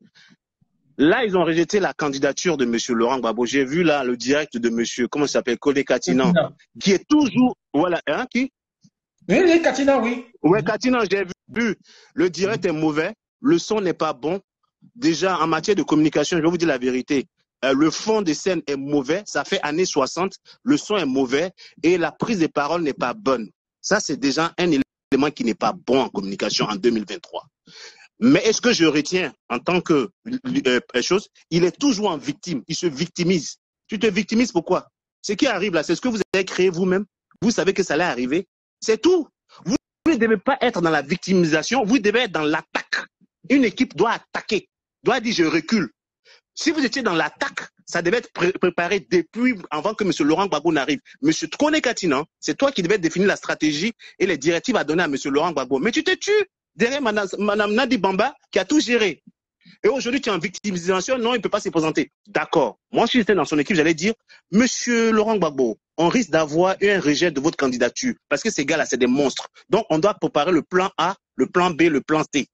Là, ils ont rejeté la candidature de M. Laurent Gbagbo. J'ai vu là le direct de M. comment il s'appelle, Kodé Katinan, qui est toujours, voilà, hein, qui? Oui, Katinan, oui. Oui, Katinan, j'ai vu. Le direct est mauvais, le son n'est pas bon. Déjà, en matière de communication, je vais vous dire la vérité. Le fond de scène est mauvais, ça fait années 60, le son est mauvais et la prise de parole n'est pas bonne. Ça, c'est déjà un élément qui n'est pas bon en communication en 2023. Mais est-ce que je retiens en tant que chose, il est toujours en victime, il se victimise. Tu te victimises pourquoi? Ce qui arrive là, c'est ce que vous avez créé vous-même. Vous savez que ça allait arriver. C'est tout. Vous ne devez pas être dans la victimisation, vous devez être dans l'attaque. Une équipe doit attaquer, doit dire je recule. Si vous étiez dans l'attaque, ça devait être préparé depuis avant que M. Laurent Gbagbo n'arrive. M. Kodé Katinan, c'est toi qui devais définir la stratégie et les directives à donner à M. Laurent Gbagbo. Mais tu te tues derrière Mme Nadi Bamba qui a tout géré. Et aujourd'hui, tu es en victimisation, non, il ne peut pas se présenter. D'accord. Moi, si j'étais dans son équipe, j'allais dire, Monsieur Laurent Gbagbo, on risque d'avoir un rejet de votre candidature parce que ces gars-là, c'est des monstres. Donc, on doit préparer le plan A, le plan B, le plan C.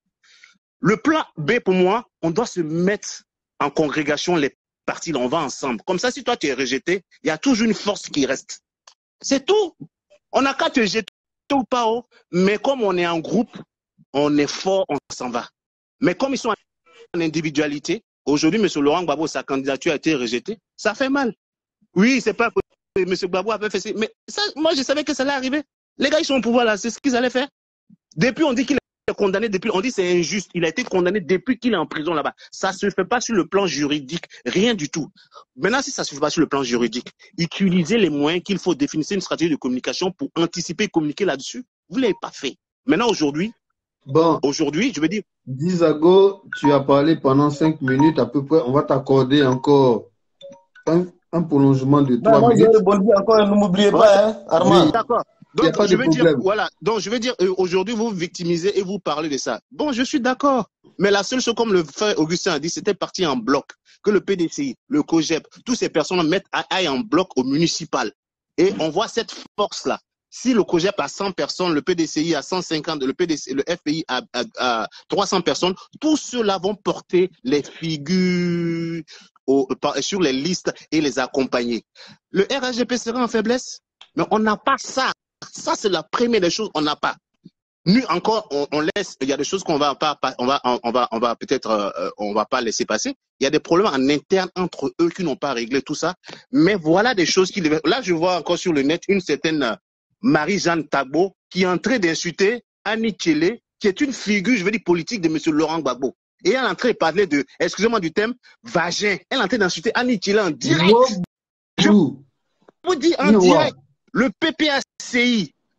Le plan B, pour moi, on doit se mettre en congrégation, les partis, là, on va ensemble. Comme ça, si toi, tu es rejeté, il y a toujours une force qui reste. C'est tout. On n'a qu'à te jeter ou pas, mais comme on est en groupe, on est fort, on s'en va. Mais comme ils sont en individualité, aujourd'hui, M. Laurent Gbagbo, sa candidature a été rejetée, ça fait mal. Oui, c'est pas M. Gbagbo avait fait ça, mais ça, moi, je savais que ça allait arriver. Les gars, ils sont au pouvoir là, c'est ce qu'ils allaient faire. Depuis, on dit qu'il est condamné, on dit c'est injuste, il a été condamné depuis qu'il est en prison là-bas. Ça ne se fait pas sur le plan juridique, rien du tout. Maintenant, si ça ne se fait pas sur le plan juridique, utilisez les moyens qu'il faut définir une stratégie de communication pour anticiper et communiquer là-dessus. Vous ne l'avez pas fait. Maintenant, aujourd'hui, je veux dire. Dizago, tu as parlé pendant 5 minutes à peu près. On va t'accorder encore un prolongement de 3 minutes. Moi, j'ai rebondi encore, ne m'oubliez pas, hein, Armand. Oui. D'accord. Donc, je veux dire, voilà. Donc, je veux dire, aujourd'hui, vous victimisez et vous parlez de ça. Bon, je suis d'accord. Mais la seule chose, comme le frère Augustin a dit, c'était parti en bloc. Que le PDCI, le COGEP, toutes ces personnes aillent en bloc au municipal. Et on voit cette force-là. Si le COGEP a 100 personnes, le PDCI a 150, le FPI a 300 personnes, tous ceux-là vont porter les figures sur les listes et les accompagner. Le RHGP sera en faiblesse, mais on n'a pas ça. Ça, c'est la première des choses, on n'a pas. Nous, encore, on laisse, il y a des choses qu'on va pas, on va peut-être, on va pas laisser passer. Il y a des problèmes en interne entre eux qui n'ont pas réglé tout ça. Mais voilà des choses qui devaient, là, je vois encore sur le net une certaine Marie-Jeanne Tagbo qui est en train d'insulter Annie Tchélé, qui est une figure, je veux dire, politique de M. Laurent Gbagbo. Et elle est en train de parler de, excusez-moi du thème, vagin. Elle est en train d'insulter Annie Tchélé en direct. Je vous dis en direct, le PPACI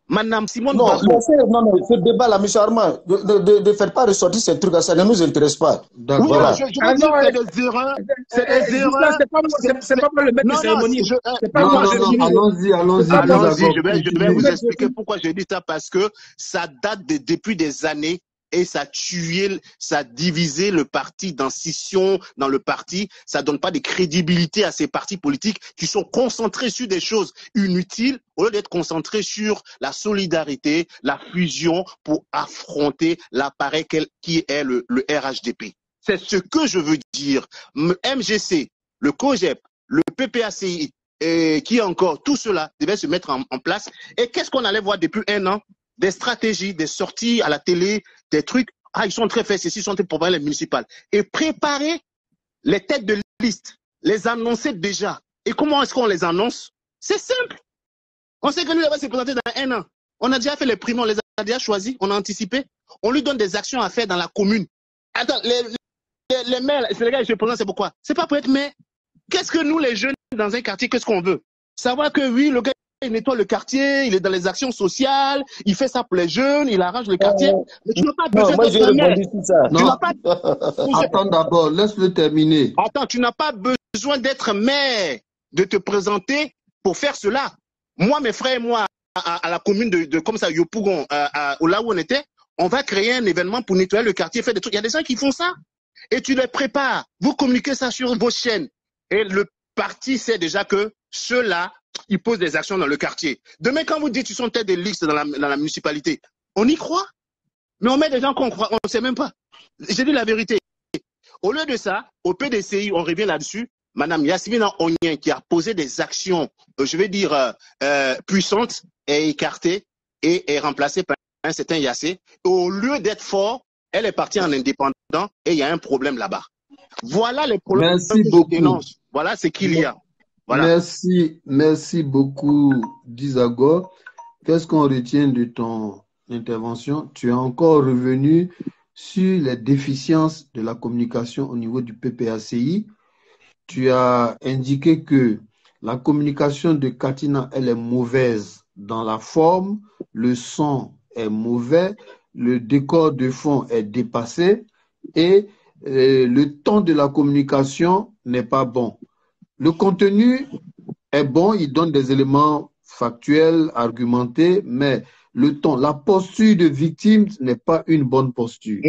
Madame Simone Non, Gbagbo. ce débat-là, M. Armand, ne faites pas ressortir ces trucs, ça ne nous intéresse pas. Oui, D'accord. je veux dire que c'est des erreurs. C'est des erreurs. C'est pas moi le maître de cérémonie. C'est pas moi. Allons-y, Allons-y, Dizago, je vais vous continuez. expliquer pourquoi j'ai dit ça, parce que ça date depuis des années et ça a tué, ça a divisé le parti dans scission dans le parti. Ça donne pas de crédibilité à ces partis politiques qui sont concentrés sur des choses inutiles au lieu d'être concentrés sur la solidarité, la fusion pour affronter l'appareil qui est le RHDP. C'est ce que je veux dire. MGC, le COGEP, le PPACI, et qui encore, tout cela devait se mettre en place. Et qu'est-ce qu'on allait voir depuis un an? Des stratégies, des sorties à la télé, des trucs. Ah, ils sont très faits, ceci, ils sont très pour les municipales. Et préparer les têtes de liste, les annoncer déjà. Et comment est-ce qu'on les annonce? C'est simple. On sait que nous, va se présenter dans un an. On a déjà fait les primaires, on les a déjà choisis, on a anticipé. On lui donne des actions à faire dans la commune. Attends, les maires, c'est les gars, je présente, c'est pourquoi? C'est pas pour être maire. Qu'est-ce que nous, les jeunes, dans un quartier, qu'est-ce qu'on veut? Savoir que oui, le gars, il nettoie le quartier, il est dans les actions sociales, il fait ça pour les jeunes, il arrange le quartier. Mais tu n'as pas besoin d'être maire. Non, attends d'abord, laisse-le terminer. Attends, tu n'as pas besoin d'être maire, de te présenter pour faire cela. Moi, mes frères et moi, à la commune de comme ça, Yopougon, là où on était, on va créer un événement pour nettoyer le quartier, faire des trucs. Il y a des gens qui font ça. Et tu les prépares. Vous communiquez ça sur vos chaînes. Et le parti sait déjà que ceux-là, ils posent des actions dans le quartier. Demain, quand vous dites qu'ils sont tête de liste dans la municipalité, on y croit. Mais on met des gens qu'on croit, on ne sait même pas. J'ai dit la vérité. Au lieu de ça, au PDCI, on revient là-dessus. Madame Yasmina Onyen, qui a posé des actions, je vais dire, puissantes, est écartée et est remplacée par un certain Yassé. Au lieu d'être fort, elle est partie en indépendant et il y a un problème là-bas. Voilà les problèmes Merci que je beaucoup. dénonce. Voilà ce qu'il y a. Voilà. Merci beaucoup, Dizago. Qu'est-ce qu'on retient de ton intervention? Tu es encore revenu sur les déficiences de la communication au niveau du PPACI. Tu as indiqué que la communication de Katina, elle est mauvaise dans la forme, le son est mauvais, le décor de fond est dépassé et le temps de la communication n'est pas bon. Le contenu est bon, il donne des éléments factuels, argumentés, mais le ton, la posture de victime n'est pas une bonne posture.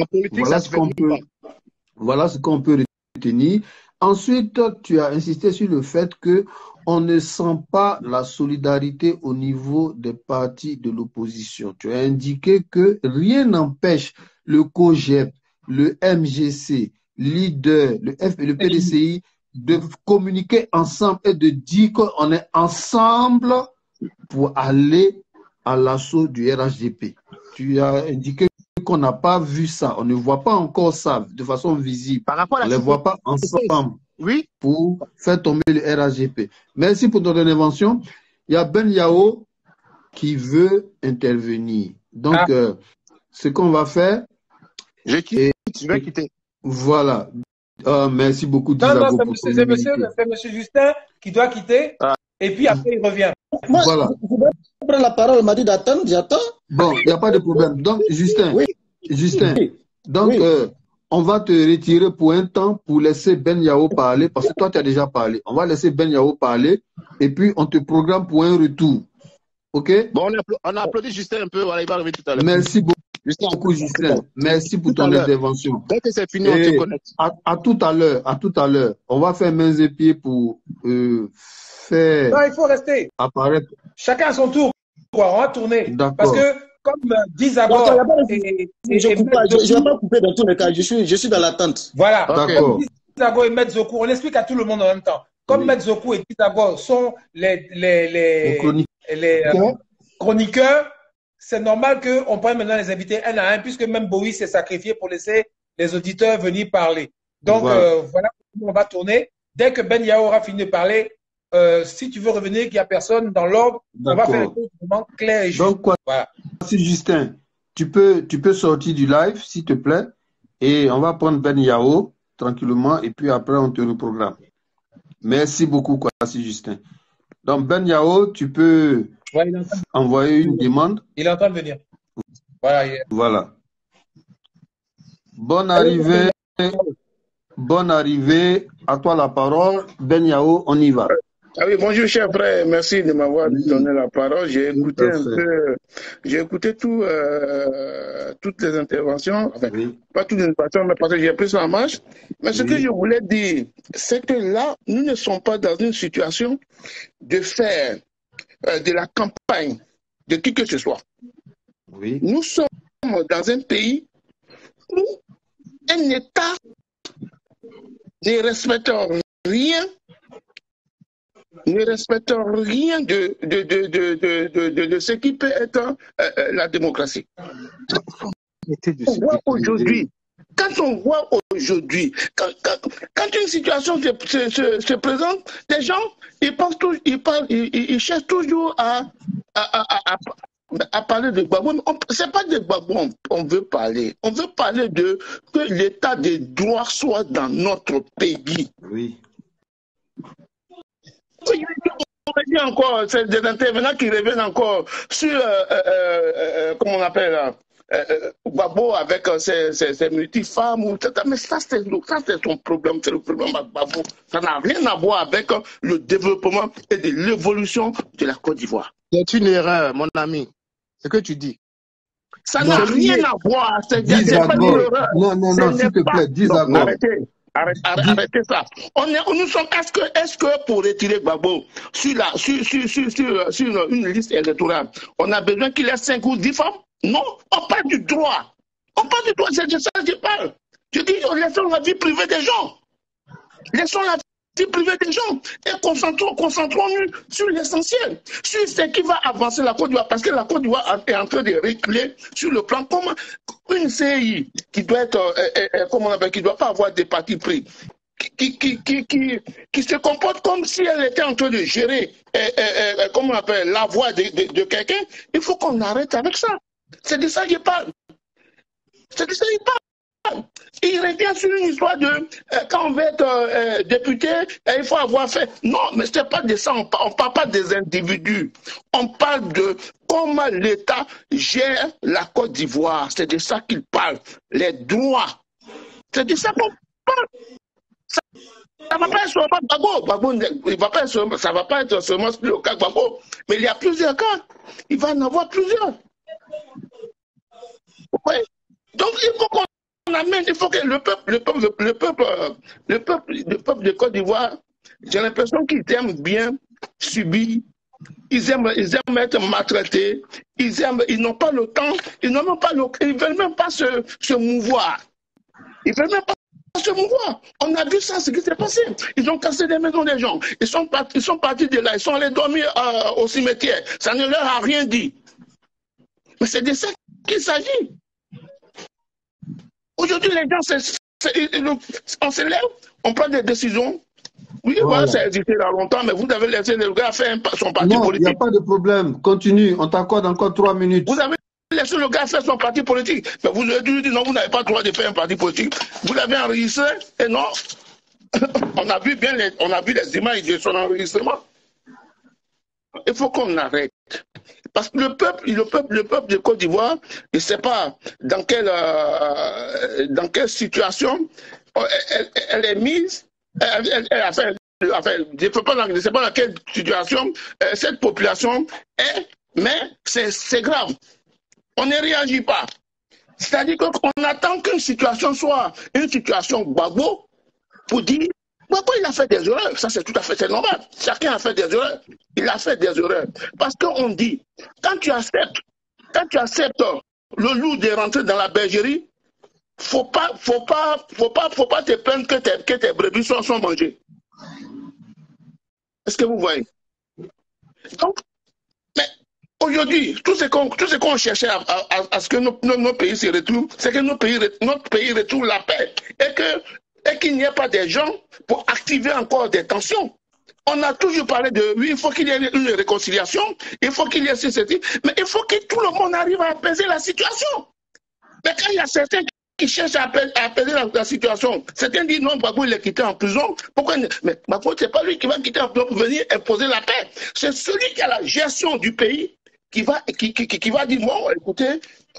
Voilà ce qu'on peut retenir. Ensuite, tu as insisté sur le fait que on ne sent pas la solidarité au niveau des partis de l'opposition. Tu as indiqué que rien n'empêche le COGEP, le MGC, Leader, le PDCI de communiquer ensemble et de dire qu'on est ensemble pour aller à l'assaut du RHDP. Tu as indiqué qu'on n'a pas vu ça, on ne voit pas encore ça de façon visible. Par rapport à on ne les voit pas ensemble pour faire tomber le RHDP. Merci pour ton intervention. Il y a Ben Yao qui veut intervenir. Donc, ce qu'on va faire... Je vais quitter. Voilà. Merci beaucoup. Non, c'est monsieur Justin qui doit quitter et puis après il revient. Voilà. Je vais prendre la parole, il m'a dit d'attendre, j'attends. Bon, il n'y a pas de problème. Donc, Justin, donc, on va te retirer pour un temps pour laisser Ben Yao parler parce que toi, tu as déjà parlé. On va laisser Ben Yao parler et puis on te programme pour un retour. OK? Bon, on a applaudi Justin un peu. Voilà, il va arriver tout à l'heure. Merci beaucoup, Justin. Merci pour ton intervention. Dès que c'est fini, on te connecte. À tout à l'heure. On va faire mains et pieds pour faire. Non, il faut rester. Apparaître. Chacun à son tour. On va tourner. Parce que, comme disent d'abord. Je ne vais pas couper dans tous les cas. Je suis dans l'attente. Voilà. D'accord. Dizago et Metzoku, on explique à tout le monde en même temps. Comme Metzoku et Dizago sont les chroniqueurs, c'est normal qu'on prenne maintenant les invités un à un, puisque même Bowie s'est sacrifié pour laisser les auditeurs venir parler. Donc, voilà comment on va tourner. Dès que Ben Yao aura fini de parler, si tu veux revenir, qu'il n'y a personne dans l'ordre, on va faire un truc vraiment clair et juste. Donc, voilà. Merci Justin. Tu peux sortir du live, s'il te plaît, et on va prendre Ben Yao tranquillement, et puis après, on te reprogramme. Merci beaucoup, Kwasi Justin. Donc, Ben Yao, tu peux Ouais, il est en train de envoyer une demande. il est en train de venir. Voilà. Voilà. Bonne Allez, arrivée. Bonne arrivée. À toi la parole. Ben Yao, on y va. Ah oui, bonjour cher frère, merci de m'avoir Oui, donné la parole. J'ai tout écouté à un fait. peu, j'ai écouté toutes les interventions, enfin, Oui, pas toutes les interventions, mais parce que j'ai pris ça en marche. Mais ce que je oui, voulais dire, c'est que là, nous ne sommes pas dans une situation de faire de la campagne de qui que ce soit. oui, Nous sommes dans un pays où un État ne respecte rien de ce qui peut être la démocratie. On voit aujourd'hui, quand on voit aujourd'hui, quand une situation se présente, les gens, ils cherchent toujours à parler de Gbagbo. Ce n'est pas de Gbagbo on veut parler. On veut parler de que l'état de droit soit dans notre pays. oui. On dit encore, c'est des intervenants qui reviennent encore sur, comment on appelle, Gbagbo avec ses multifemmes. Mais ça, c'est son problème, c'est le problème avec Gbagbo. Ça n'a rien à voir avec le développement et de l'évolution de la Côte d'Ivoire. C'est une erreur, mon ami. Ce que tu dis. Ça n'a rien à voir. C'est pas une erreur. Non, s'il te plaît, dis à God. Arrêtez ça. Nous sommes, est-ce que pour retirer Gbagbo sur une liste électorale, on a besoin qu'il ait 5 ou 10 femmes? Non, on parle du droit. On parle du droit, c'est de ça que je parle. Je dis, laissons la vie privée des gens. Laissons la vie privée des gens et concentrons-nous sur l'essentiel, sur ce qui va avancer la Côte d'Ivoire, parce que la Côte d'Ivoire est en train de reculer sur le plan commun. Une CI qui doit être, comment on appelle, qui ne doit pas avoir des partis pris, qui se comporte comme si elle était en train de gérer, comment on appelle, la voix de quelqu'un, il faut qu'on arrête avec ça. C'est de ça que je parle. C'est de ça que je parle. Il revient sur une histoire de quand on veut être député, il faut avoir fait. Non, mais ce n'est pas de ça, on ne parle pas des individus. On parle de comment l'État gère la Côte d'Ivoire. C'est de ça qu'il parle. Les droits. C'est de ça qu'on parle. Ça ne va pas être seulement Gbagbo. Ça ne va pas être seulement le cas Gbagbo. Mais il y a plusieurs cas. Il va en avoir plusieurs. Oui. Donc il faut qu'on amène, il faut que le peuple de Côte d'Ivoire, j'ai l'impression qu'ils aiment bien subir, ils aiment être maltraités, ils n'ont pas le temps, ils ne veulent même pas se mouvoir. Ils veulent même pas se mouvoir. On a vu ça, ce qui s'est passé. Ils ont cassé les maisons des gens. Ils sont partis de là, ils sont allés dormir au cimetière. Ça ne leur a rien dit. Mais c'est de ça qu'il s'agit. Aujourd'hui, les gens, on se lève, on prend des décisions. Oui, voilà, ça a existé là longtemps, mais vous avez laissé le gars faire son parti politique. Non, il n'y a pas de problème. Continue, on t'accorde encore 3 minutes. Vous avez laissé le gars faire son parti politique. Mais vous avez dit non, vous n'avez pas le droit de faire un parti politique. Vous l'avez enregistré et non. On a vu les images de son enregistrement. Il faut qu'on arrête. Parce que le peuple de Côte d'Ivoire, il ne sait pas dans quelle situation elle est mise. Je ne sais pas dans quelle situation cette population est, mais c'est grave. On ne réagit pas. C'est-à-dire qu'on attend qu'une situation soit une situation Gbagbo pour dire Gbagbo, il a fait des erreurs. Ça, c'est tout à fait normal. Chacun a fait des erreurs. Il a fait des erreurs. Parce qu'on dit, quand tu acceptes le loup de rentrer dans la bergerie, faut pas te plaindre que tes brebis sont mangées. Est-ce que vous voyez? Donc, mais aujourd'hui, tout ce qu'on cherchait à ce que nos pays se retrouvent, c'est que notre pays retrouve la paix et qu'il n'y ait pas des gens pour activer encore des tensions. On a toujours parlé de oui, il faut qu'il y ait une réconciliation, il faut qu'il y ait ceci, mais il faut que tout le monde arrive à apaiser la situation. Mais quand il y a certains qui cherchent à apaiser la situation. Certains disent non, Gbagbo, il est quitté en prison. Pourquoi? Mais Gbagbo, c'est pas lui qui va quitter en prison pour venir imposer la paix. C'est celui qui a la gestion du pays qui va dire, bon, écoutez,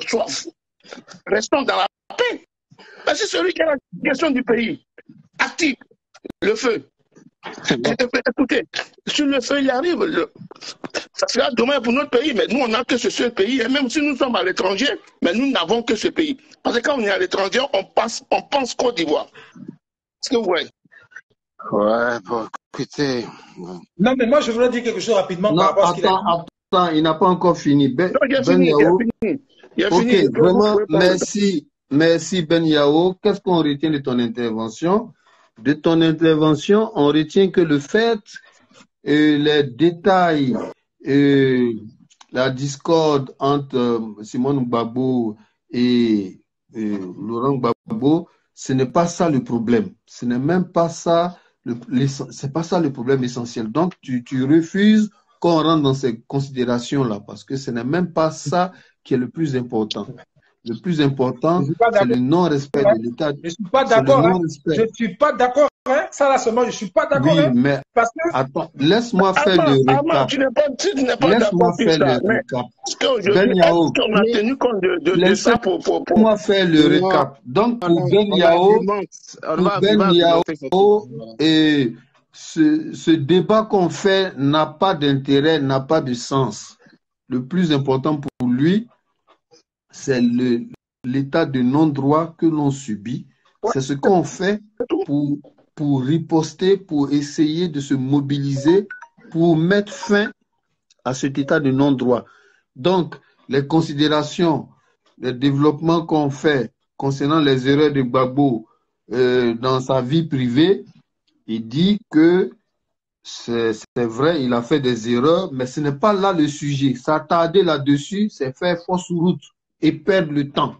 restons dans la paix. Parce que c'est celui qui a la gestion du pays active le feu. Écoutez, sur le feu, il arrive. Ça sera dommage pour notre pays, mais nous, on n'a que ce seul pays. Et même si nous sommes à l'étranger, mais nous n'avons que ce pays. Parce que quand on est à l'étranger, on pense Côte d'Ivoire. Est-ce que vous voyez? Ouais, bon, écoutez. Non, mais moi, je voudrais dire quelque chose rapidement Non, par rapport à ce qu'il a dit. attends, il n'a pas encore fini. Non, il a fini, il a fini. Ok, vraiment, merci Ben Yao. Qu'est-ce qu'on retient de ton intervention? De ton intervention, on retient que le fait, les détails, la discorde entre Simone Gbagbo et Laurent Gbagbo, ce n'est pas ça le problème. Ce n'est même pas ça, c'est pas ça le problème essentiel. Donc, tu refuses qu'on rentre dans ces considérations-là, parce que ce n'est même pas ça qui est le plus important. Le plus important, c'est le non-respect de l'État. Je ne suis pas d'accord. Je ne suis pas d'accord. Ça, là, seulement, je ne suis pas d'accord. Oui, mais parce que... attends, laisse-moi faire le récap. Tu n'es pas Laisse-moi faire le récap. Ben Yao, on a tenu compte de ça pour... Laisse-moi faire le récap. Donc, pour Ben Yao, et ce débat qu'on fait n'a pas d'intérêt, n'a pas de sens. Le plus important pour lui, c'est l'état de non-droit que l'on subit. C'est ce qu'on fait pour riposter, pour essayer de se mobiliser, pour mettre fin à cet état de non-droit. Donc, les considérations, les développements qu'on fait concernant les erreurs de Gbagbo dans sa vie privée, il dit que c'est vrai, il a fait des erreurs, mais ce n'est pas là le sujet. S'attarder là-dessus, c'est faire fausse route et perdre le temps.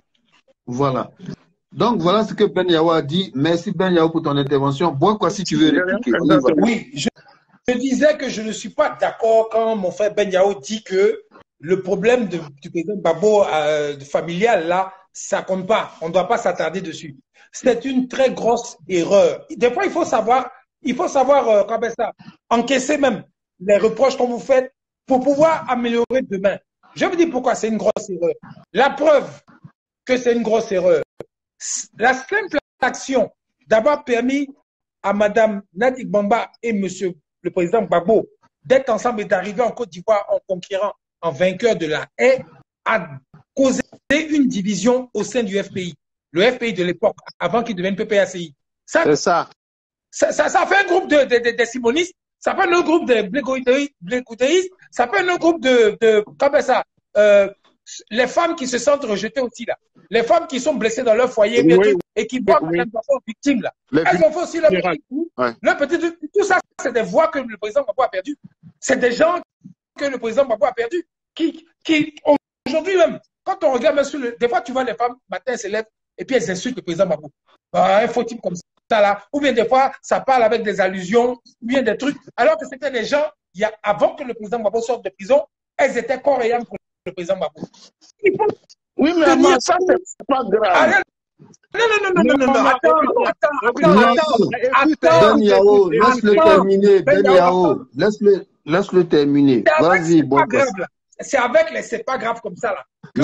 Voilà. Donc, voilà ce que Ben Yao a dit. Merci Ben Yao pour ton intervention. Bon, quoi, si tu veux répliquer. Oui, je disais que je ne suis pas d'accord quand mon frère Ben Yao dit que le problème du président Gbagbo familial, là, ça compte pas. On ne doit pas s'attarder dessus. C'est une très grosse erreur. Des fois, il faut savoir comment ça, encaisser même les reproches qu'on vous faites pour pouvoir améliorer demain. Je vous dis pourquoi c'est une grosse erreur. La preuve que c'est une grosse erreur. La simple action d'avoir permis à Madame Nadi Bamba et Monsieur le président Gbagbo d'être ensemble et d'arriver en Côte d'Ivoire en conquérant, en vainqueur de la haie, a causé une division au sein du FPI. Le FPI de l'époque, avant qu'il devienne PPACI. C'est ça. Ça fait un groupe de simonistes, ça fait un autre groupe de blécoudéistes, ça fait un autre groupe comment ça, les femmes qui se sentent rejetées aussi là. Les femmes qui sont blessées dans leur foyer et qui voient quand elles sont victimes là. Elles ont fait aussi leur petit tout ça, c'est des voix que le président Gbagbo a perdu. C'est des gens que le président Gbagbo a perdu. Qui aujourd'hui même, quand on regarde des fois tu vois les femmes, matin elles se lèvent et puis elles insultent le président Gbagbo. Un faux type comme ça là. Ou bien des fois, ça parle avec des allusions, ou bien des trucs. Alors que c'était des gens, avant que le président Gbagbo sorte de prison, elles étaient corps et âme pour le président Gbagbo. Oui, mais ça, c'est pas grave. Non, attends. Ben Yao, laisse-le terminer. Ben Yao, laisse-le terminer. Vas-y, bon. C'est avec les c'est pas grave comme ça là.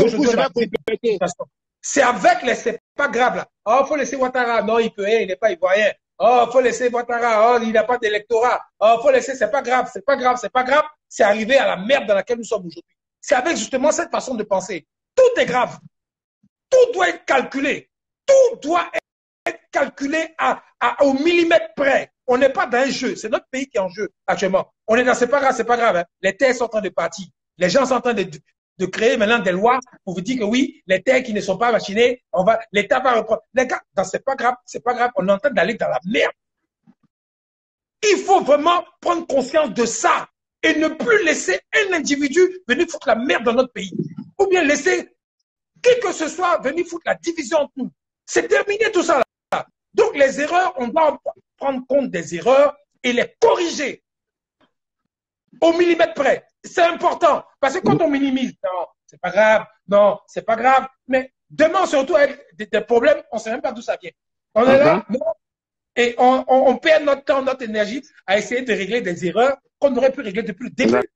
C'est avec les c'est pas grave là. Oh, faut laisser Ouattara. Non, il peut, il n'est pas ivoirien. Oh, faut laisser Ouattara. Oh, il n'a pas d'électorat. Oh, faut laisser, c'est pas grave, c'est pas grave, c'est pas grave. C'est arrivé à la merde dans laquelle nous sommes aujourd'hui. C'est avec justement cette façon de penser. Tout est grave. Tout doit être calculé. Tout doit être calculé au millimètre près. On n'est pas dans un jeu. C'est notre pays qui est en jeu actuellement. On est dans c'est pas grave, c'est pas grave. Hein. Les terres sont en train de partir. Les gens sont en train de créer maintenant des lois pour vous dire que oui, les terres qui ne sont pas vacinées, l'État va reprendre. Les gars, c'est pas grave, c'est pas grave. On est en train d'aller dans la merde. Il faut vraiment prendre conscience de ça et ne plus laisser un individu venir foutre la merde dans notre pays. Ou bien laisser qui que ce soit venir foutre la division entre nous. C'est terminé tout ça là. Donc les erreurs, on doit prendre compte des erreurs et les corriger au millimètre près. C'est important. Parce que quand on minimise, non, c'est pas grave, mais Demain, on se retrouve avec des problèmes, on ne sait même pas d'où ça vient. On est là, et on perd notre temps, notre énergie à essayer de régler des erreurs qu'on aurait pu régler depuis le début.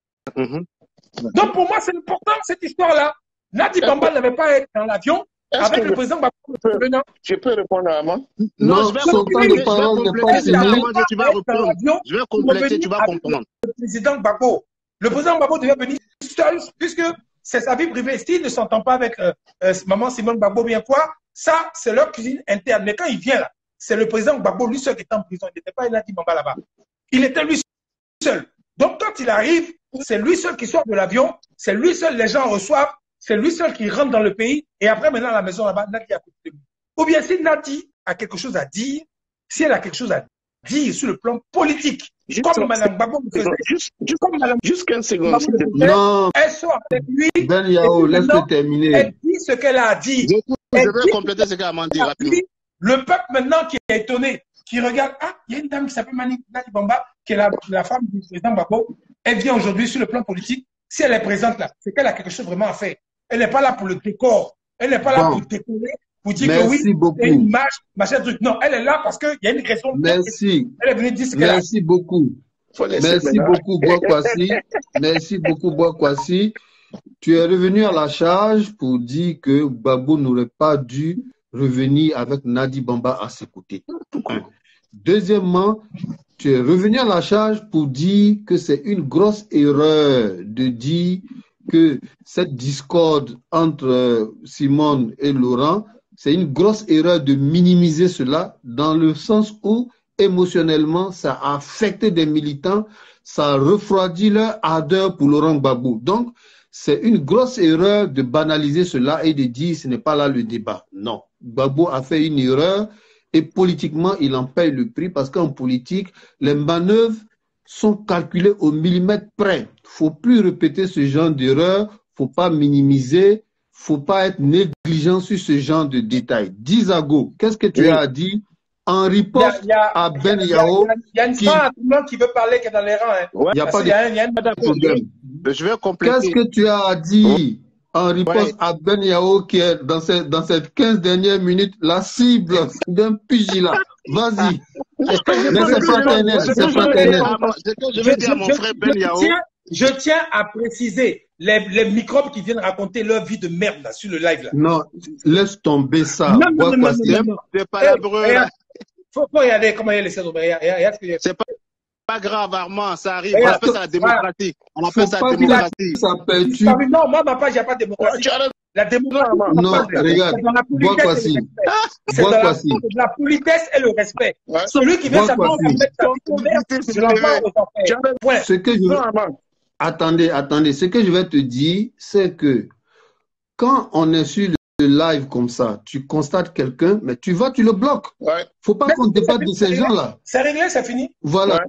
Donc, pour moi, c'est important, cette histoire-là. Nadi Bamba n'avait pas été dans l'avion avec le président Baba. Je peux répondre à moi? Non, son temps de parole n'est pas fini. Je vais compléter, tu vas comprendre. Le président Gbagbo. Le président Gbagbo devait venir seul, puisque c'est sa vie privée. S'il ne s'entend pas avec maman Simone Gbagbo, bien quoi, ça, c'est leur cuisine interne. Mais quand il vient là, c'est le président Gbagbo, lui seul qui est en prison. Il n'était pas Nadi Bamba là-bas. Il était lui seul. Donc, quand il arrive, c'est lui seul qui sort de l'avion, c'est lui seul, les gens reçoivent, c'est lui seul qui rentre dans le pays, et après, maintenant, à la maison là-bas, Nadi a côté de lui. Ou bien, si Nadi a quelque chose à dire, si elle a quelque chose à dire sur le plan politique, comme Mme Gbagbo le faisait, juste 15 secondes. Non, elle sort avec lui, Ben Yao, laisse-le terminer. elle dit ce qu'elle a à dire. Je vais compléter ce qu'elle m'a dit rapidement. Le peuple maintenant qui est étonné, qui regarde, ah, il y a une dame qui s'appelle Nadi Bamba, qui est la femme du président Gbagbo, elle vient aujourd'hui sur le plan politique. Si elle est présente là, c'est qu'elle a quelque chose vraiment à faire. Elle n'est pas là pour le décor. Elle n'est pas là pour décorer, pour dire que oui, c'est une marche, machin truc. Non, elle est là parce qu'il y a une raison. Merci. Elle est venue dire ce qu'elle a. Merci beaucoup. Merci beaucoup, Boakwasi. Merci beaucoup, Boakwasi. Tu es revenu à la charge pour dire que Gbagbo n'aurait pas dû revenir avec Nadi Bamba à ses côtés. Deuxièmement, tu es revenu à la charge pour dire que c'est une grosse erreur de dire que cette discorde entre Simone et Laurent, c'est une grosse erreur de minimiser cela dans le sens où émotionnellement, ça a affecté des militants, ça a refroidi leur ardeur pour Laurent Gbagbo. Donc, c'est une grosse erreur de banaliser cela et de dire ce n'est pas là le débat. Non, Gbagbo a fait une erreur et politiquement, il en paye le prix parce qu'en politique, les manœuvres sont calculées au millimètre près. Il ne faut plus répéter ce genre d'erreur, il ne faut pas minimiser, il ne faut pas être négligent sur ce genre de détails. Dizago, qu'est-ce que tu as dit en riposte à Ben Yao? Il y a une femme qui veut parler qui est dans les rangs. Hein. Il n'y a pas de problème. Je vais compléter. Qu'est-ce que tu as dit en riposte à Ben Yao qui est dans cette 15 dernières minutes la cible d'un pugilat? Vas-y. Mais c'est fraternel, c'est fraternel. Je vais dire à mon frère Ben Yao. Je tiens à préciser les microbes qui viennent raconter leur vie de merde là, sur le live là. Non, laisse tomber ça. Non. C'est pas la brûle. Faut regarder comment il y a les cerveaux. C'est pas grave, Armand, ça arrive. On appelle ça la démocratie. On appelle ça la démocratie. Ça perturbe. Non, moi, ma page, il n'y a pas de démocratie. La démocratie. Non, regarde. Boakwasi. C'est de la politesse et le respect. Celui qui vient savoir mettre sa vie je l'envoie aux enfers. Ce que je... Attendez. Ce que je vais te dire, c'est que quand on est sur le live comme ça, tu constates quelqu'un, mais tu le bloques. Faut pas qu'on débatte de ces gens-là. C'est réglé, c'est fini. Voilà.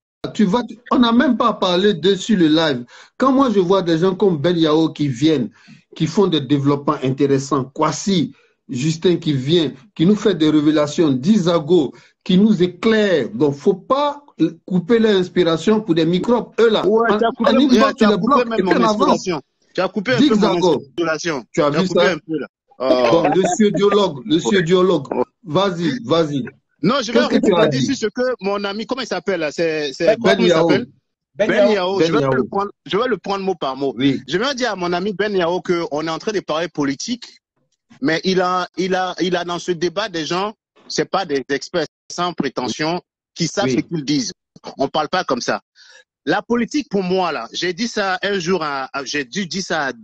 On n'a même pas parlé dessus le live. Quand moi je vois des gens comme Ben Yao qui viennent, qui font des développements intéressants, Kwasi, Justin qui vient, qui nous fait des révélations, Dizago, qui nous éclaire. Donc, faut pas couper l'inspiration pour des microbes. Eux là, tu as coupé même mon inspiration. Tu as coupé un peu mon inspiration. Tu as vu ça? Bon, le sociologue, vas-y. Non, je vais rebondir sur ce que mon ami, comment il s'appelle là? C'est Ben Yao. Ben Yao, je vais le prendre mot par mot. Oui. Je vais dire à mon ami Ben Yao qu'on est en train de parler politique, mais il a dans ce débat des gens, c'est pas des experts sans prétention qui savent ce qu'ils disent. On parle pas comme ça. La politique pour moi là, j'ai dit ça un jour, j'ai dû dire ça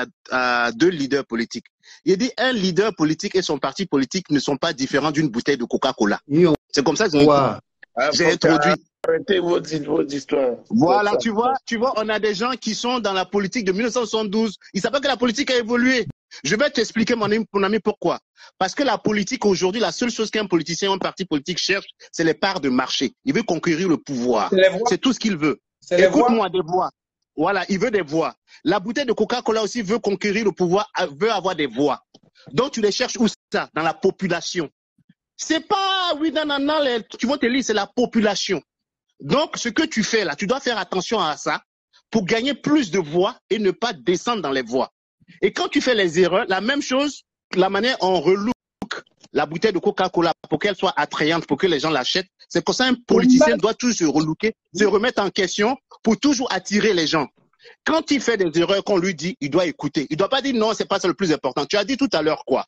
à deux leaders politiques. Il dit un leader politique et son parti politique ne sont pas différents d'une bouteille de Coca-Cola. C'est comme ça que j'ai introduit. Arrêtez vos histoires. Voilà, tu vois, on a des gens qui sont dans la politique de 1972. Ils savent pas que la politique a évolué. Je vais t'expliquer, mon ami, pourquoi. Parce que la politique aujourd'hui, la seule chose qu'un politicien ou un parti politique cherche, c'est les parts de marché. Il veut conquérir le pouvoir. C'est tout ce qu'il veut. Écoute-moi, des voix. Voilà, il veut des voix. La bouteille de Coca-Cola aussi veut conquérir le pouvoir, veut avoir des voix. Donc, tu les cherches où ça? Dans la population. C'est pas, tu vas te lire, c'est la population. Donc, ce que tu fais là, tu dois faire attention à ça pour gagner plus de voix et ne pas descendre dans les voix. Et quand tu fais les erreurs, la même chose, la manière on relook la bouteille de Coca-Cola pour qu'elle soit attrayante, pour que les gens l'achètent, c'est comme ça un politicien doit toujours se relooker, se remettre en question pour toujours attirer les gens. Quand il fait des erreurs qu'on lui dit, il doit écouter. Il ne doit pas dire non, c'est pas ça le plus important. Tu as dit tout à l'heure quoi?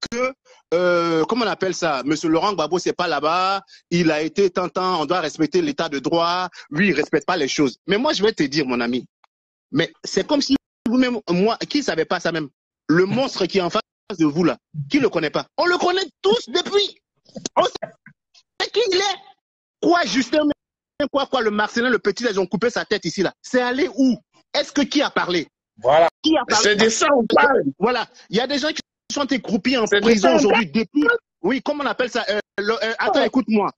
Que, comment on appelle ça? Monsieur Laurent Gbagbo, c'est pas là-bas. Il a été tentant, on doit respecter l'état de droit. Lui, il respecte pas les choses. Mais moi, je vais te dire, mon ami, mais c'est comme si vous-même, moi, qui ne savait pas ça même? Le monstre qui est en face de vous là, qui le connaît pas? On le connaît tous depuis. On sait qui il est. Quoi, Justin, quoi, le Marcelin, le petit, ils ont coupé sa tête ici là. C'est allé où? Est-ce que qui a parlé? Voilà. Qui a parlé? C'est de ça on parle. Voilà. Il y a des gens qui sont écroupis en prison aujourd'hui depuis. Oui, comment on appelle ça? Attends, écoute-moi.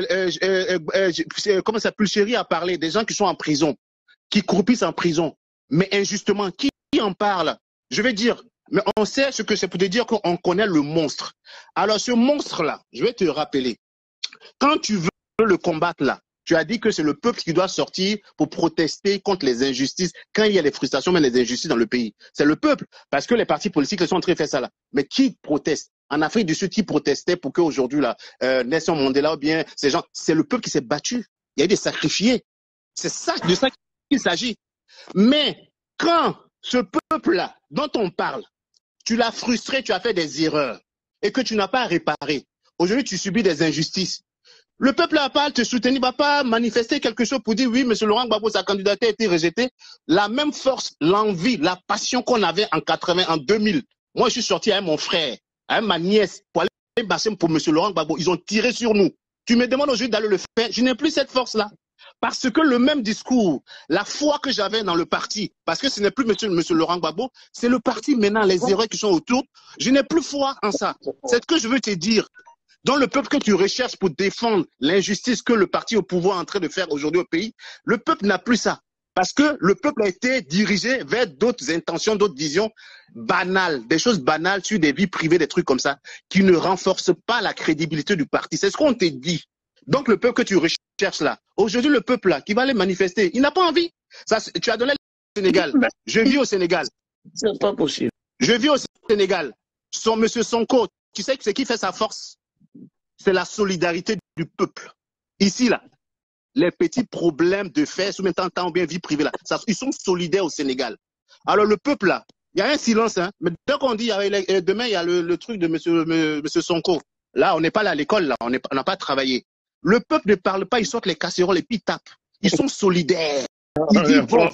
Comment ça? Pulchéry a parlé des gens qui sont en prison, qui croupissent en prison. Mais injustement, qui en parle? Je vais dire, mais on sait ce que c'est pour te dire qu'on connaît le monstre. Alors, ce monstre-là, je vais te rappeler. Quand tu veux le combattre là, tu as dit que c'est le peuple qui doit sortir pour protester contre les injustices, quand il y a les frustrations, même les injustices dans le pays. C'est le peuple, parce que les partis politiques sont en train de faire ça là. Mais qui proteste? En Afrique du Sud, qui protestait pour qu'aujourd'hui, là, Nelson Mandela ou bien ces gens, c'est le peuple qui s'est battu. Il y a eu des sacrifiés. C'est ça, de ça qu'il s'agit. Mais quand ce peuple-là, dont on parle, tu l'as frustré, tu as fait des erreurs et que tu n'as pas réparé, aujourd'hui, tu subis des injustices. Le peuple n'a pas te soutenir, va pas manifester quelque chose pour dire oui, M. Laurent Gbagbo, sa candidature a été rejetée. La même force, l'envie, la passion qu'on avait en 80, en 2000. Moi, je suis sorti avec mon frère, avec ma nièce, pour aller passer pour M. Laurent Gbagbo. Ils ont tiré sur nous. Tu me demandes aujourd'hui d'aller le faire. Je n'ai plus cette force-là. Parce que le même discours, la foi que j'avais dans le parti, parce que ce n'est plus M. Laurent Gbagbo, c'est le parti maintenant, les erreurs qui sont autour. Je n'ai plus foi en ça. C'est ce que je veux te dire. Dans le peuple que tu recherches pour défendre l'injustice que le parti au pouvoir est en train de faire aujourd'hui au pays, le peuple n'a plus ça. Parce que le peuple a été dirigé vers d'autres intentions, d'autres visions banales, des choses banales sur des vies privées, des trucs comme ça, qui ne renforcent pas la crédibilité du parti. C'est ce qu'on te dit. Donc le peuple que tu recherches là, aujourd'hui le peuple là, qui va aller manifester, il n'a pas envie. Ça, tu as donné le Sénégal. Je vis au Sénégal. C'est pas possible. Je vis au Sénégal. Monsieur Sonko, tu sais ce qui fait sa force? C'est la solidarité du peuple. Ici, là, les petits problèmes de fait, sous même temps, bien vie privée, là, ça, ils sont solidaires au Sénégal. Alors, le peuple, là, il y a un silence, hein. Mais dès qu'on dit, demain, il y a le truc de monsieur Sonko. Là, on n'est pas là à l'école, là, on n'a pas travaillé. Le peuple ne parle pas, ils sortent les casseroles et puis ils tapent. Ils sont solidaires. Ils disent, bon,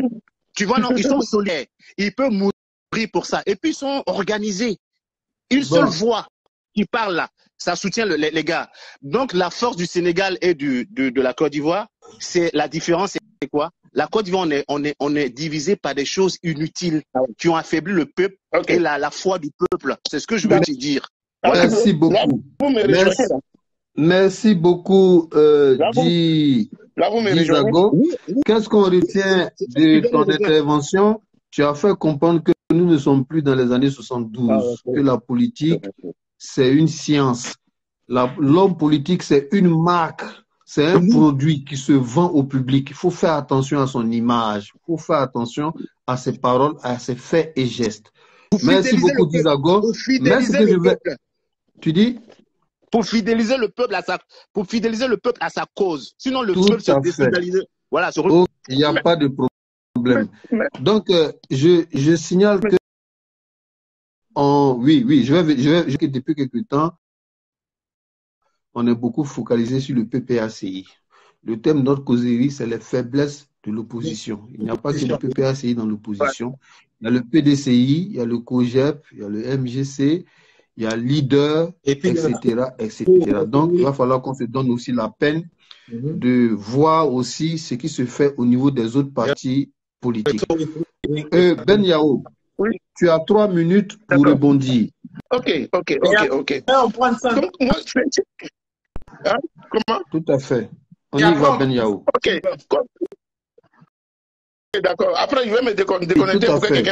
tu vois, non, ils sont solidaires. Ils peuvent mourir pour ça. Et puis, ils sont organisés. Une seule voix qui parle là, ça soutient les gars. Donc la force du Sénégal et de la Côte d'Ivoire, c'est la différence, c'est quoi? La Côte d'Ivoire, on est divisé par des choses inutiles qui ont affaibli le peuple et la foi du peuple. C'est ce que je veux te dire. Merci beaucoup. Merci beaucoup, Dizago. Qu'est-ce qu'on retient de ton intervention? Tu as fait comprendre que nous ne sommes plus dans les années 72, que la politique, c'est une science. L'homme politique, c'est une marque, c'est un produit qui se vend au public. Il faut faire attention à son image, il faut faire attention à ses paroles, à ses faits et gestes. Merci beaucoup, Dizago. Merci que je vais... Tu dis? Pour fidéliser le peuple à sa cause. Sinon, le peuple se déstabilise. Voilà, il n'y a pas de problème. Donc, je signale que oui, je vais depuis quelque temps, on est beaucoup focalisé sur le PPACI. Le thème de notre causerie, c'est les faiblesses de l'opposition. Il n'y a pas que le PPACI dans l'opposition. Il y a le PDCI, il y a le COGEP, il y a le MGC, il y a Leader, etc., etc. Donc, il va falloir qu'on se donne aussi la peine de voir aussi ce qui se fait au niveau des autres partis politiques. Ben Yao, tu as 3 minutes pour rebondir. Ok. On prend ça. Comment? Tout à fait. On y va, Ben Yao. Ok. D'accord. Après, je vais me déconnecter pour que quelqu'un